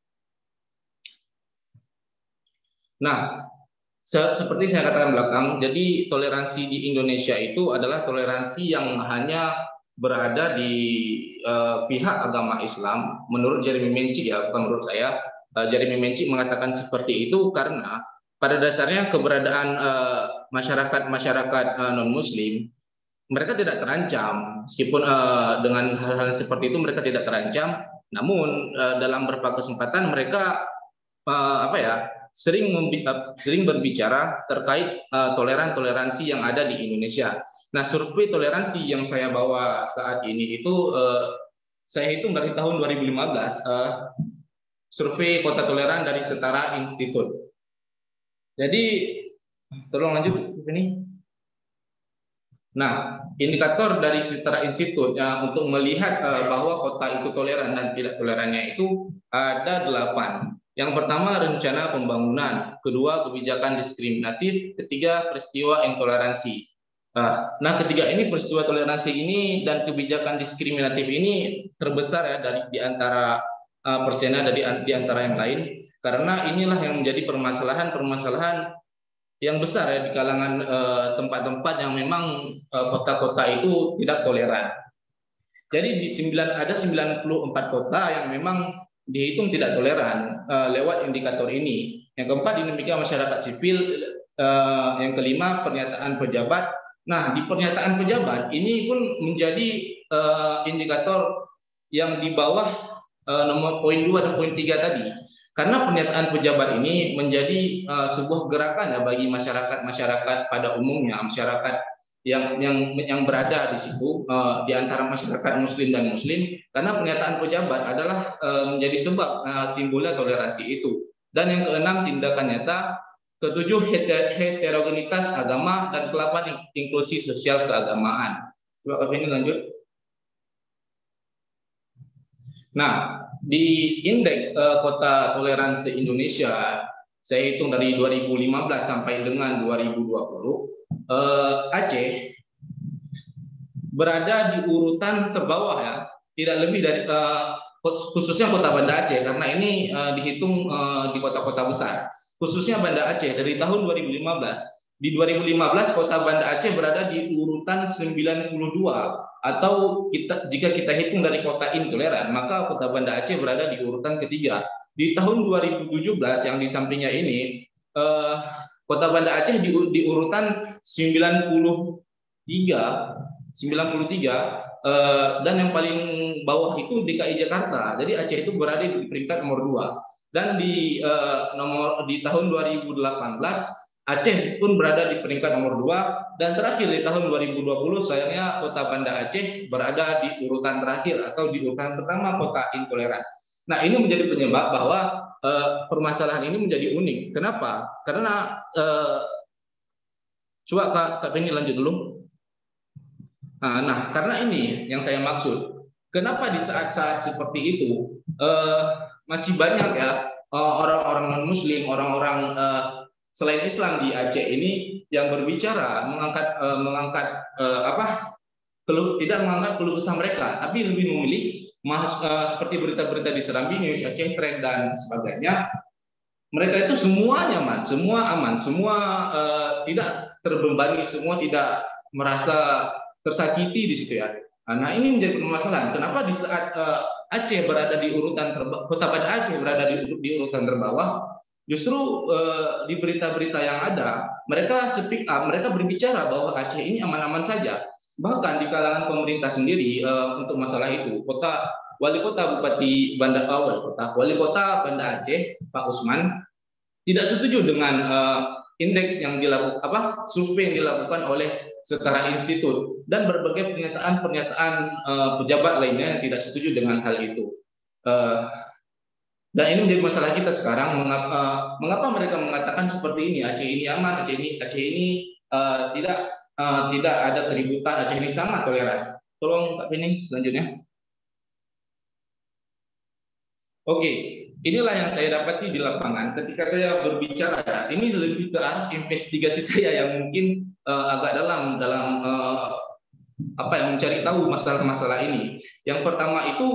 L: Nah, seperti saya katakan belakang, jadi toleransi di Indonesia itu adalah toleransi yang hanya berada di pihak agama Islam. Menurut Jeremy Mencik ya, bukan menurut saya. Jeremy Mencik mengatakan seperti itu karena pada dasarnya keberadaan masyarakat non-Muslim, mereka tidak terancam. Meskipun dengan hal-hal seperti itu mereka tidak terancam, namun dalam beberapa kesempatan mereka sering berbicara terkait toleransi yang ada di Indonesia. Nah, survei toleransi yang saya bawa saat ini itu saya hitung dari tahun 2015, survei kota toleran dari Setara Institute. Jadi, tolong lanjut ini. Nah, indikator dari Setara Institute untuk melihat bahwa kota itu toleran dan tidak tolerannya itu ada 8. Yang pertama, rencana pembangunan. Kedua, kebijakan diskriminatif. Ketiga, peristiwa intoleransi. Nah, ketiga ini, peristiwa toleransi ini dan kebijakan diskriminatif ini terbesar ya di antara persena di antara yang lain, karena inilah yang menjadi permasalahan yang besar ya di kalangan tempat-tempat yang memang kota-kota itu tidak toleran. Jadi ada 94 kota yang memang dihitung tidak toleran lewat indikator ini. Yang keempat, dinamika masyarakat sipil. Yang kelima, pernyataan pejabat. Nah, di pernyataan pejabat ini pun menjadi indikator yang di bawah nomor poin 2 dan poin 3 tadi. Karena pernyataan pejabat ini menjadi sebuah gerakan ya bagi masyarakat pada umumnya, masyarakat yang berada di situ di antara masyarakat Muslim dan Muslim, karena pernyataan pejabat adalah menjadi sebab timbulnya toleransi itu. Dan yang keenam, tindakan nyata. Ketujuh, heterogenitas agama, dan ke-8, inklusi sosial keagamaan. Coba ini lanjut. Nah, di indeks kota toleransi Indonesia, saya hitung dari 2015 sampai dengan 2020. Aceh berada di urutan terbawah ya, tidak lebih dari khususnya kota Banda Aceh, karena ini dihitung di kota-kota besar, khususnya Banda Aceh dari tahun 2015. Di 2015 kota Banda Aceh berada di urutan 92, atau jika kita hitung dari kota intoleran, maka kota Banda Aceh berada di urutan ketiga. Di tahun 2017 yang di sampingnya ini, kota Banda Aceh di urutan 93, dan yang paling bawah itu DKI Jakarta. Jadi Aceh itu berada di peringkat nomor 2. Dan di tahun 2018 Aceh pun berada di peringkat nomor 2, dan terakhir di tahun 2020 sayangnya kota Banda Aceh berada di urutan terakhir atau di urutan pertama kota intoleran. Nah, ini menjadi penyebab bahwa permasalahan ini menjadi unik. Kenapa? Karena coba Kak Penny lanjut dulu. Nah, karena ini yang saya maksud. Kenapa di saat-saat seperti itu masih banyak ya orang-orang non-Muslim, orang-orang selain Islam di Aceh ini yang berbicara tidak mengangkat keluh kesah mereka, tapi lebih memilih seperti berita-berita di Serambi News, Aceh Trend, dan sebagainya. Mereka itu semua nyaman, semua aman, semua tidak terbebani, semua tidak merasa tersakiti di situ ya. Nah, ini menjadi permasalahan. Kenapa di saat Aceh berada di urutan kota Banda Aceh berada di urutan terbawah, justru di berita-berita yang ada mereka speak up, mereka berbicara bahwa Aceh ini aman-aman saja. Bahkan di kalangan pemerintah sendiri untuk masalah itu, wali kota Banda Aceh Pak Usman tidak setuju dengan indeks yang dilakukan, survei yang dilakukan oleh Setara Institut, dan berbagai pernyataan pejabat lainnya yang tidak setuju dengan hal itu. Dan ini menjadi masalah kita sekarang. Mengapa mereka mengatakan seperti ini? Aceh ini aman, Aceh ini tidak ada keributan, Aceh ini sangat toleran. Tolong Pak Bening selanjutnya. Oke, inilah yang saya dapati di lapangan ketika saya berbicara. Ini lebih ke arah investigasi saya yang mungkin agak dalam mencari tahu masalah-masalah ini. Yang pertama itu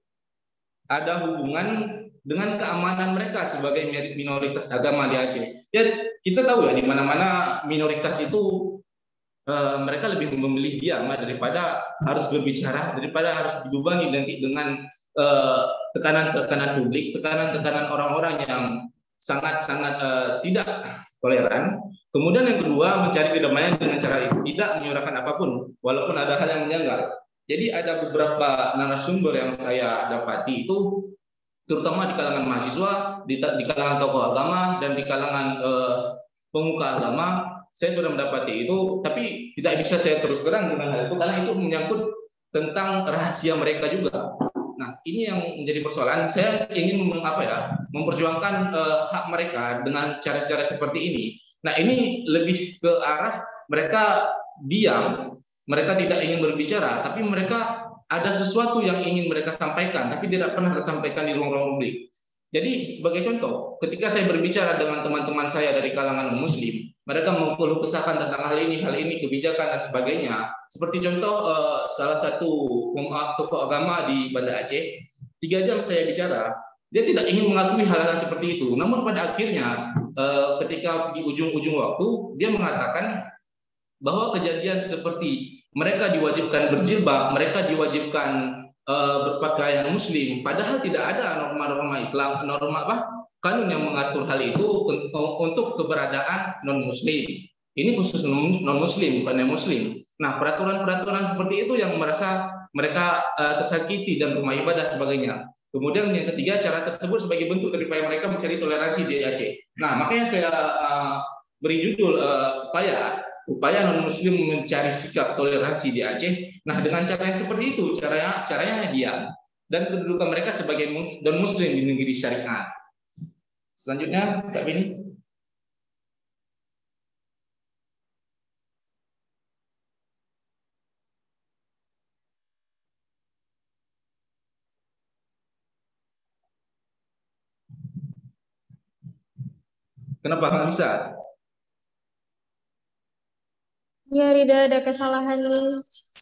L: ada hubungan dengan keamanan mereka sebagai minoritas agama di Aceh. Ya, kita tahu ya di mana-mana minoritas itu mereka lebih memilih diam daripada harus berbicara, daripada harus dibebangi dengan tekanan-tekanan publik, tekanan-tekanan orang-orang yang sangat-sangat tidak toleran. Kemudian yang kedua, mencari kedamaian dengan cara itu, tidak menyuarakan apapun, walaupun ada hal yang menjanggal. Jadi ada beberapa narasumber yang saya dapati itu, terutama di kalangan mahasiswa, di kalangan tokoh agama, dan di kalangan pemuka agama, saya sudah mendapati itu, tapi tidak bisa saya terus terang dengan hal itu, karena itu menyangkut tentang rahasia mereka juga. Nah, ini yang menjadi persoalan. Saya ingin memperjuangkan hak mereka dengan cara-cara seperti ini. Nah, ini lebih ke arah mereka diam, mereka tidak ingin berbicara, tapi mereka ada sesuatu yang ingin mereka sampaikan, tapi tidak pernah tersampaikan di ruang-ruang publik. Jadi, sebagai contoh, ketika saya berbicara dengan teman-teman saya dari kalangan Muslim, mereka mengeluh kesahkan tentang hal ini, kebijakan, dan sebagainya. Seperti contoh, salah satu tokoh agama di Banda Aceh, 3 jam saya bicara, dia tidak ingin mengakui hal-hal seperti itu. Namun pada akhirnya, ketika di ujung-ujung waktu, dia mengatakan bahwa kejadian seperti mereka diwajibkan berjilbab, mereka diwajibkan berpakaian Muslim, padahal tidak ada norma-norma Islam, kanun yang mengatur hal itu untuk keberadaan non-Muslim. Ini khusus non-Muslim, bukan non-Muslim. Nah, peraturan-peraturan seperti itu yang merasa mereka tersakiti dan rumah ibadah sebagainya. Kemudian yang ketiga, cara tersebut sebagai bentuk dari upaya mereka mencari toleransi di Aceh. Nah, makanya saya beri judul upaya non-Muslim mencari sikap toleransi di Aceh. Nah, dengan cara yang seperti itu, caranya diam dan kedudukan mereka sebagai non-Muslim di negeri syariat. Selanjutnya, Kak Bini. Kenapa nggak bisa?
E: Ya, Rida, ada kesalahan nih.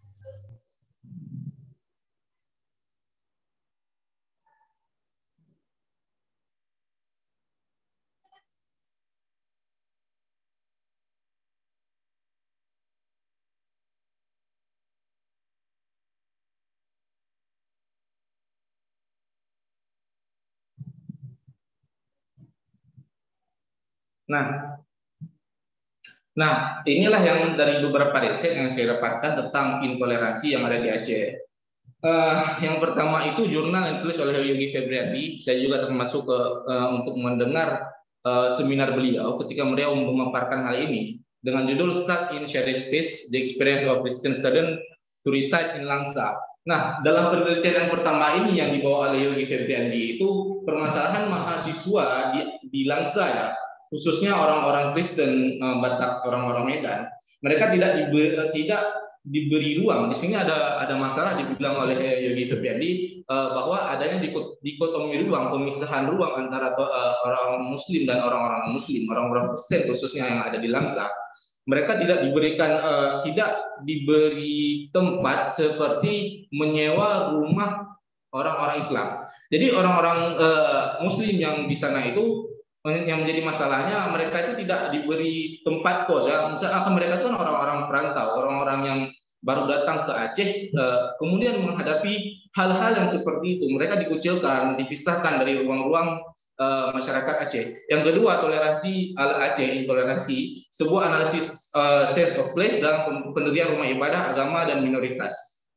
L: Nah, inilah yang dari beberapa riset yang saya dapatkan tentang intoleransi yang ada di Aceh. Yang pertama itu jurnal yang ditulis oleh Yogi Febriadi. Saya juga termasuk untuk mendengar seminar beliau ketika beliau memaparkan hal ini dengan judul Stuck in Shared Space: The Experience of Christian Student to Reside in Langsa. Nah, dalam penelitian yang pertama ini yang dibawa oleh Yogi Febriadi itu permasalahan mahasiswa di Langsa ya, khususnya orang-orang Kristen Batak, orang-orang Medan, mereka tidak diberi ruang. Di sini ada masalah dibilang oleh Yogi Febriadi bahwa adanya dikotomi ruang, pemisahan ruang antara orang Muslim dan orang-orang Muslim, orang-orang Kristen khususnya yang ada di Langsa. Mereka tidak diberi tempat seperti menyewa rumah orang-orang Islam. Jadi orang-orang Muslim yang di sana itu yang menjadi masalahnya mereka itu tidak diberi tempat kos ya. Misalnya mereka itu orang-orang perantau, orang-orang yang baru datang ke Aceh, kemudian menghadapi hal-hal yang seperti itu. Mereka dikucilkan, dipisahkan dari ruang-ruang masyarakat Aceh. Yang kedua, toleransi ala Aceh, intoleransi, sebuah analisis sense of place dalam pendirian rumah ibadah, agama, dan minoritas.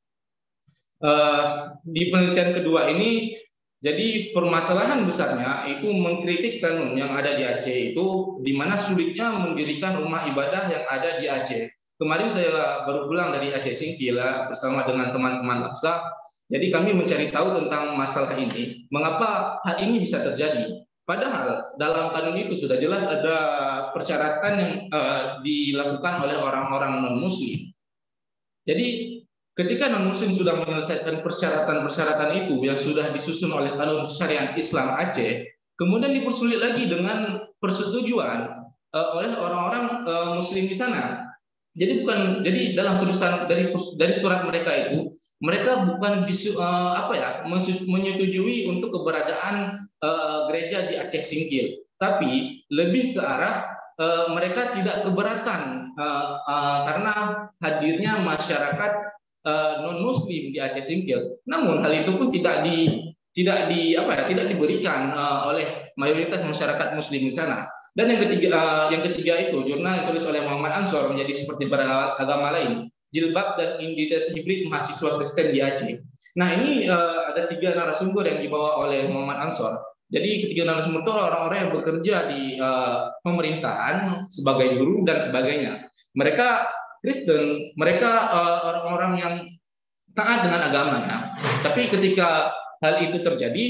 L: Di penelitian kedua ini, jadi permasalahan besarnya itu mengkritik kanun yang ada di Aceh itu, di mana sulitnya mendirikan rumah ibadah yang ada di Aceh. Kemarin saya baru pulang dari Aceh Singkil bersama dengan teman-teman Lapsa. Jadi kami mencari tahu tentang masalah ini, mengapa hal ini bisa terjadi. Padahal dalam kanun itu sudah jelas ada persyaratan yang dilakukan oleh orang-orang non-muslim. Jadi ketika non-muslim sudah menyelesaikan persyaratan-persyaratan itu yang sudah disusun oleh kanun syariat Islam Aceh, kemudian dipersulit lagi dengan persetujuan oleh orang-orang muslim di sana. Jadi dalam tulisan dari surat mereka itu, mereka bukan menyetujui untuk keberadaan gereja di Aceh Singkil, tapi lebih ke arah mereka tidak keberatan karena hadirnya masyarakat non-muslim di Aceh Singkil. Namun hal itu pun tidak diberikan oleh mayoritas masyarakat muslim di sana. Dan yang ketiga itu jurnal yang ditulis oleh Muhammad Ansor menjadi seperti beragama lain, jilbab dan identitas hibrid mahasiswa Kristen di Aceh. Nah, ini ada 3 narasumber yang dibawa oleh Muhammad Ansor. Jadi ketiga narasumber itu orang-orang yang bekerja di pemerintahan sebagai guru dan sebagainya. Mereka Kristen, mereka orang-orang yang taat dengan agamanya. Tapi ketika hal itu terjadi,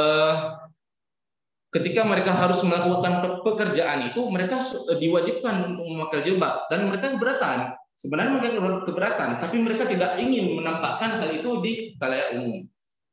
L: ketika mereka harus melakukan pekerjaan itu, mereka diwajibkan untuk memakai jilbab dan mereka keberatan. Sebenarnya mereka keberatan, tapi mereka tidak ingin menampakkan hal itu di khalayak umum.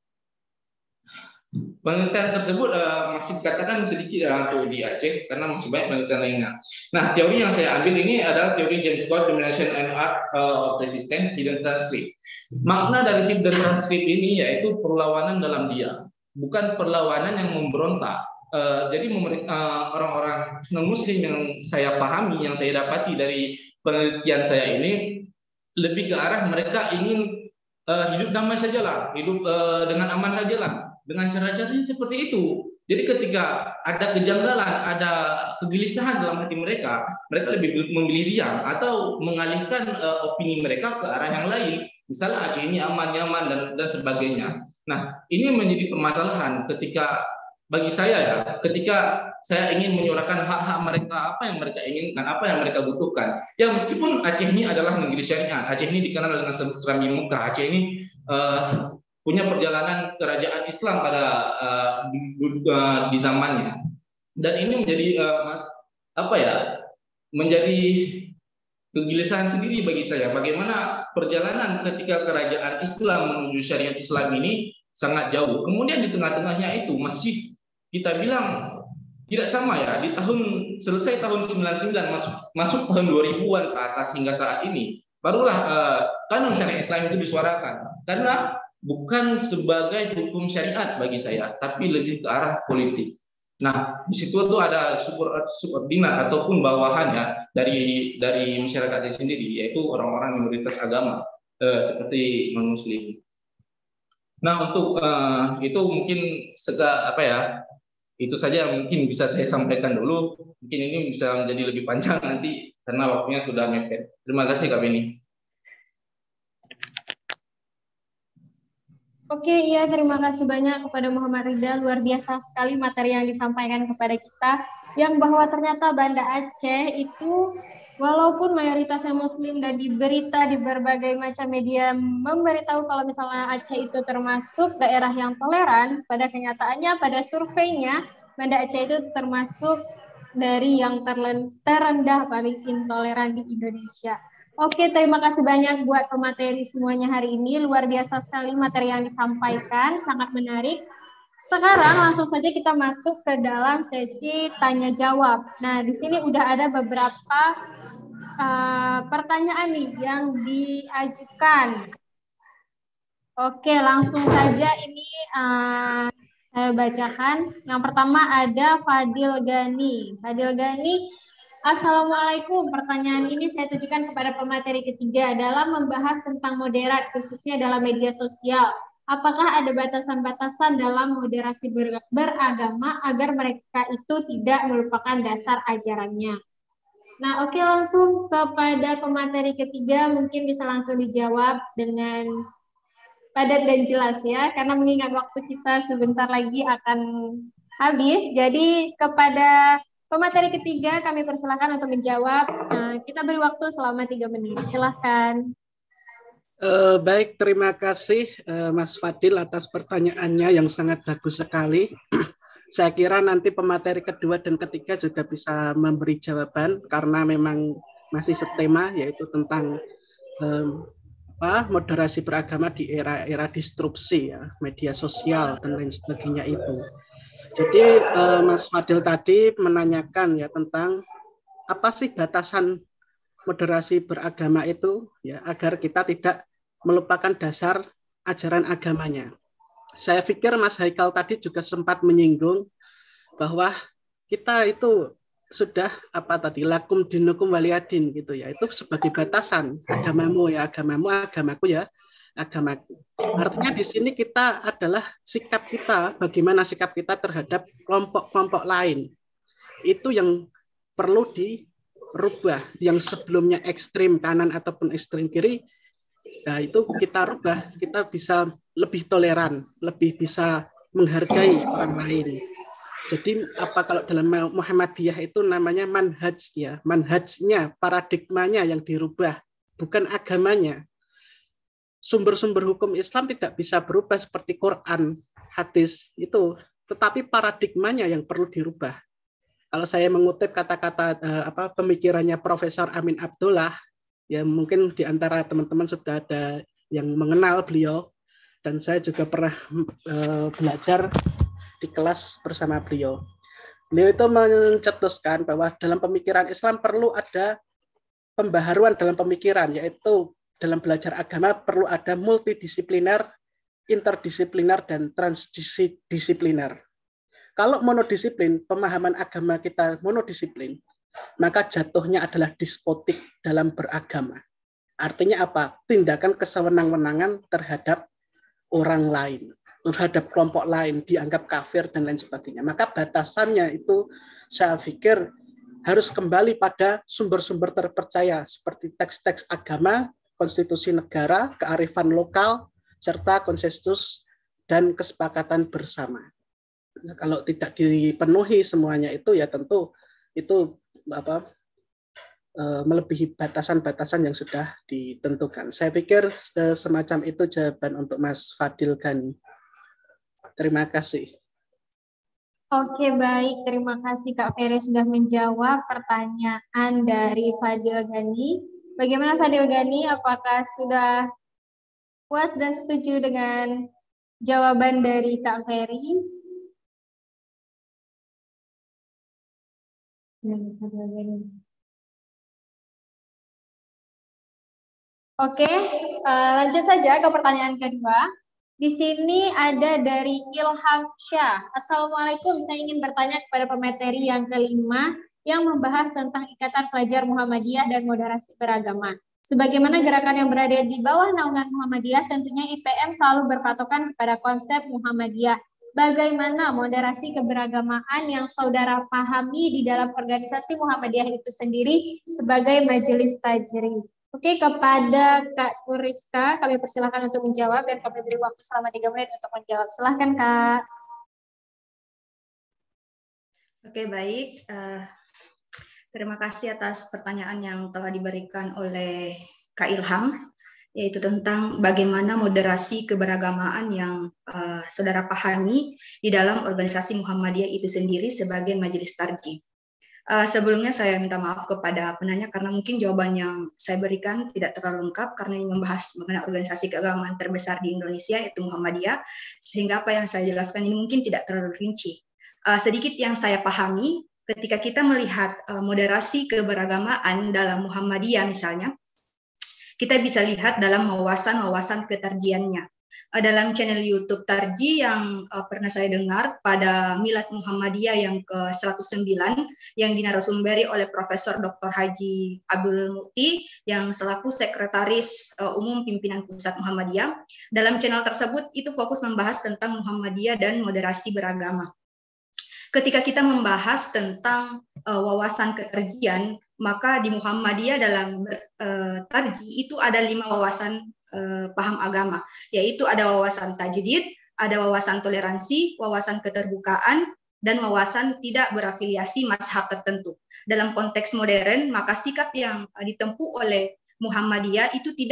L: Penelitian tersebut masih dikatakan sedikit untuk di Aceh karena masih banyak penelitian lainnya. Nah, teori yang saya ambil ini adalah teori James Scott, Domination and Art of Resistance, Hidden Transcript. Makna dari Hidden Transcript ini yaitu perlawanan dalam diam, bukan perlawanan yang memberontak. Jadi orang-orang non-muslim yang saya pahami, yang saya dapati dari penelitian saya ini lebih ke arah mereka ingin hidup damai sajalah, hidup dengan aman sajalah, dengan cara-caranya seperti itu. Jadi ketika ada kejanggalan, ada kegelisahan dalam hati mereka, mereka lebih memilih diam atau mengalihkan opini mereka ke arah yang lain. Misalnya Aceh ini aman, nyaman dan sebagainya. Nah, ini menjadi permasalahan ketika bagi saya ya, ketika saya ingin menyuarakan hak-hak mereka, apa yang mereka inginkan, apa yang mereka butuhkan. Ya meskipun Aceh ini adalah negeri syariat, Aceh ini dikenal dengan Serambi Mekah, Aceh ini punya perjalanan kerajaan Islam pada di zamannya. Dan ini menjadi menjadi kegelisahan sendiri bagi saya. Bagaimana perjalanan ketika kerajaan Islam menuju syariat Islam ini sangat jauh. Kemudian di tengah-tengahnya itu masih kita bilang tidak sama ya. Di selesai tahun 99 masuk tahun 2000-an ke atas hingga saat ini, barulah kanun syariat Islam itu disuarakan. Karena bukan sebagai hukum syariat bagi saya, tapi lebih ke arah politik. Nah, di situ tuh ada subordinat ataupun bawahan ya dari masyarakat sendiri, yaitu orang-orang minoritas agama seperti non-muslim. Nah, untuk itu mungkin itu saja yang mungkin bisa saya sampaikan dulu. Mungkin ini bisa menjadi lebih panjang nanti karena waktunya sudah mepet. Terima kasih Kak Beni.
E: Oke, iya terima kasih banyak kepada Muhammad Ridha. Luar biasa sekali materi yang disampaikan kepada kita. Yang bahwa ternyata Banda Aceh itu walaupun mayoritasnya Muslim dan di berita di berbagai macam media memberitahu kalau misalnya Aceh itu termasuk daerah yang toleran, pada kenyataannya pada surveinya Banda Aceh itu termasuk dari yang terendah paling intoleran di Indonesia. Oke, terima kasih banyak buat pemateri semuanya hari ini. Luar biasa sekali materi yang disampaikan, sangat menarik. Sekarang langsung saja kita masuk ke dalam sesi tanya jawab. Nah, di sini udah ada beberapa pertanyaan nih yang diajukan. Oke, langsung saja ini saya bacakan. Yang pertama ada Fadil Gani. Fadil Gani, Assalamualaikum. Pertanyaan ini saya tujukan kepada pemateri ketiga dalam membahas tentang moderat, khususnya dalam media sosial. Apakah ada batasan-batasan dalam moderasi beragama agar mereka itu tidak melupakan dasar ajarannya? Nah, oke, langsung kepada pemateri ketiga, mungkin bisa langsung dijawab dengan padat dan jelas ya, karena mengingat waktu kita sebentar lagi akan habis. Jadi kepada pemateri ketiga kami persilakan untuk menjawab. Kita beri waktu selama 3 menit. Silakan.
I: Baik, terima kasih Mas Fadil atas pertanyaannya yang sangat bagus sekali. Saya kira nanti pemateri kedua dan ketiga juga bisa memberi jawaban karena memang masih setema, yaitu tentang moderasi beragama di era disrupsi ya, media sosial dan lain sebagainya itu. Jadi Mas Fadil tadi menanyakan ya tentang apa sih batasan moderasi beragama itu ya agar kita tidak melupakan dasar ajaran agamanya. Saya pikir Mas Haikal tadi juga sempat menyinggung bahwa kita itu sudah lakum dinukum waliyadin gitu ya, itu sebagai batasan, agamamu ya agamamu, agamaku ya agamaku. Artinya di sini kita adalah sikap kita, bagaimana sikap kita terhadap kelompok-kelompok lain. Itu yang perlu dirubah, yang sebelumnya ekstrim kanan ataupun ekstrim kiri. Nah, itu kita rubah, kita bisa lebih toleran, lebih bisa menghargai orang lain. Jadi kalau dalam Muhammadiyah itu namanya manhaj ya, manhajnya, paradigmanya yang dirubah, bukan agamanya. Sumber-sumber hukum Islam tidak bisa berubah seperti Quran, hadis itu, tetapi paradigmanya yang perlu dirubah. Kalau saya mengutip kata-kata pemikirannya Profesor Amin Abdullah, ya mungkin di antara teman-teman sudah ada yang mengenal beliau, dan saya juga pernah belajar di kelas bersama beliau. Beliau itu mencetuskan bahwa dalam pemikiran Islam perlu ada pembaharuan dalam pemikiran, yaitu dalam belajar agama perlu ada multidisipliner, interdisipliner, dan transdisipliner. Kalau monodisiplin, pemahaman agama kita monodisiplin, maka jatuhnya adalah despotik dalam beragama. Artinya apa? Tindakan kesewenang-wenangan terhadap orang lain, terhadap kelompok lain, dianggap kafir dan lain sebagainya. Maka batasannya itu saya pikir harus kembali pada sumber-sumber terpercaya seperti teks-teks agama, konstitusi negara, kearifan lokal, serta konsensus dan kesepakatan bersama. Nah, kalau tidak dipenuhi semuanya itu ya tentu itu melebihi batasan-batasan yang sudah ditentukan. Saya pikir semacam itu jawaban untuk Mas Fadil Ghani. Terima kasih.
E: Oke, baik. Terima kasih Kak Ferry sudah menjawab pertanyaan dari Fadil Ghani. Bagaimana Fadil Ghani? Apakah sudah puas dan setuju dengan jawaban dari Kak Ferry? Oke, lanjut saja ke pertanyaan kedua. Di sini ada dari Ilham Syah. Assalamualaikum, saya ingin bertanya kepada pemateri yang kelima yang membahas tentang Ikatan Pelajar Muhammadiyah dan moderasi beragama. Sebagaimana gerakan yang berada di bawah naungan Muhammadiyah, tentunya IPM selalu berpatokan kepada konsep Muhammadiyah. Bagaimana moderasi keberagamaan yang saudara pahami di dalam organisasi Muhammadiyah itu sendiri sebagai majelis tajri? Oke, kepada Kak Nuriska, kami persilahkan untuk menjawab dan kami beri waktu selama 3 menit untuk menjawab. Silahkan, Kak.
F: Oke, baik. Terima kasih atas pertanyaan yang telah diberikan oleh Kak Ilham, yaitu tentang bagaimana moderasi keberagamaan yang saudara pahami di dalam organisasi Muhammadiyah itu sendiri sebagai majelis tarjih. Sebelumnya saya minta maaf kepada penanya karena mungkin jawaban yang saya berikan tidak terlalu lengkap karena ini membahas mengenai organisasi keagamaan terbesar di Indonesia yaitu Muhammadiyah, sehingga apa yang saya jelaskan ini mungkin tidak terlalu rinci. Sedikit yang saya pahami, ketika kita melihat moderasi keberagamaan dalam Muhammadiyah misalnya, kita bisa lihat dalam wawasan-wawasan ketarjiannya. Dalam channel YouTube Tarji yang pernah saya dengar pada Milad Muhammadiyah yang ke-109 yang dinarasumber oleh Profesor Dr. Haji Abdul Mukti yang selaku Sekretaris Umum Pimpinan Pusat Muhammadiyah. Dalam channel tersebut itu fokus membahas tentang Muhammadiyah dan moderasi beragama. Ketika kita membahas tentang wawasan ketarjian, maka di Muhammadiyah dalam tarji itu ada 5 wawasan paham agama, yaitu ada wawasan tajdid, ada wawasan toleransi, wawasan keterbukaan, dan wawasan tidak berafiliasi mazhab tertentu. Dalam konteks modern, maka sikap yang ditempuh oleh Muhammadiyah itu tidak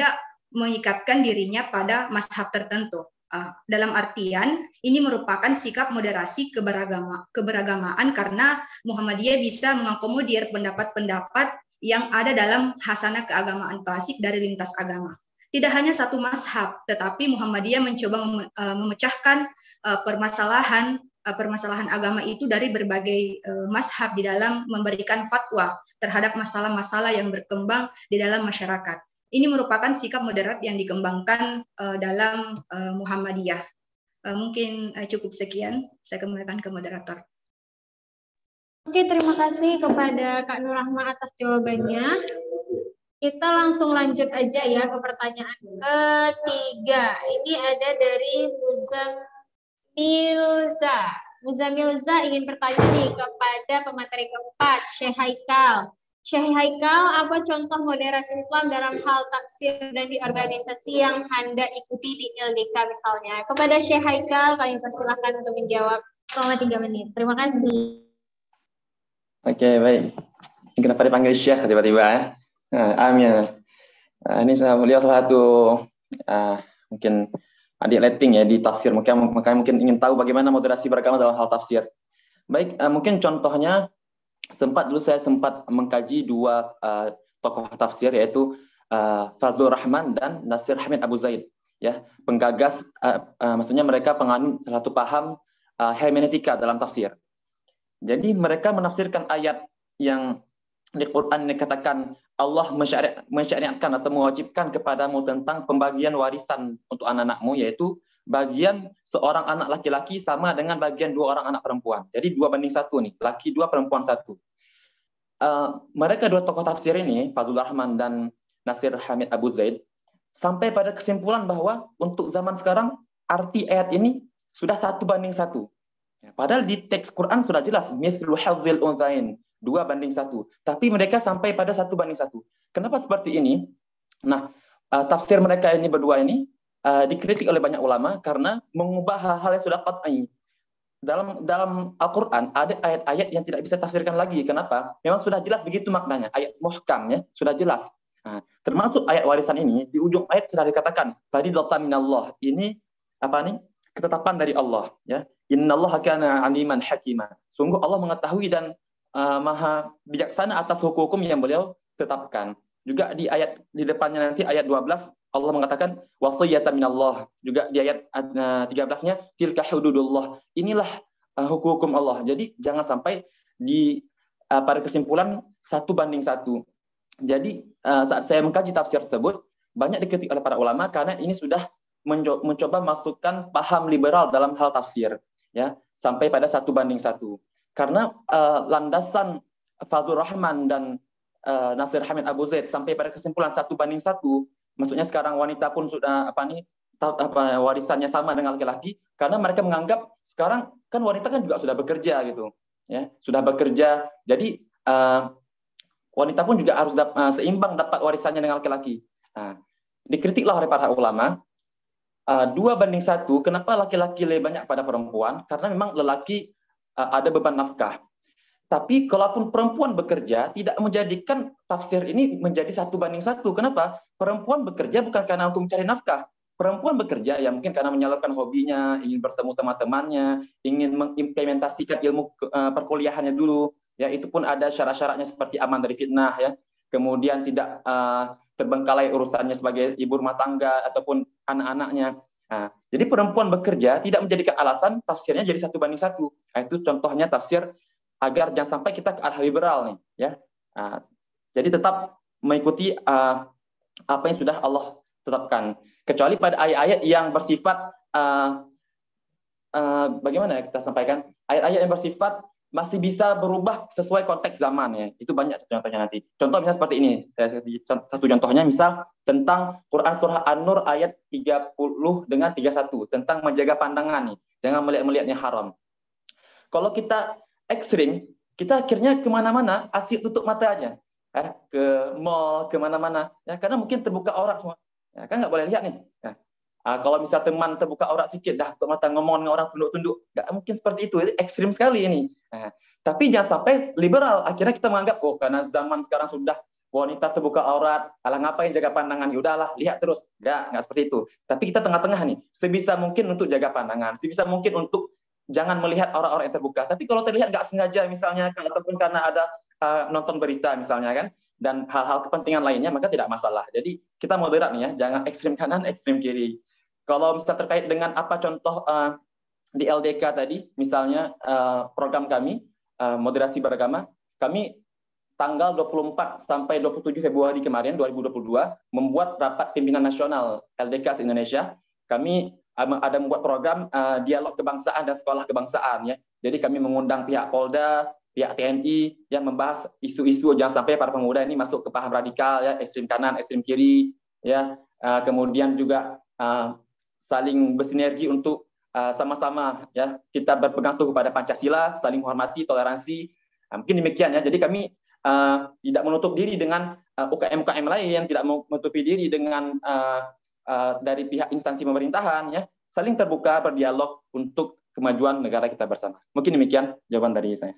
F: mengikatkan dirinya pada mazhab tertentu. Dalam artian ini merupakan sikap moderasi keberagamaan karena Muhammadiyah bisa mengakomodir pendapat-pendapat yang ada dalam hasanah keagamaan klasik dari lintas agama. Tidak hanya satu mazhab, tetapi Muhammadiyah mencoba memecahkan permasalahan agama itu dari berbagai mazhab di dalam memberikan fatwa terhadap masalah-masalah yang berkembang di dalam masyarakat. Ini merupakan sikap moderat yang dikembangkan dalam Muhammadiyah. Mungkin cukup sekian, saya kembalikan ke moderator.
E: Oke, terima kasih kepada Kak Nur Rahma atas jawabannya. Kita langsung lanjut aja ya ke pertanyaan ketiga. Ini ada dari Muzamilza ingin bertanya nih kepada pemateri keempat, Syekh Haikal. Syekh Haikal, apa contoh moderasi Islam dalam hal tafsir dan di organisasi yang Anda ikuti di LDK misalnya? Kepada Syekh Haikal, kami persilahkan untuk menjawab selama 3 menit. Terima kasih.
J: Oke, baik. Kenapa dipanggil Syekh tiba-tiba ya? Amin. Ini beliau salah satu mungkin adik letting ya di tafsir. Makanya mungkin ingin tahu bagaimana moderasi beragama dalam hal tafsir. Baik, mungkin contohnya saya sempat mengkaji 2 tokoh tafsir yaitu Fazlur Rahman dan Nasir Hamid Abu Zaid ya, penggagas maksudnya mereka penganut satu paham hermeneutika dalam tafsir. Jadi mereka menafsirkan ayat yang di Quran dikatakan Allah mensyariatkan atau mewajibkan kepadamu tentang pembagian warisan untuk anak-anakmu, yaitu bagian seorang anak laki-laki sama dengan bagian 2 orang anak perempuan. Jadi 2:1 nih, laki 2, perempuan 1. Mereka 2 tokoh tafsir ini, Fazlur Rahman dan Nasir Hamid Abu Zaid, sampai pada kesimpulan bahwa untuk zaman sekarang arti ayat ini sudah 1:1. Padahal di teks Quran sudah jelas mithlu hadzil unthain, 2:1. Tapi mereka sampai pada 1:1. Kenapa seperti ini? Nah, tafsir mereka ini berdua ini dikritik oleh banyak ulama karena mengubah hal-hal yang sudah qat'i. Dalam Al-Quran ada ayat-ayat yang tidak bisa tafsirkan lagi. Kenapa? Memang sudah jelas begitu maknanya. Ayat muhkam ya, sudah jelas. Termasuk ayat warisan ini, di ujung ayat sudah dikatakan faridatan minallah. Ini apa nih? Ketetapan dari Allah ya. Innallaha kana aliman hakima. Sungguh Allah mengetahui dan maha bijaksana atas hukum-hukum yang beliau tetapkan. Juga di ayat di depannya nanti ayat 12 Allah mengatakan wasiyatan minallah. Juga di ayat 13-nya tilka hududullah. Inilah hukum-hukum Allah. Jadi jangan sampai pada kesimpulan 1:1. Jadi saat saya mengkaji tafsir tersebut banyak dikritik oleh para ulama karena ini sudah mencoba masukkan paham liberal dalam hal tafsir ya, sampai pada 1:1. Karena landasan Fazlur Rahman dan Nasir Hamid Abu Zaid sampai pada kesimpulan 1:1, maksudnya sekarang wanita pun sudah warisannya sama dengan laki-laki, karena mereka menganggap sekarang kan wanita kan juga sudah bekerja gitu ya, sudah bekerja, jadi wanita pun juga harus seimbang dapat warisannya dengan laki-laki. Dikritiklah oleh para ulama 2:1, kenapa laki-laki lebih banyak pada perempuan? Karena memang lelaki ada beban nafkah. Tapi kalaupun perempuan bekerja, tidak menjadikan tafsir ini menjadi 1:1. Kenapa? Perempuan bekerja bukan karena untuk mencari nafkah. Perempuan bekerja ya mungkin karena menyalurkan hobinya, ingin bertemu teman-temannya, ingin mengimplementasikan ilmu perkuliahannya dulu. Ya, itu pun ada syarat-syaratnya seperti aman dari fitnah ya. Kemudian tidak terbengkalai urusannya sebagai ibu rumah tangga ataupun anak-anaknya. Jadi perempuan bekerja tidak menjadikan alasan tafsirnya jadi 1:1. Itu contohnya tafsir agar jangan sampai kita ke arah liberal nih ya. Jadi tetap mengikuti apa yang sudah Allah tetapkan, kecuali pada ayat-ayat yang bersifat bagaimana ya kita sampaikan, ayat-ayat yang bersifat masih bisa berubah sesuai konteks zaman ya. Itu banyak contohnya nanti. Contoh misalnya seperti ini. Satu contohnya misal tentang Quran surah An-Nur ayat 30 dengan 31 tentang menjaga pandangan nih. Jangan melihat-melihatnya haram. Kalau kita ekstrim, kita akhirnya kemana-mana asik tutup matanya, ke mall, kemana-mana, ya, karena mungkin terbuka aurat semua, ya, kan nggak boleh lihat nih. Ya. Kalau misal teman terbuka aurat sedikit, dah tutup mata ngomong dengan orang tunduk-tunduk, nggak mungkin seperti itu ekstrim sekali ini. Tapi jangan sampai liberal, akhirnya kita menganggap karena zaman sekarang sudah wanita terbuka aurat, alah ngapain jaga pandangan, yaudahlah lihat terus. Nggak seperti itu. Tapi kita tengah-tengah nih, sebisa mungkin untuk jaga pandangan, sebisa mungkin untuk jangan melihat aurat-aurat yang terbuka. Tapi kalau terlihat nggak sengaja misalnya, ataupun karena ada nonton berita misalnya kan, dan hal-hal kepentingan lainnya, maka tidak masalah. Jadi kita moderat nih ya, jangan ekstrim kanan, ekstrim kiri. Kalau misalnya terkait dengan apa contoh di LDK tadi, misalnya program kami, moderasi beragama, kami tanggal 24 sampai 27 Februari kemarin 2022 membuat rapat pimpinan nasional LDK se-Indonesia. Kami ada membuat program dialog kebangsaan dan sekolah kebangsaan ya. Jadi kami mengundang pihak Polda, pihak TNI yang membahas isu-isu jangan sampai para pemuda ini masuk ke paham radikal ya, ekstrem kanan, ekstrem kiri ya. Kemudian juga saling bersinergi untuk sama-sama ya kita berpegang teguh pada Pancasila, saling menghormati, toleransi. Mungkin demikian ya. Jadi kami tidak menutup diri dengan UKM-UKM lain, tidak menutupi diri dengan dari pihak instansi pemerintahan, ya saling terbuka berdialog untuk kemajuan negara kita bersama. Mungkin demikian jawaban dari saya.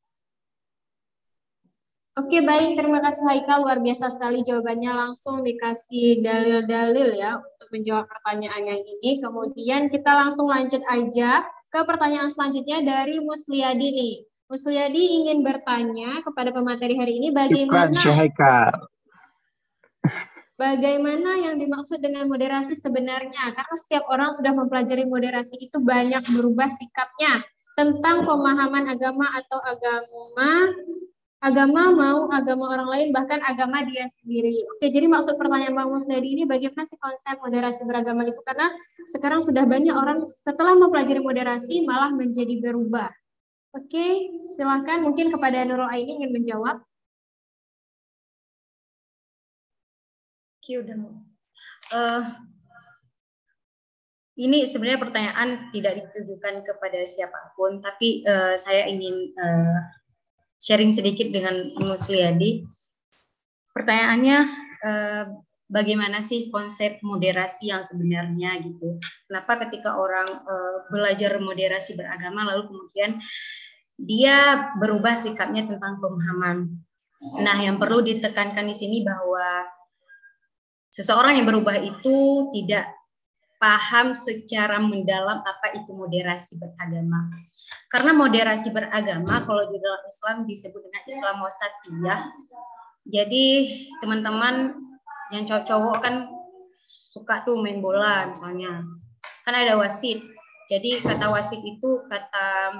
E: Oke, baik, terima kasih Haikal, luar biasa sekali jawabannya, langsung dikasih dalil-dalil ya untuk menjawab pertanyaan yang ini. Kemudian kita langsung lanjut aja ke pertanyaan selanjutnya dari Musliadi nih. Musliadi ingin bertanya kepada pemateri hari ini bagaimana yang dimaksud dengan moderasi sebenarnya, karena setiap orang sudah mempelajari moderasi itu banyak berubah sikapnya tentang pemahaman agama atau agama mau agama orang lain, bahkan agama dia sendiri. Oke, jadi maksud pertanyaan Bang Musliadi ini bagaimana sih konsep moderasi beragama itu, karena sekarang sudah banyak orang setelah mempelajari moderasi malah menjadi berubah. Oke, silahkan mungkin kepada Nurul Aini ingin menjawab.
F: Ini sebenarnya pertanyaan tidak ditujukan kepada siapapun, tapi saya ingin sharing sedikit dengan Musliadi. Pertanyaannya, bagaimana sih konsep moderasi yang sebenarnya gitu? Kenapa ketika orang belajar moderasi beragama lalu kemudian dia berubah sikapnya tentang pemahaman? Nah, yang perlu ditekankan di sini bahwa seseorang yang berubah itu tidak paham secara mendalam apa itu moderasi beragama. Karena moderasi beragama kalau di dalam Islam disebut dengan Islam wasatiyah. Jadi teman-teman yang cowok-cowok kan suka tuh main bola misalnya. Kan ada wasit. Jadi kata wasit itu kata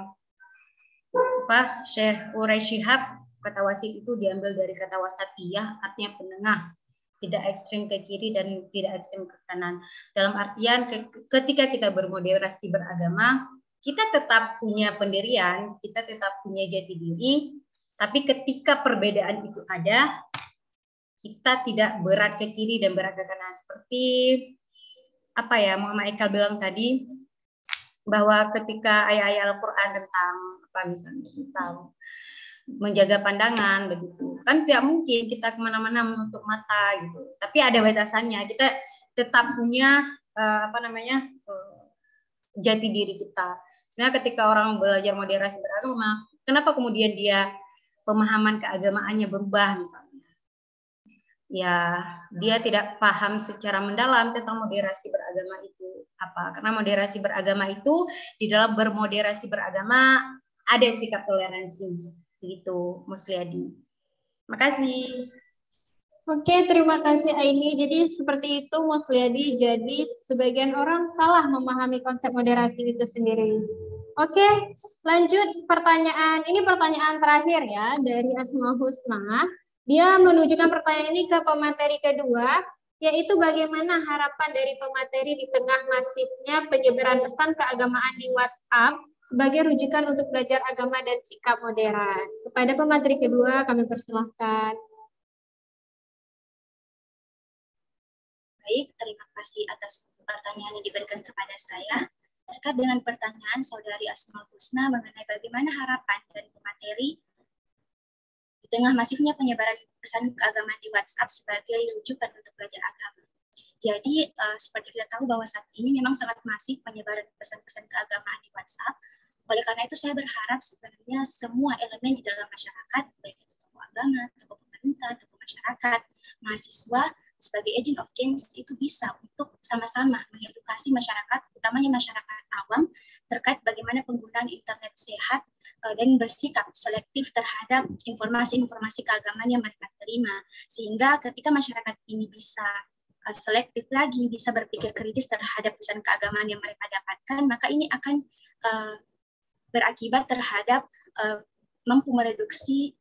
F: Syekh Quraisy Shihab, kata wasit itu diambil dari kata wasatiyah, artinya penengah. Tidak ekstrim ke kiri dan tidak ekstrim ke kanan. Dalam artian ketika kita bermoderasi beragama, kita tetap punya pendirian, kita tetap punya jati diri, tapi ketika perbedaan itu ada, kita tidak berat ke kiri dan berat ke kanan. Seperti apa ya Muhammad Eka bilang tadi, bahwa ketika ayat-ayat Al-Quran tentang apa misalnya tentang menjaga pandangan begitu, kan tidak mungkin kita kemana-mana menutup mata gitu, tapi ada batasannya. Kita tetap punya jati diri kita. Sebenarnya ketika orang belajar moderasi beragama, kenapa kemudian dia pemahaman keagamaannya berubah misalnya? Ya, dia tidak paham secara mendalam tentang moderasi beragama itu apa. Karena moderasi beragama itu di dalam bermoderasi beragama ada sikap toleransi. Gitu, Musliadi. Makasih.
E: Oke, terima kasih Aini. Jadi seperti itu Musliadi. Jadi sebagian orang salah memahami konsep moderasi itu sendiri. Oke, lanjut pertanyaan. Ini pertanyaan terakhir ya dari Asmaul Husna. Dia menunjukkan pertanyaan ini ke pemateri kedua, yaitu bagaimana harapan dari pemateri di tengah masifnya penyebaran pesan keagamaan di WhatsApp sebagai rujukan untuk belajar agama dan sikap moderat. Kepada pemateri kedua kami persilahkan.
G: Baik, terima kasih atas pertanyaan yang diberikan kepada saya. Terkait dengan pertanyaan saudari Asmaul Husna mengenai bagaimana harapan dari pemateri di tengah masifnya penyebaran pesan keagamaan di WhatsApp sebagai rujukan untuk belajar agama. Jadi seperti kita tahu bahwa saat ini memang sangat masif penyebaran pesan-pesan keagamaan di WhatsApp. Oleh karena itu saya berharap sebenarnya semua elemen di dalam masyarakat, baik itu tokoh agama, tokoh pemerintah, tokoh masyarakat, mahasiswa sebagai agent of change itu bisa untuk sama-sama mengedukasi masyarakat, utamanya masyarakat awam, terkait bagaimana penggunaan internet sehat dan bersikap selektif terhadap informasi-informasi keagamaan yang mereka terima. Sehingga ketika masyarakat ini bisa selektif lagi, bisa berpikir kritis terhadap pesan keagamaan yang mereka dapatkan, maka ini akan berakibat terhadap mampu mereduksi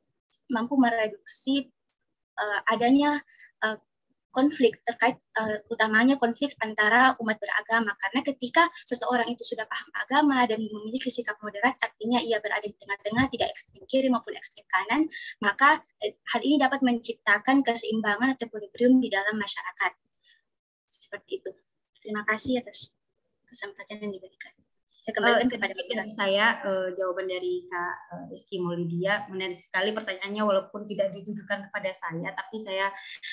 G: adanya konflik terkait utamanya konflik antara umat beragama, karena ketika seseorang itu sudah paham agama dan memiliki sikap moderat, artinya ia berada di tengah-tengah, tidak ekstrem kiri maupun ekstrem kanan, maka hal ini dapat menciptakan keseimbangan atau equilibrium di dalam masyarakat. Seperti itu. Terima kasih atas kesempatan yang diberikan. Saya kembalikan kepada
F: dari saya jawaban dari Kak Rizky Maulidia. Menarik sekali pertanyaannya, walaupun tidak ditujukan kepada saya, tapi saya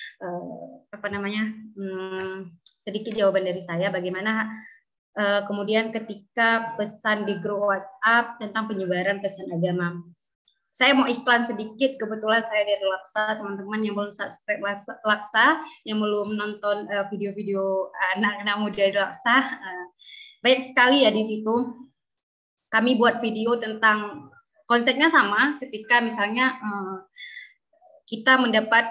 F: sedikit jawaban dari saya. Bagaimana kemudian ketika pesan di grup WhatsApp tentang penyebaran pesan agama. Saya mau iklan sedikit, kebetulan saya dari Laksa, teman-teman yang belum subscribe Laksa, yang belum nonton video-video anak-anak muda di Laksa, banyak sekali ya di situ. Kami buat video tentang konsepnya sama. Ketika misalnya kita mendapat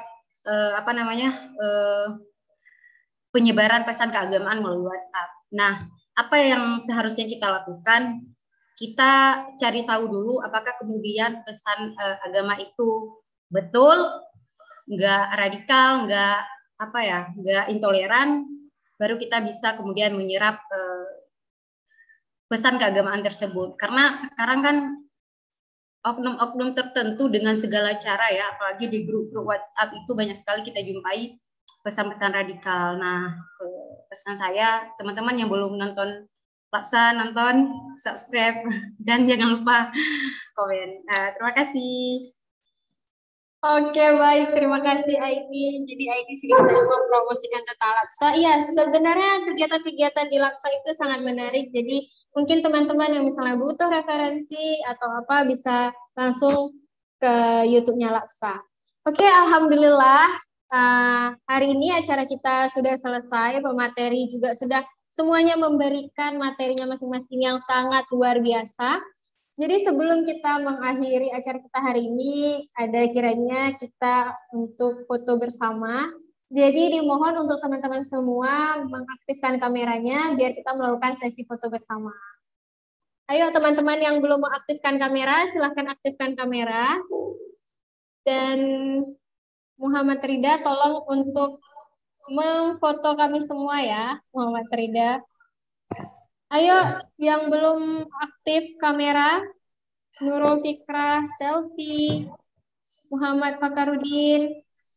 F: penyebaran pesan keagamaan melalui WhatsApp. Nah, apa yang seharusnya kita lakukan? Kita cari tahu dulu apakah kemudian pesan agama itu betul, nggak radikal, nggak intoleran. Baru kita bisa kemudian menyerap pesan keagamaan tersebut. Karena sekarang kan oknum-oknum tertentu dengan segala cara ya, apalagi di grup-grup WhatsApp itu banyak sekali kita jumpai pesan-pesan radikal. Nah, pesan saya, teman-teman yang belum nonton Laksa, nonton, subscribe, dan jangan lupa komen. Terima kasih.
E: Oke, baik. Terima kasih, Aini. Jadi, Aini sedikit mempromosikan tentang Laksa. Iya, sebenarnya kegiatan-kegiatan di Laksa itu sangat menarik. Jadi, mungkin teman-teman yang misalnya butuh referensi atau apa bisa langsung ke YouTube-nya Laksa. Oke, alhamdulillah hari ini acara kita sudah selesai. Pemateri juga sudah semuanya memberikan materinya masing-masing yang sangat luar biasa. Jadi sebelum kita mengakhiri acara kita hari ini, ada kiranya kita untuk foto bersama. Jadi dimohon untuk teman-teman semua mengaktifkan kameranya biar kita melakukan sesi foto bersama. Ayo teman-teman yang belum mengaktifkan kamera, silahkan aktifkan kamera. Dan Muhammad Rida tolong untuk memfoto kami semua ya, Muhammad Rida. Ayo yang belum aktif kamera, Nurul Fikrah selfie, Muhammad Fakarudin,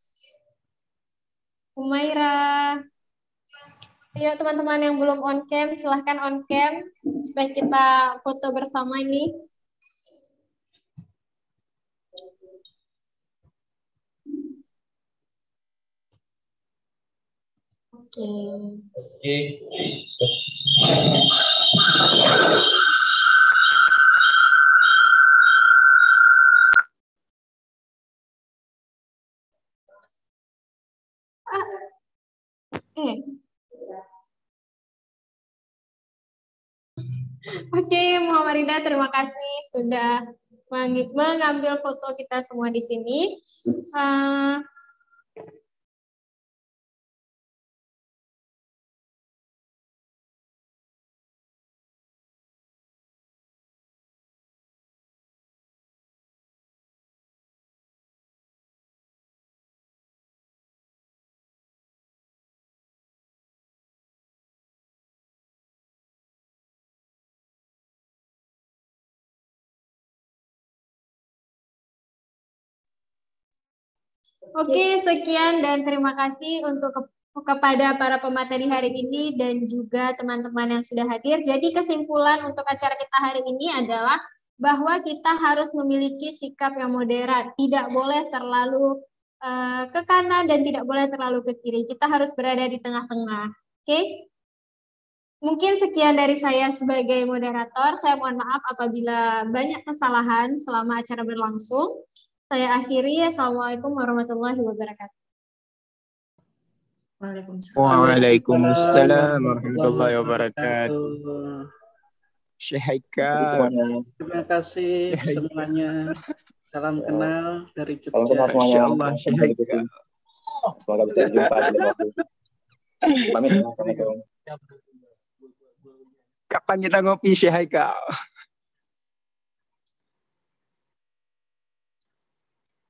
E: Umaira. Ayo teman-teman yang belum on cam, silahkan on cam supaya kita foto bersama ini. Oke. Oke, Muhammad Rida, terima kasih sudah mengambil foto kita semua di sini. Oke, sekian dan terima kasih untuk kepada para pemateri hari ini dan juga teman-teman yang sudah hadir. Jadi kesimpulan untuk acara kita hari ini adalah bahwa kita harus memiliki sikap yang moderat, tidak boleh terlalu ke kanan dan tidak boleh terlalu ke kiri. Kita harus berada di tengah-tengah. Oke? Mungkin sekian dari saya sebagai moderator. Saya mohon maaf apabila banyak kesalahan selama acara berlangsung. Saya akhiri. Assalamualaikum warahmatullahi wabarakatuh.
H: Waalaikumsalam warahmatullahi wabarakatuh. Syekh Haikal.
I: Terima kasih semuanya. Salam kenal dari Jogja.
H: Insyaallah Syekh Haikal.
J: Semoga bisa berjumpa di waktu. Pamit.
H: Kapan kita ngopi Syekh Haikal?